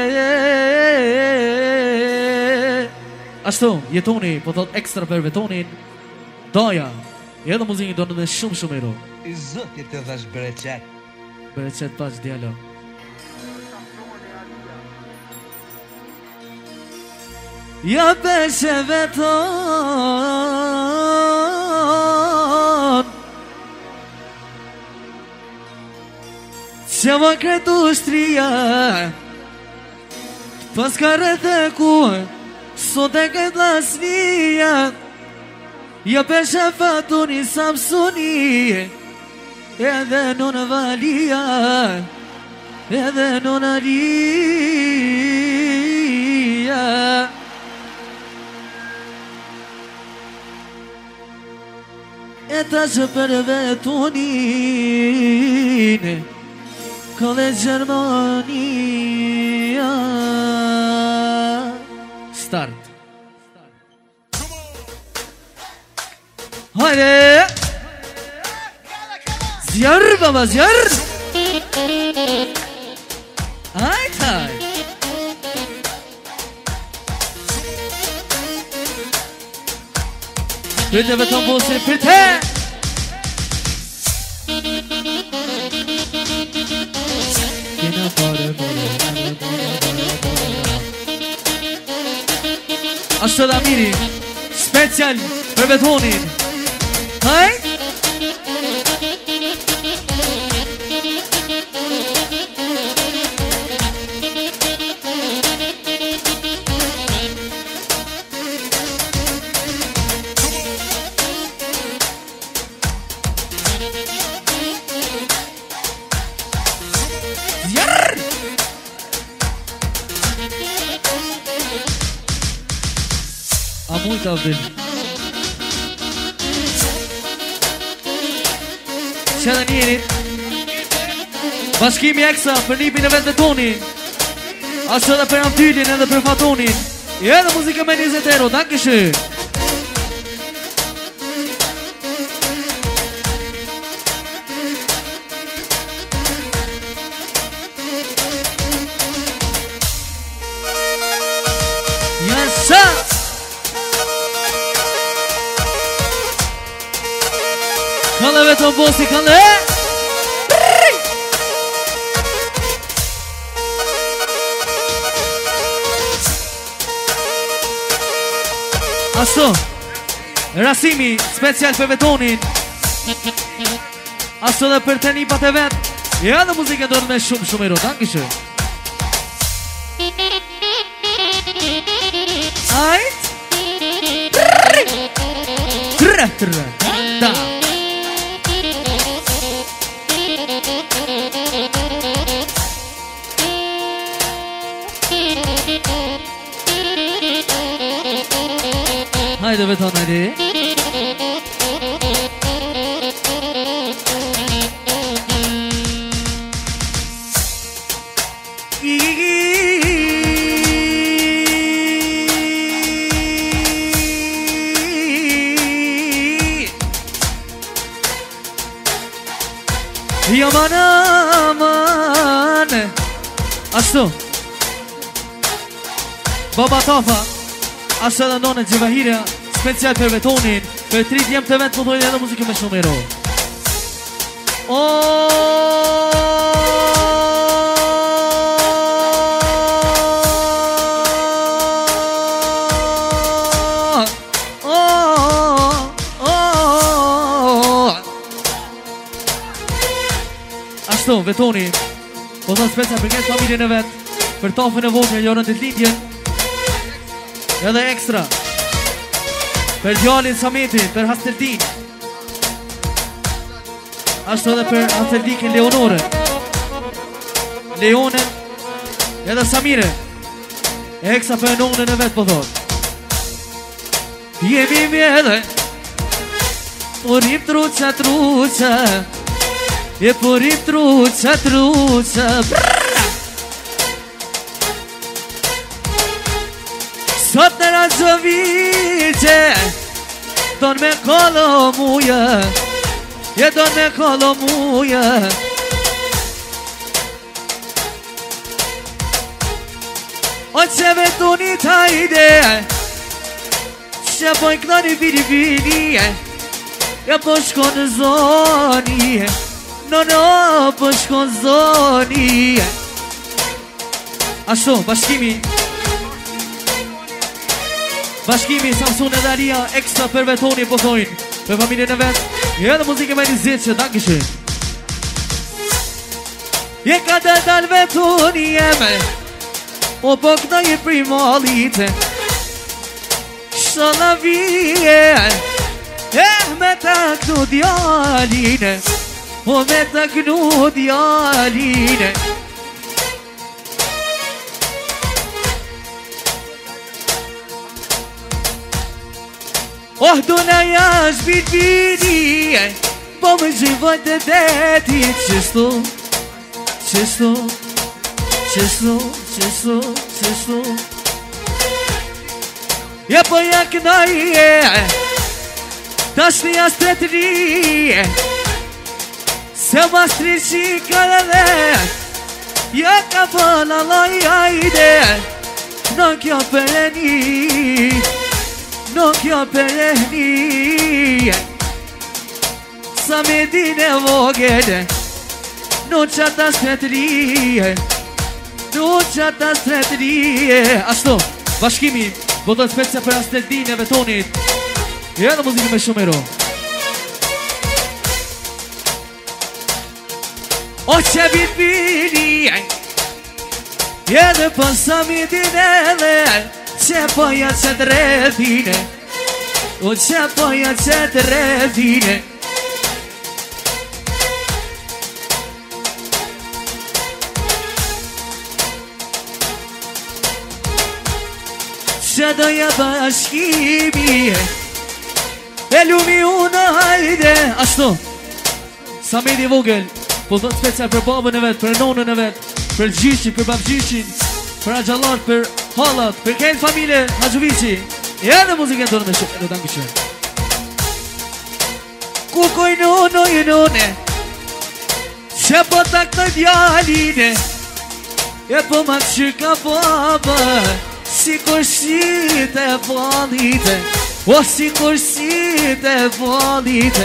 Ashtu, jetoni, po thot ekstra për vetonin Doja, edhe muzikin do në dhe shumë shumë ero I zëtit të dhash bereqet Bereqet paç djalo Ja peshe veton Që më kretu shtria Pas ka rrëtë ku Sot e këtë lasnia Ja peshe fatuni Samsuni Edhe non valia Edhe non alia E ta që për vetunin Kole Gjermania Start Hajde Zjar baba zjar Hajt hajt Pyte beton bosi pyte Kena pare pare Ashtë dhe amiri Special për betonin Haj Muito bem. Çfarë njërit? Bashkimi Eksa për nipin e vetë tonin. Ashtu edhe për Amtylin edhe për Fatonin. Edhe muzikë me njëzet euro, dankeschön. Yasha! Kalle veton bosi, kalle! Ashtu, Rasimi, special për vetonin. Ashtu dhe për të nipat e vet. Ja dhe muzike do të me shumë shumë ero, dankeschön. Ajt! Trë, trë, da! Hajde beton hajde Yaman aman Ashtu Baba Tafa Ashtu edhe ndonë Gjivahira Special për vetonin Për tri djem të vend Përdojnë edhe muzikë me shumë ero Betoni. Po thënë speca për këtë familjen e vetë, për tafën e vogël, jorën të lindjen. Edhe ekstra për djalin Sametin, për Hasteldin. Ashtu edhe për Hasteldikën Leonoren, Leonen, edhe Samire. E ekstra për nonën e vetë po thot. Jemi mjede, porim truqa truqa, e porim truqa truqa. Sot në Razovice, don me kolo muja, e don me kolo muja. O që vetoni ta ide, që pojnë këtoni vini vini, e po shko në zoni, no no po shko në zoni. Ashtu, bashkimi Bashkimi Samsun edhe Alia, ekstra për Betoni po thojnë, për familjen e vetë, edhe muzike me një zitë që dankishin. Je ka të dalë Betoni jeme, o po këta je primalite, shola vije, eh me ta kënu djaline, o me ta kënu djaline. Oh, dona jash bit bidi, po më gjivoj të deti. Qështu, qështu, qështu, qështu, qështu. Ja po ja kënaj, tash një jas të të ri, se mas të rishi ka dhe, ja ka bëna loj ajde, në kjo përeni, non kjo përeni. Sa me dine vogel, non qata stretri, non qata stretri. Ashtu, bashkimi, botën specia për Hasteldin e Betonit, edhe muzikë me shumero. O që bit bini, edhe për sa me dine dhe, që poja që të redhine, o që poja që të redhine. Që doja bashkimi, e lumi unë hajde. Ashtu, Samedi vogël, po thot special për babën e vetë, për nonën e vetë, për gjishin, për babgjishin, për agjallat, për hallat, për këtë familje Haxhovici. Edhe muzikën tonë me shumë, edhe dangi shumë. Kukoj nono i none, që po tak në djaline, e po ma që ka baba, si kërshit e valite, o si kërshit e valite.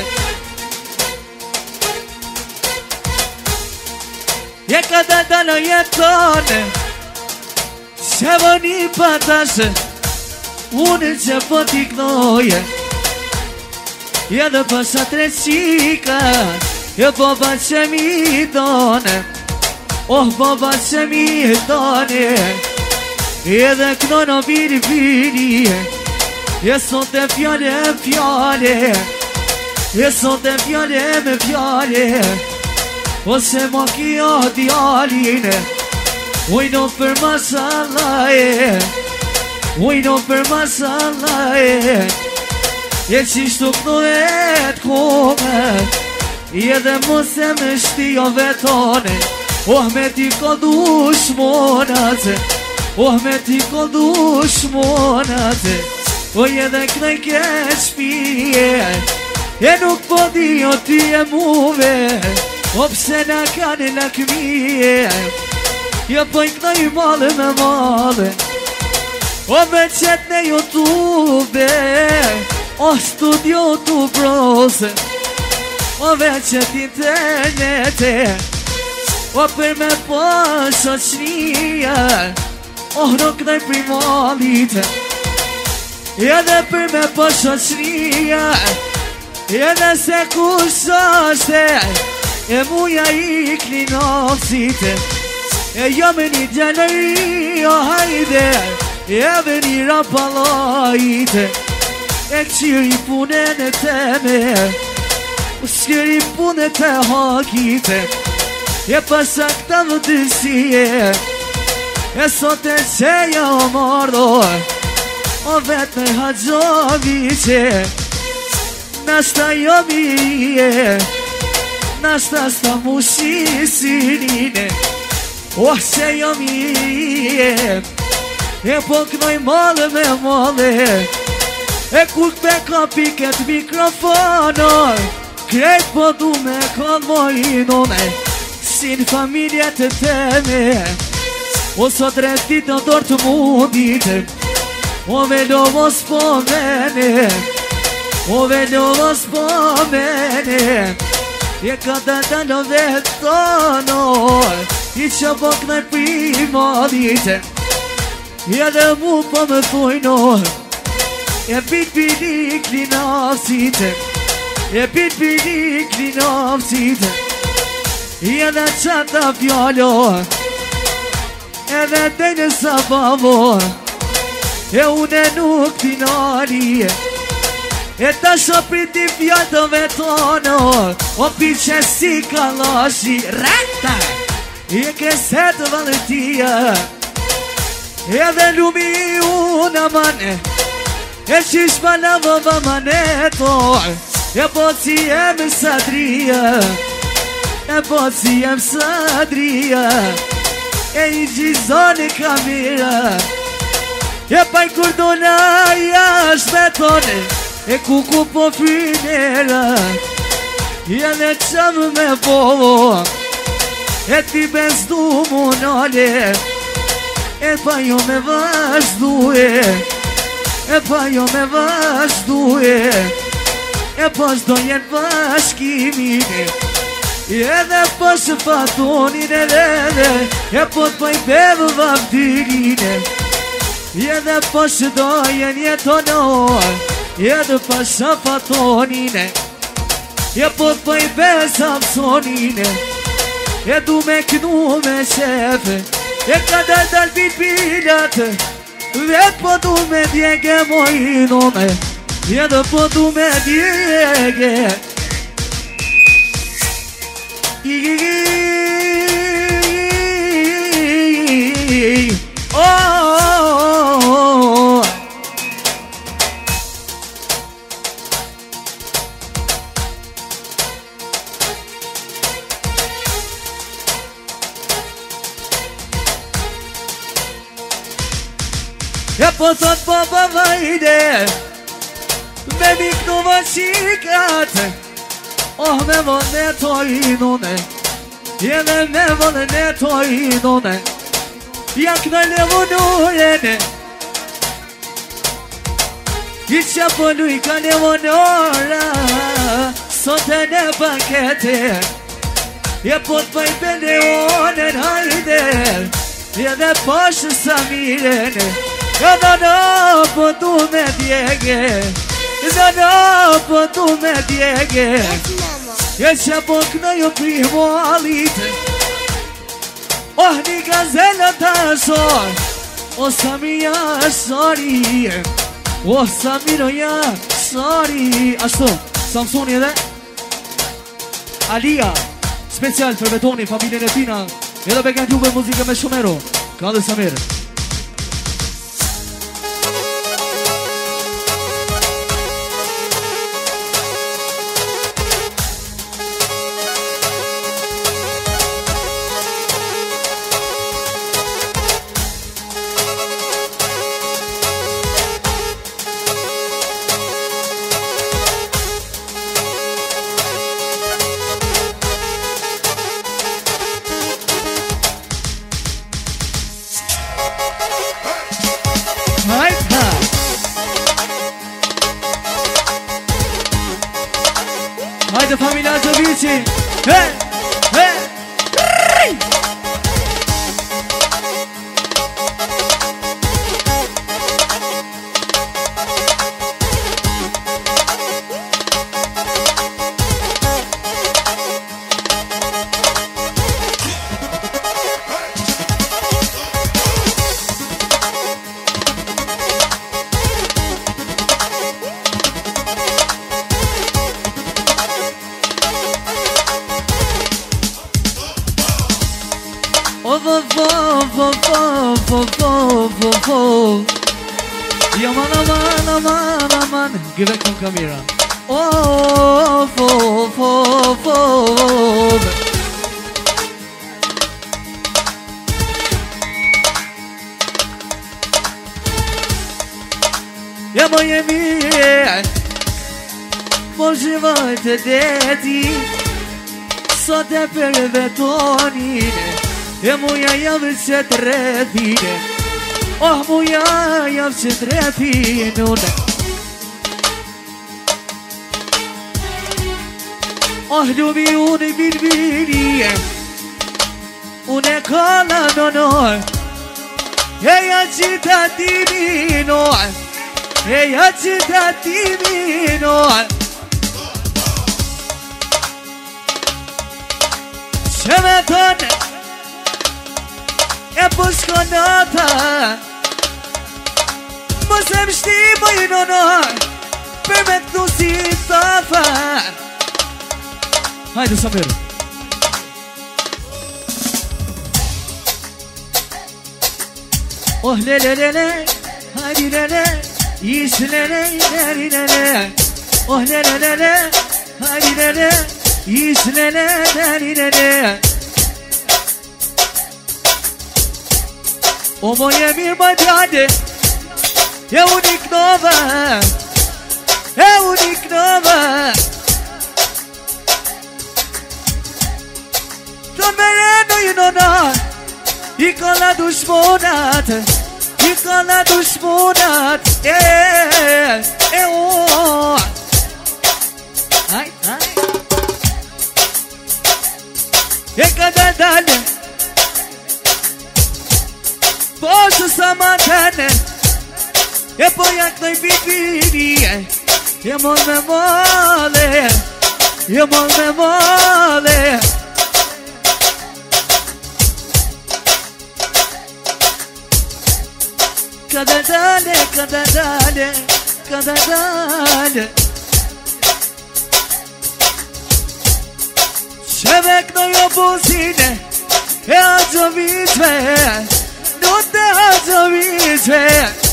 Je ka da da në jetone, që vëni patashe, unë që po t'i knoje, je dhe pasha tre qika, je boba që mi done, oh boba që mi done, je dhe knono biri biri, je sot e fjale fjale, je sot e fjale me fjale, ose mo kjo djaline, ujno për masalaje, ujno për masalaje, je qishtu këtu e t'kome, je dhe mos e me shtio vetone, oh me ti ko dush monate, oh me ti ko dush monate, oh je dhe knaj keq pije, e nuk po di o ti e muve, o pse na kane lakmije, ja po i knaj male me male, o me qet në YouTube, o studio tu brose, o me qet internete, o për me po shoqnia, o nuk knaj primalite, edhe për me po shoqnia, edhe se kush është, E muja i kli nafsite E jameni gjeleri o hajde E veni rapalajte E këqiri punen e teme S'këri punet e hakite E pasa këta vëdësie E sot e qeja o mardo O vet me haqovice Nashta jo mije Nashta sta mushi sinine Oh që jo mije E po kënoj male me male E kur këpe ka piket mikrofonor Krejt po du me konvojnone Si në familje të teme O sot restit në dorë të mundit O velo mos po mene O velo mos po mene E ka të të në vetë tonor I që po kënaj primadit E dhe mu po më thujnor E pit pilik li nafsit E pit pilik li nafsit E dhe qata fjallo E dhe dejnë sa bavo E une nuk finali E ta shopriti fjallëve tono O piqe si kalashi Rekta E keset valetia E dhe lumi una mane E qish palavo va maneto E po si jem sadria E po si jem sadria E i gjizoni kamira E pa i kurdona jash betone E kuku po finera E dhe qam me povo E ti bezdu munale E pa jo me vazhduje E pa jo me vazhduje E po shdo jenë bashkimine E dhe po shë fatonin e rede E po të poj bevë vavdyrine E dhe po shë do jenë jetonor E dhe po shë fatonine E po të poj bevë samsonine E du me kënu me shefe E ka dal dal bit bilat Dhe po du me djege mojnome E dhe po du me djege Oh, e po thot po po vajde Me miknu vë qikat Oh me vënë e tojnone Jene me vënë e tojnone Jak në levonurene I që po luj ka levonora Sot e në bankete E po të paj bënde onen hajde E dhe pashë sa mirene E në në po du me djege E në po du me djege E që po kënë jo primalit Oh një gazela të asor O Samia sori O Samiro ja sori Ashtu, Samsoni edhe Alia Special për Betoni, familjen e tina Edhe be kanë juve muzike me Shumero Ka dhe Samir Hajde familja të vici He, he, rrrri of, of, of, of. Yaman, aman, aman, aman. Give back from camera. Oh, of, of, of, of. Ja moje mije, moživajte deti, sot e për vetonine, e muja javë që të rethine, oh muja javë që të rethinune. Oh ljubi unë i birbirije, unë e kalla në noj, e ja qita ti minoj, e ja qita ti minoj. Që me tonë e pushkonata, mëse më shtimoj në noj, për me këtu si të fan. Hajde Samir. Oh le le le le, hajde le le, ish le le le le le. Oh le le le le, hajde le le, ish le le le le le. O moje mirë më djade, e unik nova, e unik nova. Të mereno i nonat, i ka la dushmonat, i ka la dushmonat, e, e o. Aj, aj. E ka dal dal, po që sa ma tene, e po jak nëj bitbiri, e mon me male, e mon me male. Kada dale, kada dale, kada dale. Që këno jo buzine, e agjovitve, nuk të agjovitve.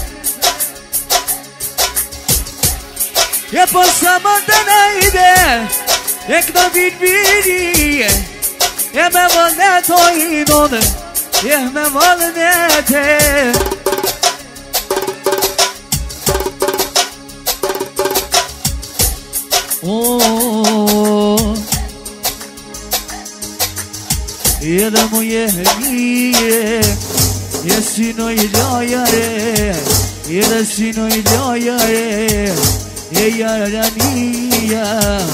E po sa më të najde, e këno bitbiri, e me vëlleto i none, e me vëllete. Oh, edhe mu je mije, je sino i ljajare, edhe sino i ljajare, e jarania,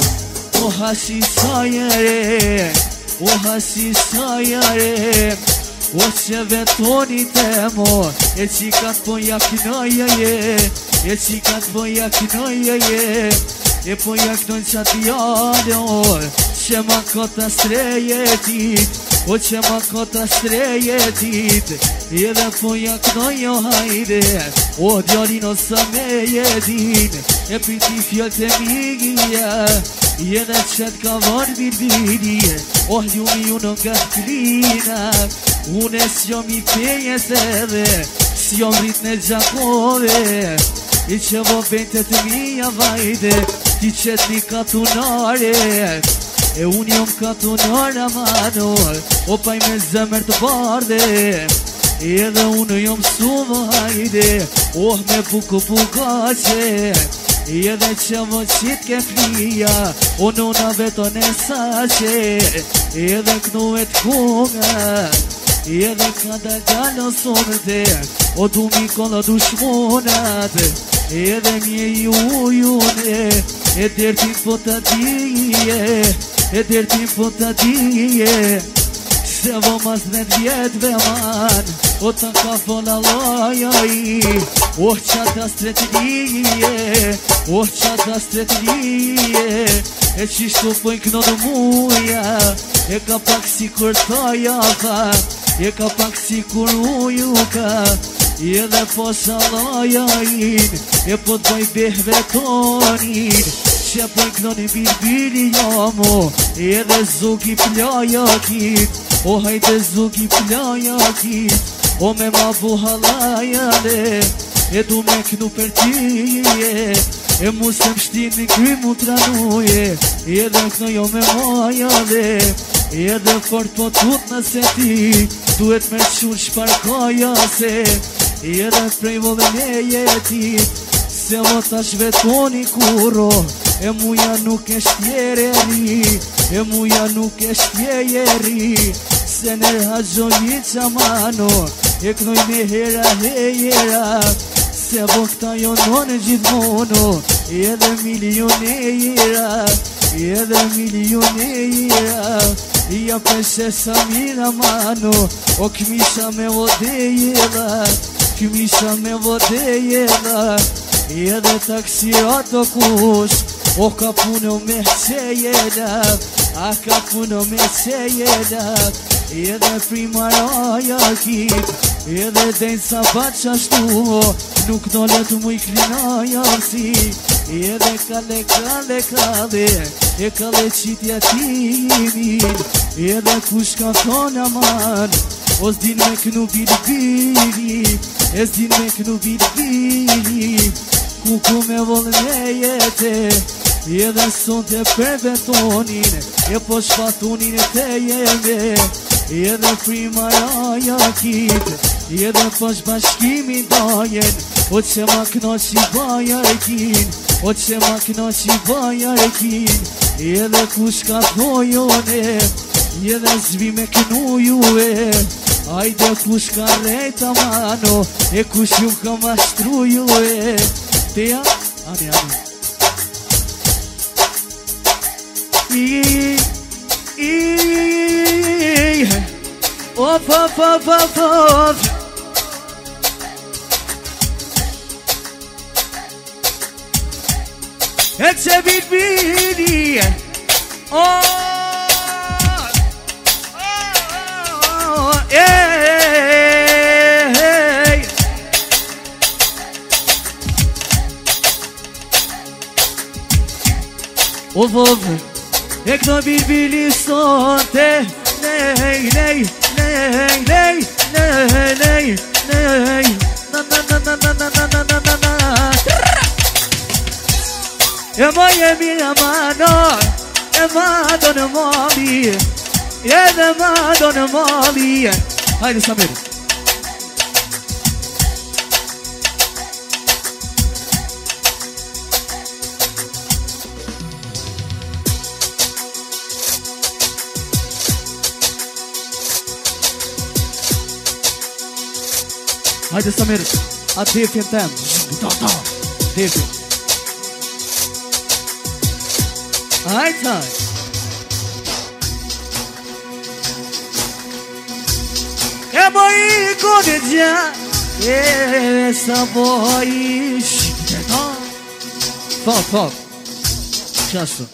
o hasi sajare, o hasi sajare, o që vetoni temo, e qikat po jaknoja je, e qikat po jaknoja je. E po jaknojnë qatë jallor, që ma kota strejetit, o që ma kota strejetit, edhe po jaknojnë o hajde, o djallin o sa me jedin, e piti fjall të migja, edhe qëtë ka varë birbiri, o ljumi unë nga klina, unë s'jo mi pejes edhe, s'jo rrit në gjakove, i që vo bejtë të mija vajde, ti qëtë një katunare, e unë jom katunare manor, o paj me zemër të barde, edhe unë jom suvo hajde, oh me buku bukace, edhe që vo qitë ke flija, o nona beton e sace, edhe kënu e të kunga, edhe ka da galo somëte, o du mi kolla dushmonat, edhe mje ju june, e dertin po të dije, e dertin po të dije, se vo mas në vjetve man, o të ka fola lajaj, o qata stretëlije, o qata stretëlije, e qishtu po i këno në muja, e ka pak si kur ta jafa, e ka pak si kur uju ka, edhe po shalajajin, e po të bëj behve tonin, që po i kënoni birbiri jamo, edhe zuki plajakit, o hajde zuki plajakit, O me ma bu halajale E du me knu për tije E mu se më shtin në kry mu tranuje E dhe këno jo me majale E dhe fort po tut nëse ti Duhet me qur shparkoja se E dhe prej vove me jeti Se mo tash vetoni kuro E muja nuk e shtjereri E muja nuk e shtjeri Se nër haqoni qamano E knoj me hera hejera Se bo këta jonon gjithmono E dhe milionera E dhe milionera Ja peshe sa mira mano O këmisha me vodejela Këmisha me vodejela E dhe taksirat o kush O ka puno me qejela A ka puno me qejela E dhe primaraja kip E dhe denjë sa bat qashtu Nuk dolet mu i klinaja si E dhe kale kale kale E kale qitja timin E dhe kush ka thonë aman O s'din me kënu bili bili E s'din me kënu bili bili Ku ku me vollë me jete E dhe sonte për betonin E po shpatunin e te jeme E dhe primaraja kip E dhe po shbashkimi dajen O që ma knoqi bajarkin O që ma knoqi bajarkin E dhe kush ka thojone E dhe zvi me knu jue Ajde kush ka rejta mano E kush ju ka mashtru jue Teja, ani ani I, i, Of, of, of, of, of E që bit bidi Oh, oh, ej Of, of E këto bit bili sonte Nej, nej, nej, nej, nej, nej, nej Na, na, na, na, na, na, na, na, na, na E moje mira mano E mado në mali E dhe mado në mali Hajde Samir Hajde Samir A defjen tem Ta ta Defjen Hajde hajde E moji kone dja E sa moji Shqipta Fak, fak Qashtu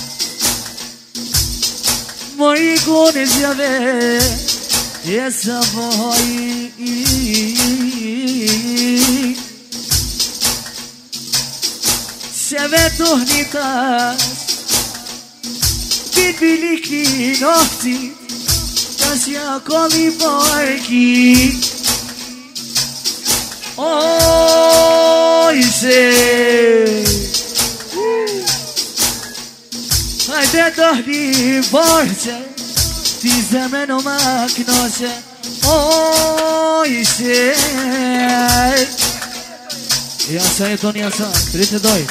Moji kone dja ve E sa moji Se vetu një tas Bit bilikli nokti Tas ja kolli barki Oj se Hajde dohni borqe Ti zemren o maknoqe Oj se Ja sa e toni asa Krite doj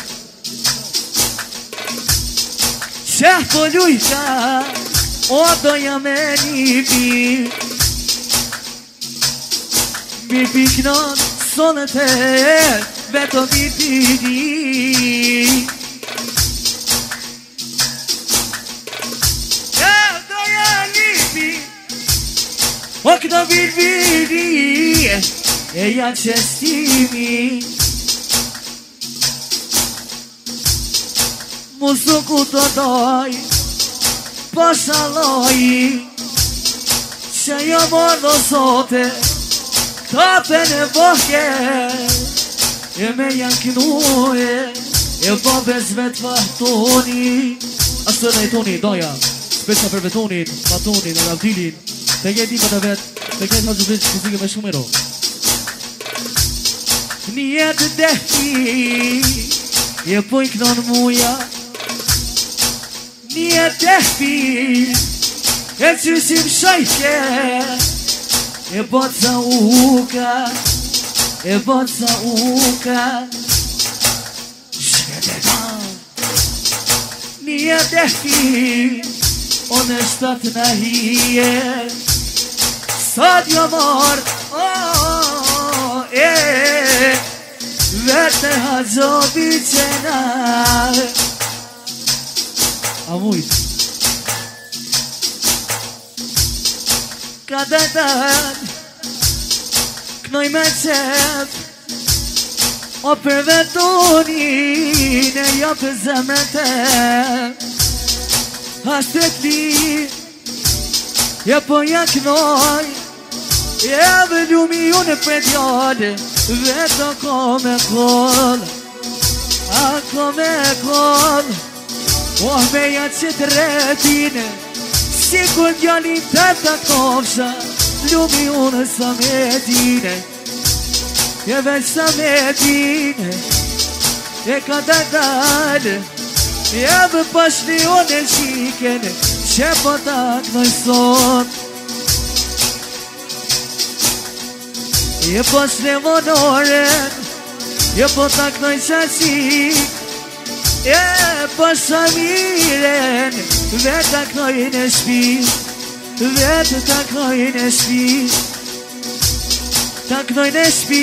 Qeh po lujta O doja me një pi Mi piknon sonet e Veto mi pidi Qeh doja një pi O këto bit vidi E janë qestimi Musu ku të doj Pashaloj Që jo mordo sote Kape në bohke E me janë kinue E babes vet fahtoni Asë dhe i toni, doja Spesa për betonin, fatonin, e ravdilin Të jedi më të vet Përket ha gjubit muzike me shumë ero Një jetë dehti Je po i kënon muja Një jetë dehti E qysim shajke E boca uka E boca uka Shkëtetan Një dehti O në shtatë në hije Sot jo mor Oh, e Vete hazobi qena A mujt Ka dajtan Knoj me qep O për vetonin E jo për zemrete Hashtet li Ja po ja knoj Ja dhe ljumi unë për djade Veto ko me kol A ko me kol Oh me ja që të retine Si kur djallin të të kofsha Ljumi unë sa me dine Je veç sa me dine E ka da dale Ja dhe pashli unë e qikene Që po ta knoj sot Je po shlevonoren Je po ta knoj qasik Je po shamiren Vet ta knoj në shpi Vet ta knoj në shpi Ta knoj në shpi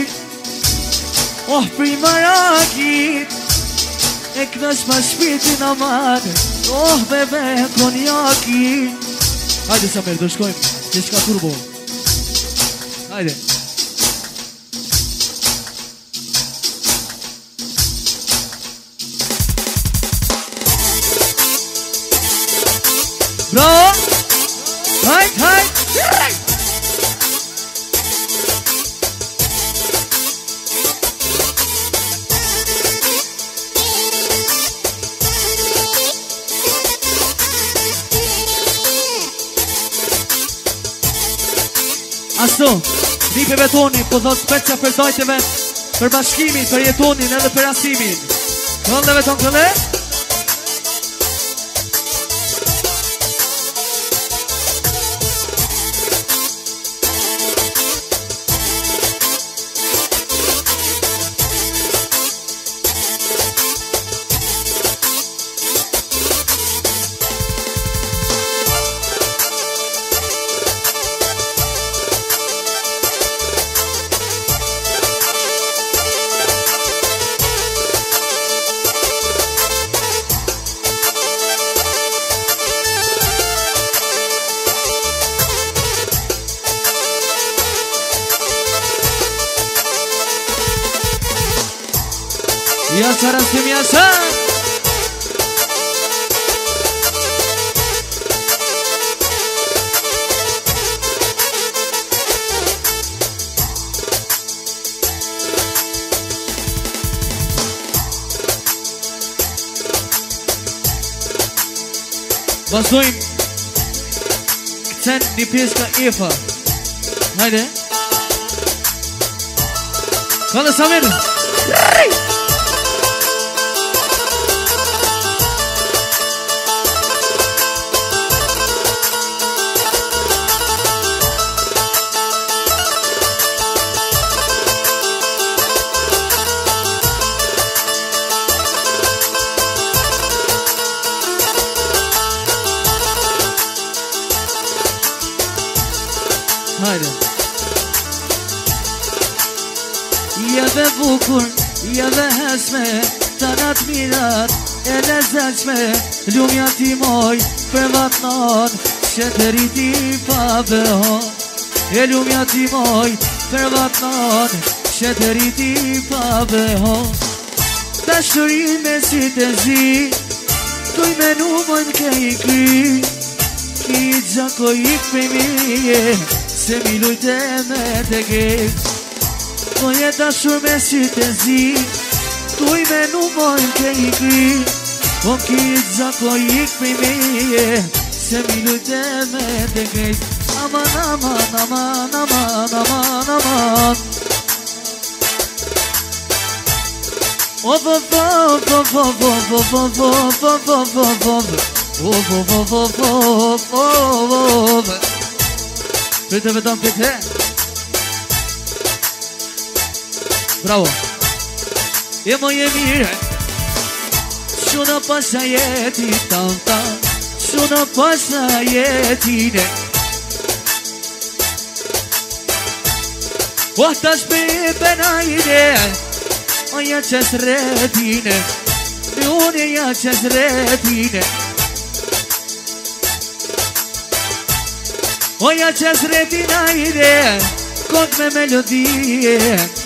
Oh primarakit E knosh ma shpirtin aman Oh bebe konjaki Hajde Samer, do shkojmë Një shka turbo Hajde Bravo Hajde, hajde Ashtu, ripeve toni, po thot specja për dajteve, për bashkimin, për jetonin edhe për asimin. Këndeve ton këlle? Yaşa Rasim yaşa Vazhdojmë Këtën një pjesë ka Efa Hajde Këllë Samir Hajde Ja dhe bukur, ja dhe hesme Tanat mirat e lezeqme Lumja ti moj për vatnon Që të riti pa beho E lumja ti moj për vatnon Që të riti pa beho Ta shërin me si të zi Tuj me numën ke i kry Ki gjako i këpëmije Se mi lujte me të gejt Po jetë ashur me si të zi Tuj me numojnë ke i kry Po ki gjako i këpëmije Se mi lujte me të gejt A aman aman aman aman aman aman. Of of of of of of of of of of of of of of of of of. Pyte vedam pyte. Bravo. Je moje mire. Shuna pasha jeti tam tam. Shuna pasha jeti ne. Waqta xbiben għajde. Oja ċesretine. Miuni ja ċesretine. Oja ċesretine għajde. Kont me melodije.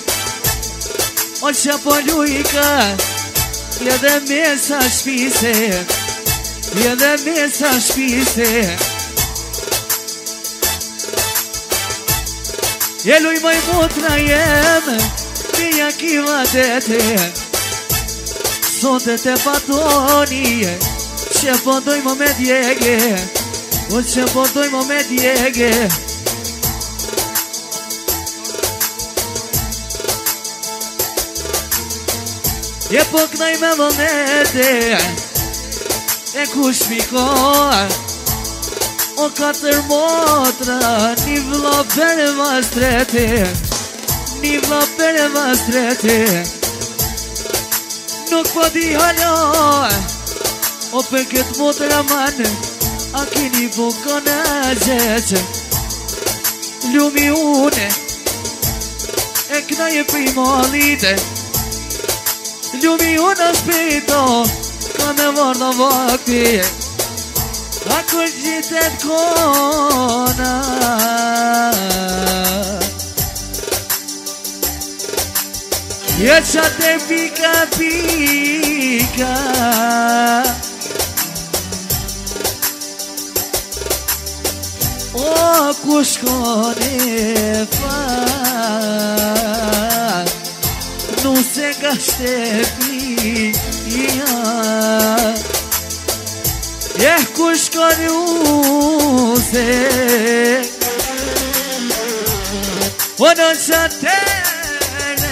Olċa polujka. Jede mesa xpise. Jede mesa xpise. Jelu jmaj mutra jem. Mija kiva dete. Sonte te patoni. Që podojmo me djege. O që podojmo me djege. Je poknaj me vonete. E kush miko. O katër motra. Një vlo për mastrete. Një vlo për mastrete. Nuk po di halo. O për këtë motra manë. A kini bukon e gjeqë. Lumi une. E këna je primalite. Ljumi unë shpito, ka me varda vakti. Ako gjitet kona. Je qa te pika pika. O ku shkone fa. Nuse nga shtepia. Eh ku shkon nuse. O në qatere.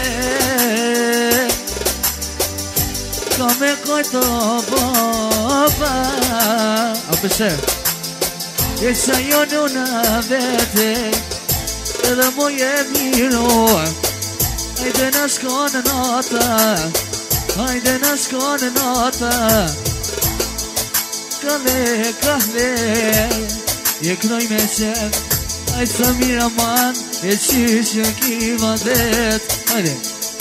Ka me kojto baba. A përse e qa jo nuna vete. Edhe moje miro. Hajde në shkon në nata. Hajde në shkon në nata. Kahve, kahve. Je knoj me qef. Hajde sa mira man. E qishë kima det. Hajde.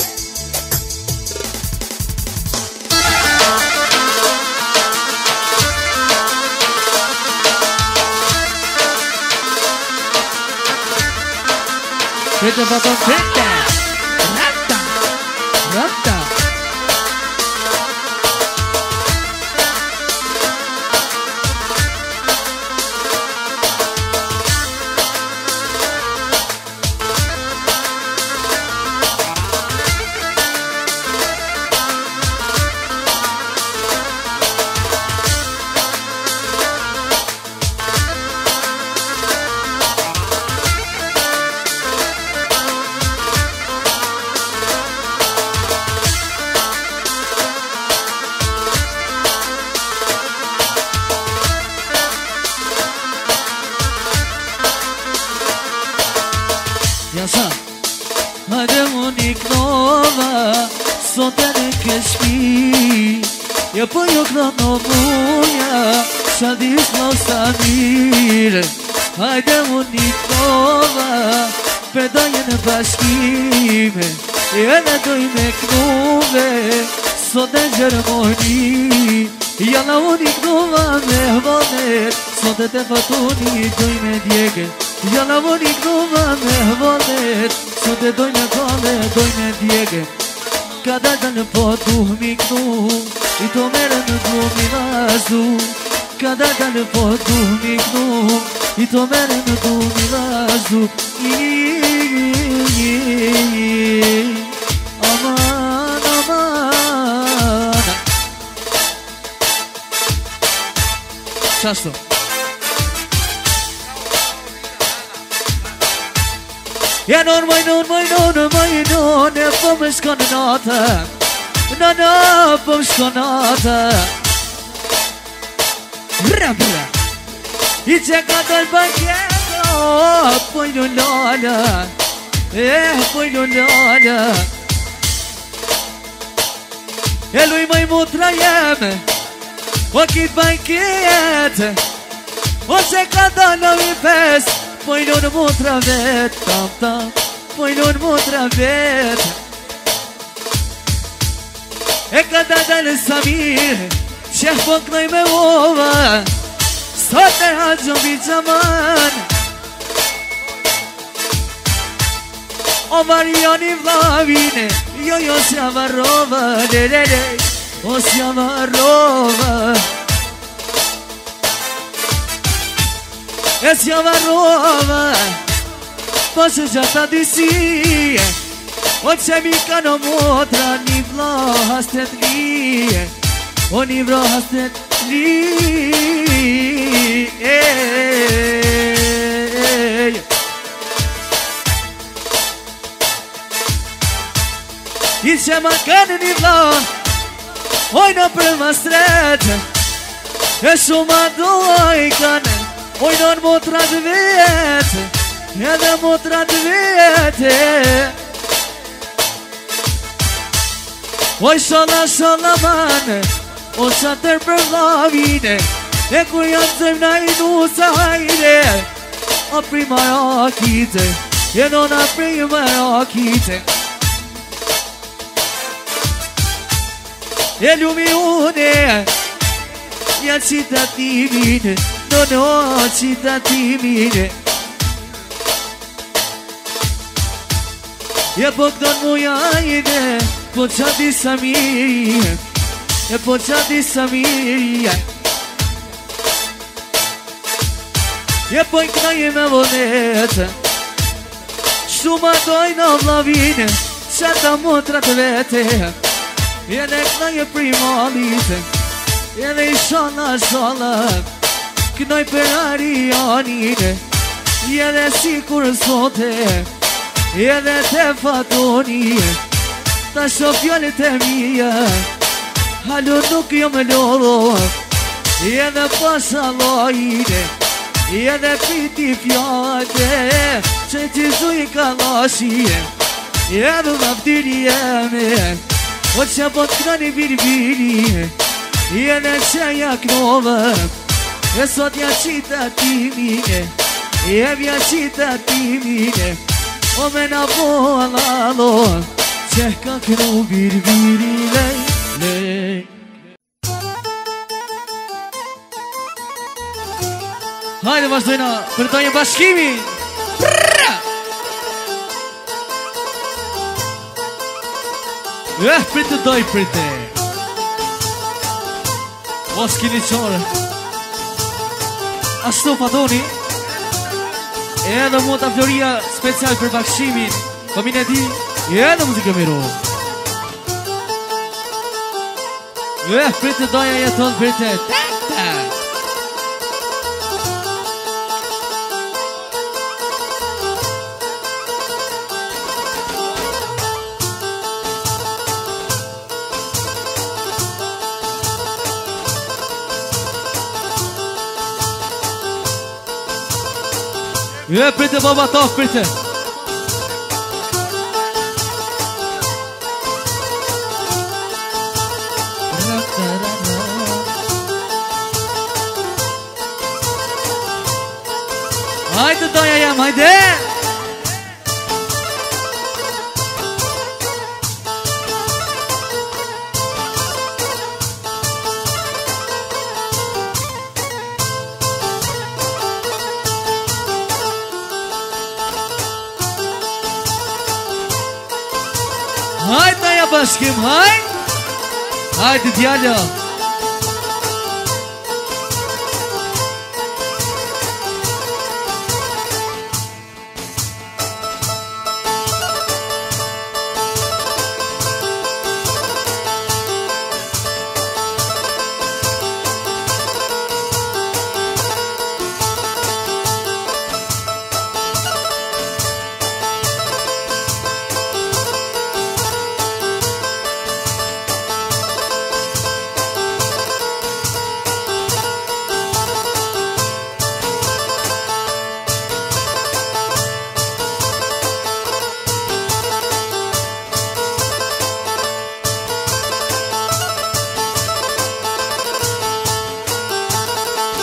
Pete baton pete. Rapta. Hajde unë i knova. Sot e në keshpi. Ja po jo knono muja. Qa dis no sa mire. Hajde unë i knova. Pedojë në bashkime. E në doj me knuve. Sot e gjermoni. Jalla unë i knova me vonet. Sot e te fatuni doj me djege. Jalla unë i knova me vonet. Sot e doj me kone, doj me djege. Ka dalë në po duh mi knu. I to mere në du mi vazdu. Ka dalë në po duh mi knu. I to mere në du mi vazdu. Aman, aman. Qashtu Ja non mai non mai non mai non e po më shkon nata. Na na po më shkon nata. Rabla. I që ka dal banketo po i lala. Eh po i lala. E lui mai mutra jeme o kit banket. O që ka dal në mi pes po i lon mutra vet. Tam tam po i lon mutra vet. E ka dal Samir Sheh po knoj me vova Sot e haqëm bi qaman O Mariani Vlavine Jo jo s'ja varrova Le le le O s'ja varrova E s'ja varrova Po që gjata disi O që mi ka në motra Një vla hastet li O një vla hastet li I që ma kanë një vla Oj në për më stret E shumë a doj kanë Oj në në motrat vet Edhe motrat vete Oj shala shala mane O qatër për vlavine E kur janë zëjmë na i du sa hajde O prima rakite E nona prima rakite E lumi une Ja citatimine No no citatimine E po këton muja ide Po qati Samir E po qati Samir E po i knaj me vonet Shumë doj në vlavine Qata motrat vete E ne knaj e primalite E ne i shala shala Knaj për Arianine E ne si kur sote E ne te fatonije Ta sho fjallit e mija Halu nuk jo me lodho E dhe pasha lojine E dhe piti fjallë Që që zuj ka lashije E dhe vaftyri jeme O që po të krani birbiri E dhe që ja knove E sot ja qita timine E vja qita timine O me na po alalo Që ka kënu birbiri lej, lej Hajde vazhdojna për të një bashkimi Eh, për të doj për te O s'kini qore Ashtu fatoni E edhe Mota Floria special për bashkimin Pëmin e di E edhe muzikë miru Eh, për të doja jeton për te E për të baba tof për të Hajde doja jam, hajde Hajde doja bashkim, hajde Hajde djallë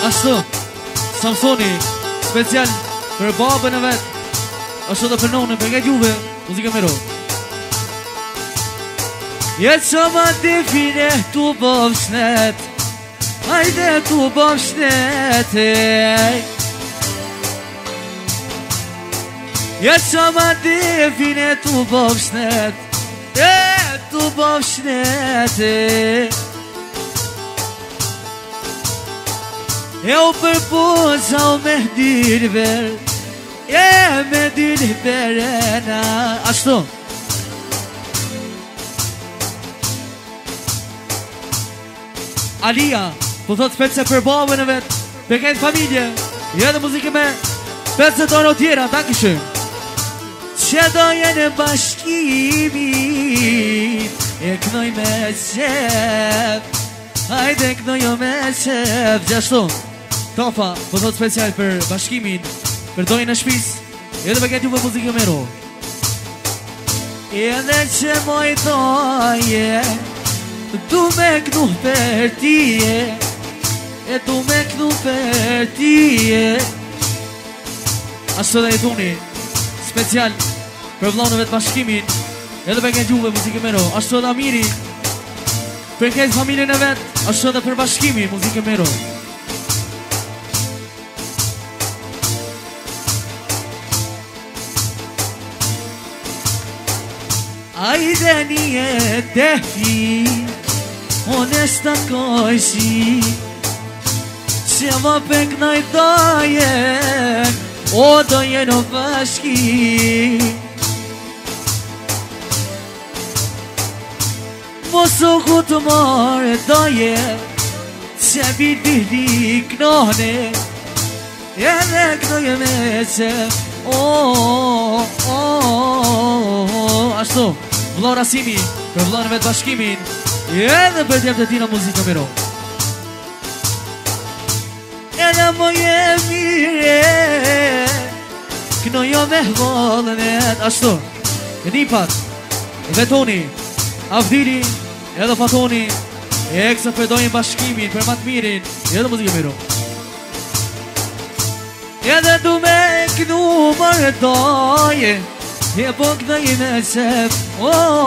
Ashtu Samsoni Special për babën e vet. Ashtu dhe për nonën, për nga juve muzika me ro. Jetë që ma define tu bëm shnet, hajde tu bëm shnet. Jetë që ma define tu bëm shnet, e tu bëm shnet. E u përpoza u me dirver, e me dirverena. Ashtu Alia, po thot specie për babën e vet, për këtë familje, jo edhe muzikë me specie tonë tjera, dankishëm. Që do jenë bashkimi, e kënoj me qep, hajde kënoj me qep. Gjashtu, Tofa, po thot special për bashkimin, për dojnë në shpis, edhe për këtë juve muzikë me ro. Edhe që moj doje, du me kënu për tije, e du me kënu për tije. Ashtu dhe i tuni special për vlonëve të bashkimin, edhe për këtë juve muzikë me ro. Ashtu dhe Amiri për këtë familjen e vet, ashtu dhe për bashkimin muzikë me ro. Ajde një defi, onesta kojshi, që më peknoj dojen, o dojen o bashki. Mosu ku të marë dojen, që bidili knone, edhe knoje me që, o, o, o, ashtu. Vlon Rasimi, për vlonëve të bashkimin, edhe për djemë të tina muzika me ro. Edhe më je mire, kënojo me volënet. Ashtu, e Nipat, dhe Toni, Avdiri, edhe Fatoni, e eksa përdojnë bashkimin, për matë mirin, edhe muzika me ro. Edhe du me kënu mërdoje, e po këdoj me qep, o,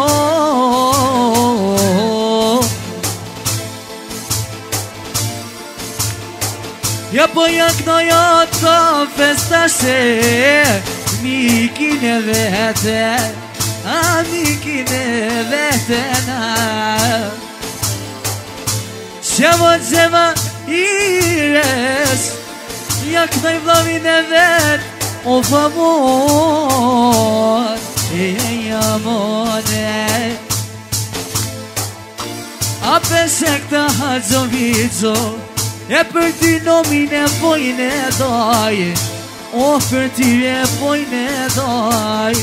e po ja këdoj ato festashe, mikin e vete, a mikin e vete na. Qevo qema ires, ja këdoj vlovin e vet, o favor, e amore. A pesë këta hadzo vizo, e për ty nomin e pojnë e daj, o për ty e pojnë e daj.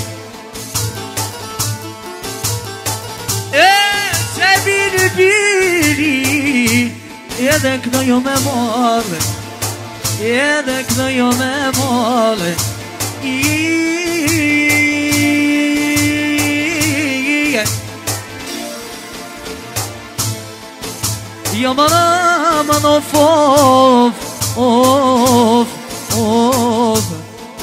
E që biri biri, edhe kënojo me morë, edhe kënojo me morë. Yaman aman of of of of.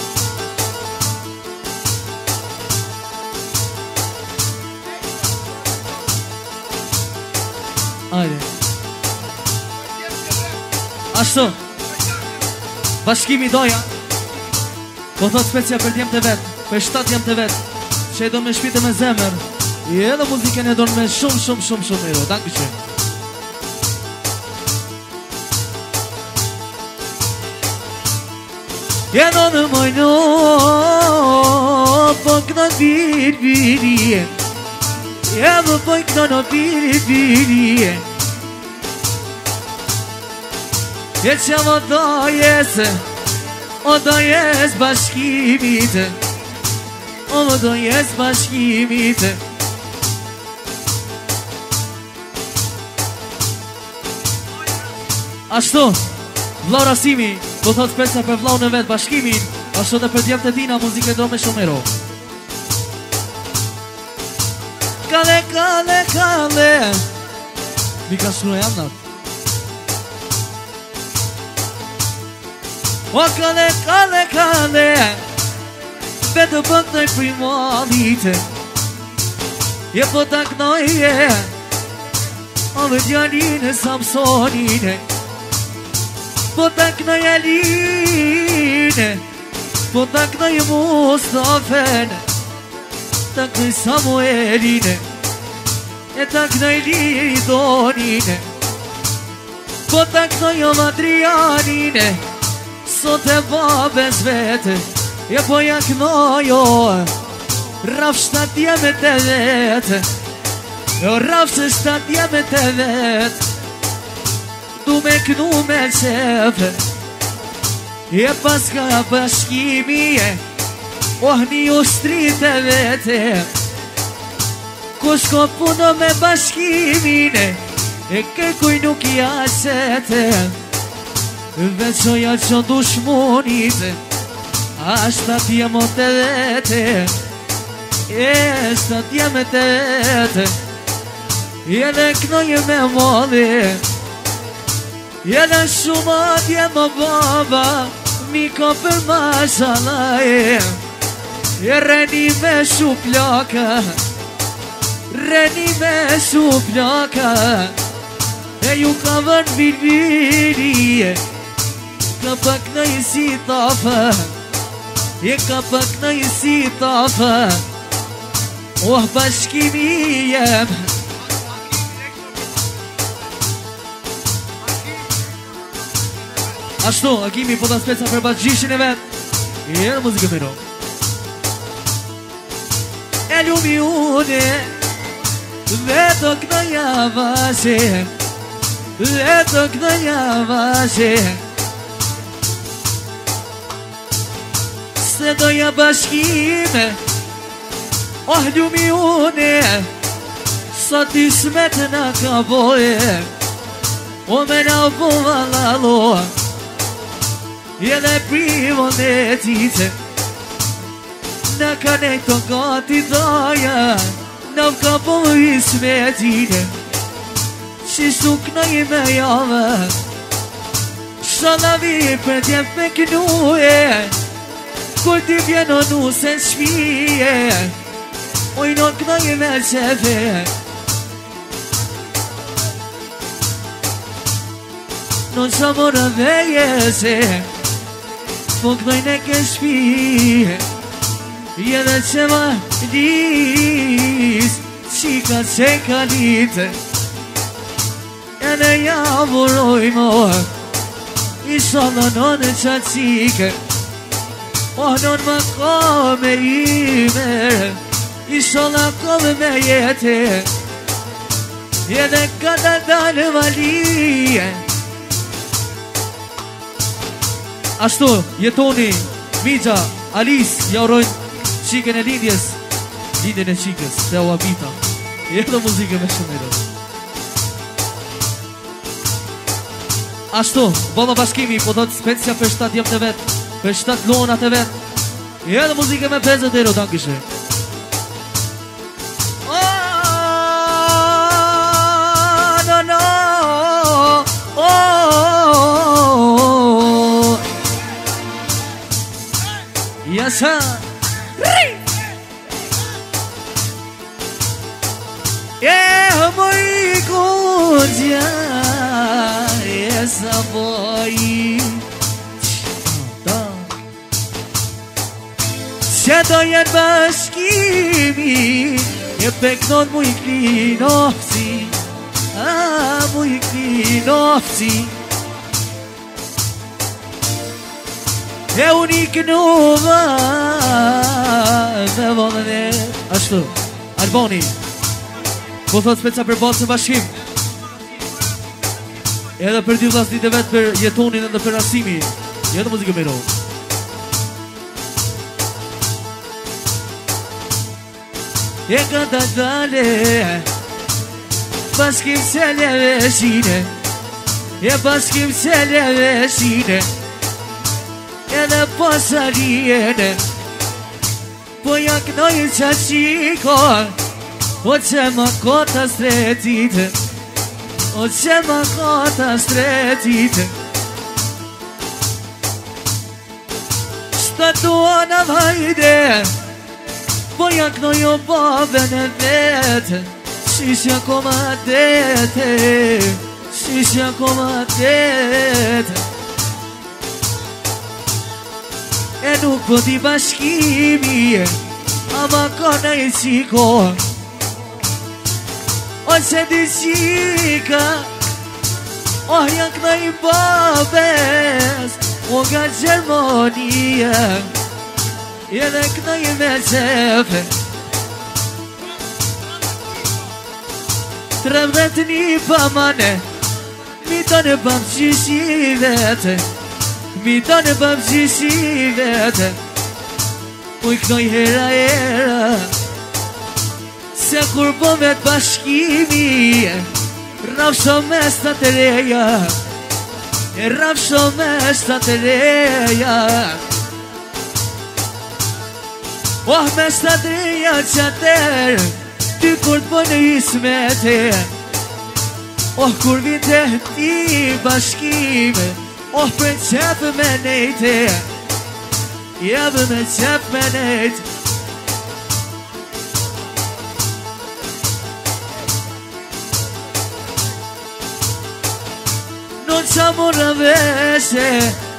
Haydi. Ashtu bashkimi doja, po thot specia për djemë të vetë, për shtatë djemë të vetë, që e do me shpite me zemër, i edhe muzikën e do me shumë, shumë, shumë, shumë e ro. Danke që. Jeno në mojno, po këna bir birje, jeno po këna në bir birje, je që më dojesë, o dojes bashkimit, o dojes bashkimit. Ashtu, vlau Rasimi, do thot speca për vlau në vetë bashkimin, ashtu dhe për djemë të tina muzike do me shumero. Kale, kale, kale, mi ka shru e amnat. O kale, kale, kale Vetë bëk në primalite Je po taknoje Ove djaline Samsonine Po taknoje Aline Po taknoje Mustafene Taknoje Samueline E taknoje Lidonine Po taknoje Adrianine Sot e babes vete E po jaknojo Raf shtat jeme të vete E raf se shtat jeme të vete Du me knu me qefe E pas ka bashkimi e Oh një ustri të vete Kush ko puno me bashkimine E kërkuj nuk i asete Veqoja që dushmonite Ashtë atje më të vete Eshtë atje me të vete Jene knoje me modhe Jene shumë atje më baba Miko për mashalaje E reni me shuplaka Reni me shuplaka E ju ka vën bilbilije Ka pak në i si tafa E ka pak në i si tafa Oh bashkimi jem Ashtu, Agimi po të speca për bashkishin e vet E në muzikë miro E ljumi une Veto këna javashe Veto këna javashe Se doja bashkime Oh ljumi une Sot ismet në ka boje O me në povalalo Jene primo në tite Në ka nejto gati doja Në ka po ismetine Qishtu kënoj me jave Shalavi për tjep me kënuje Kur ti vjeno nuse në shpije Oj në kënoj me qefe Në shamora veje se Po kënoj në ke shpije Jene që ma lis Qika që ka lite E në javuroj mo Isha në në qa qike Oh non më kome ime Isha në kome me jete E dhe ka të dalë valije Ashtu jetoni Mija, Alice ja urojnë Qiken e lindjes Lindjen e qikës Se u abita E dhe muzike me shumire Ashtu, baba bashkimi Po do të specia për shtat jem të vet Për shtat lona të vet E dhe muzike me pezet e ro Dankishe Oh, no, no Oh Yes, sir Yeah, boy, kunja Yes, boy Që do jenë bashkimi E peknon mu i klinofci A mu i klinofci E unë i kënuva Dhe vonën e Ashtu, Alboni Po thot speca për basën bashkim Edhe për dy vlasnit e vetë për jetonin edhe për rasimi Jetë muzikë me ro E ka të dale Bashkim qëlleve shine E bashkim qëlleve shine Edhe pasarijene Po jaknoj qa qiko O që më kota stretit O që më kota stretit të duana vajde Po ja knoj o babën e vete Shishja koma dete Shishja koma dete E nuk po t'i bashkimi Ama kona i qiko O që di qika O janë këna i babes O nga Gjermonia Edhe këna i me qefe Trembet një pamane Mi të në bam qishi vete Mi të në bam qishi vete Po i kënoj hera hera Se kur po me të bashkimi Rafsho me sta të reja E rafsho me sta të reja Oh me sta të reja qater Ty kur të bënë ismete Oh kur vite ti bashkime Oh për qepë me nejte Jebë me qepë me nejte Non qa mora veshe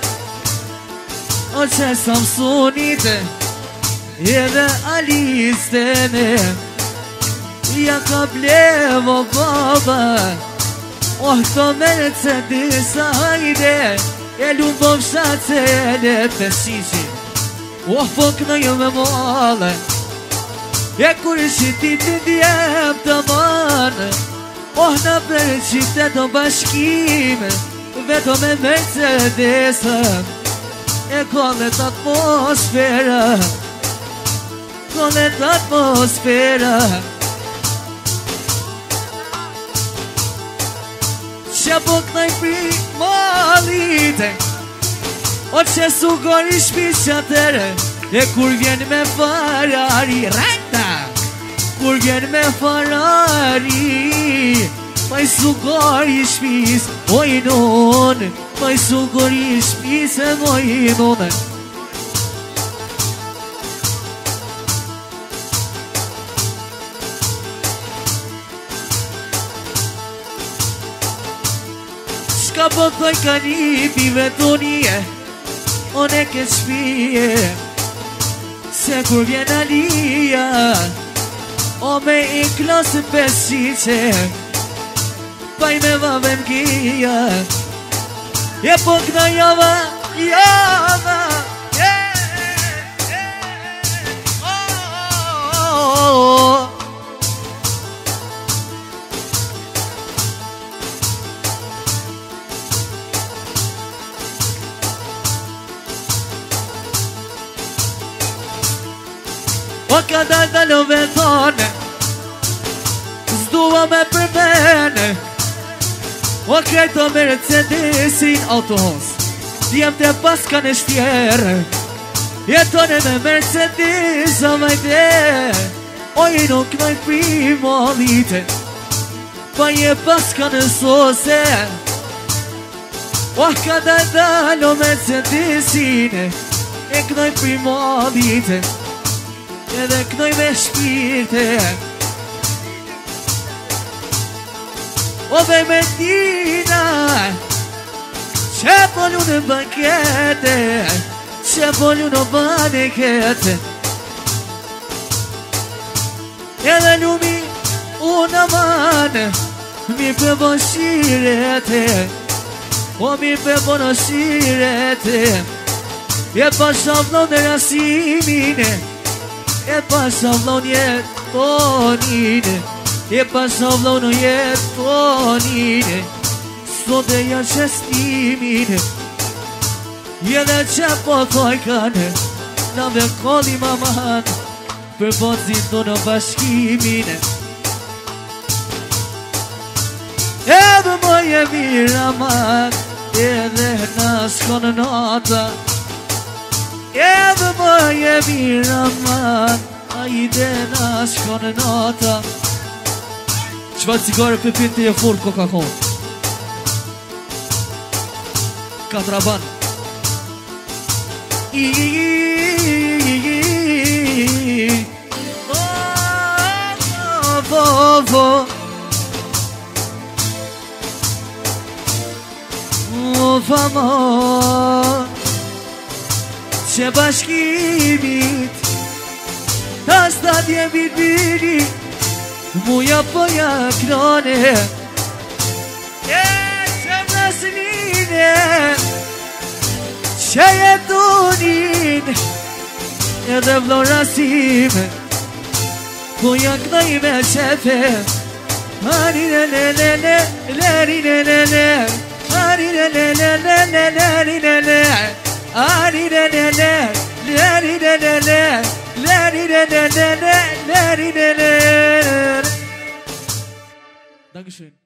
O që Samsunite Edhe Alistene Ja ka blevo baba Oh këto Mercedes hajde E lumbom shatë e le pesisi Oh po këna jo me male E kur ishi ti të djem të manë Oh në për qytet o bashkime Veto me Mercedes E kollet atmosfera Kollet atmosfera Që po kënaj pri malite O që sugar i shpish qatere E kur vjen me Ferrari Rekta Kur vjen me Ferrari Maj sugar i shpis Oj non Maj sugar i shpis E moj non Shka po thoj ka një pive tonje O ne ke shpije Se kur vjen Alia O me i klasë pesqice Paj me vave m'kia E po këna java Java O ka dal dalove thone Zdua me përmene O krejto Mercedesin autohos Djem tre pas ka në shtjerë Jetone me Mercedes o vajte O i nuk nëj primalite Pa je pas ka në sose O ka dal dalo Mercedesin E kënoj primalite Edhe kënoj me shpirte O ve me tina Që polju në bankete Që polju në banekete Edhe lumi unë aman Mi përbon shirete O mi përbon shirete E pa shavlon në rasimine E pa shavlon jetonine E pa shavlon jetonine Sot e ja qestimine E dhe që po thoj kane Na me kolli maman Për bozin të në bashkimine Edhe më je mirë aman Edhe në shkonë nata Edhe më je mirë aman A i dhe në shkonë nata Qëfar cigare për pinte e furë Coca-Cola Katraban Of aman çe başkimit Tasta diye birbiri mu yapmaya krane Geçem nasline Şeye dunin Edhe vlorasime Bu yaknayı ve şefe Hani le le le le Leri le le le Hani le le le le le Leri le le Hani le le le Leri le le le Leri le le le Leri le le Dankeschön.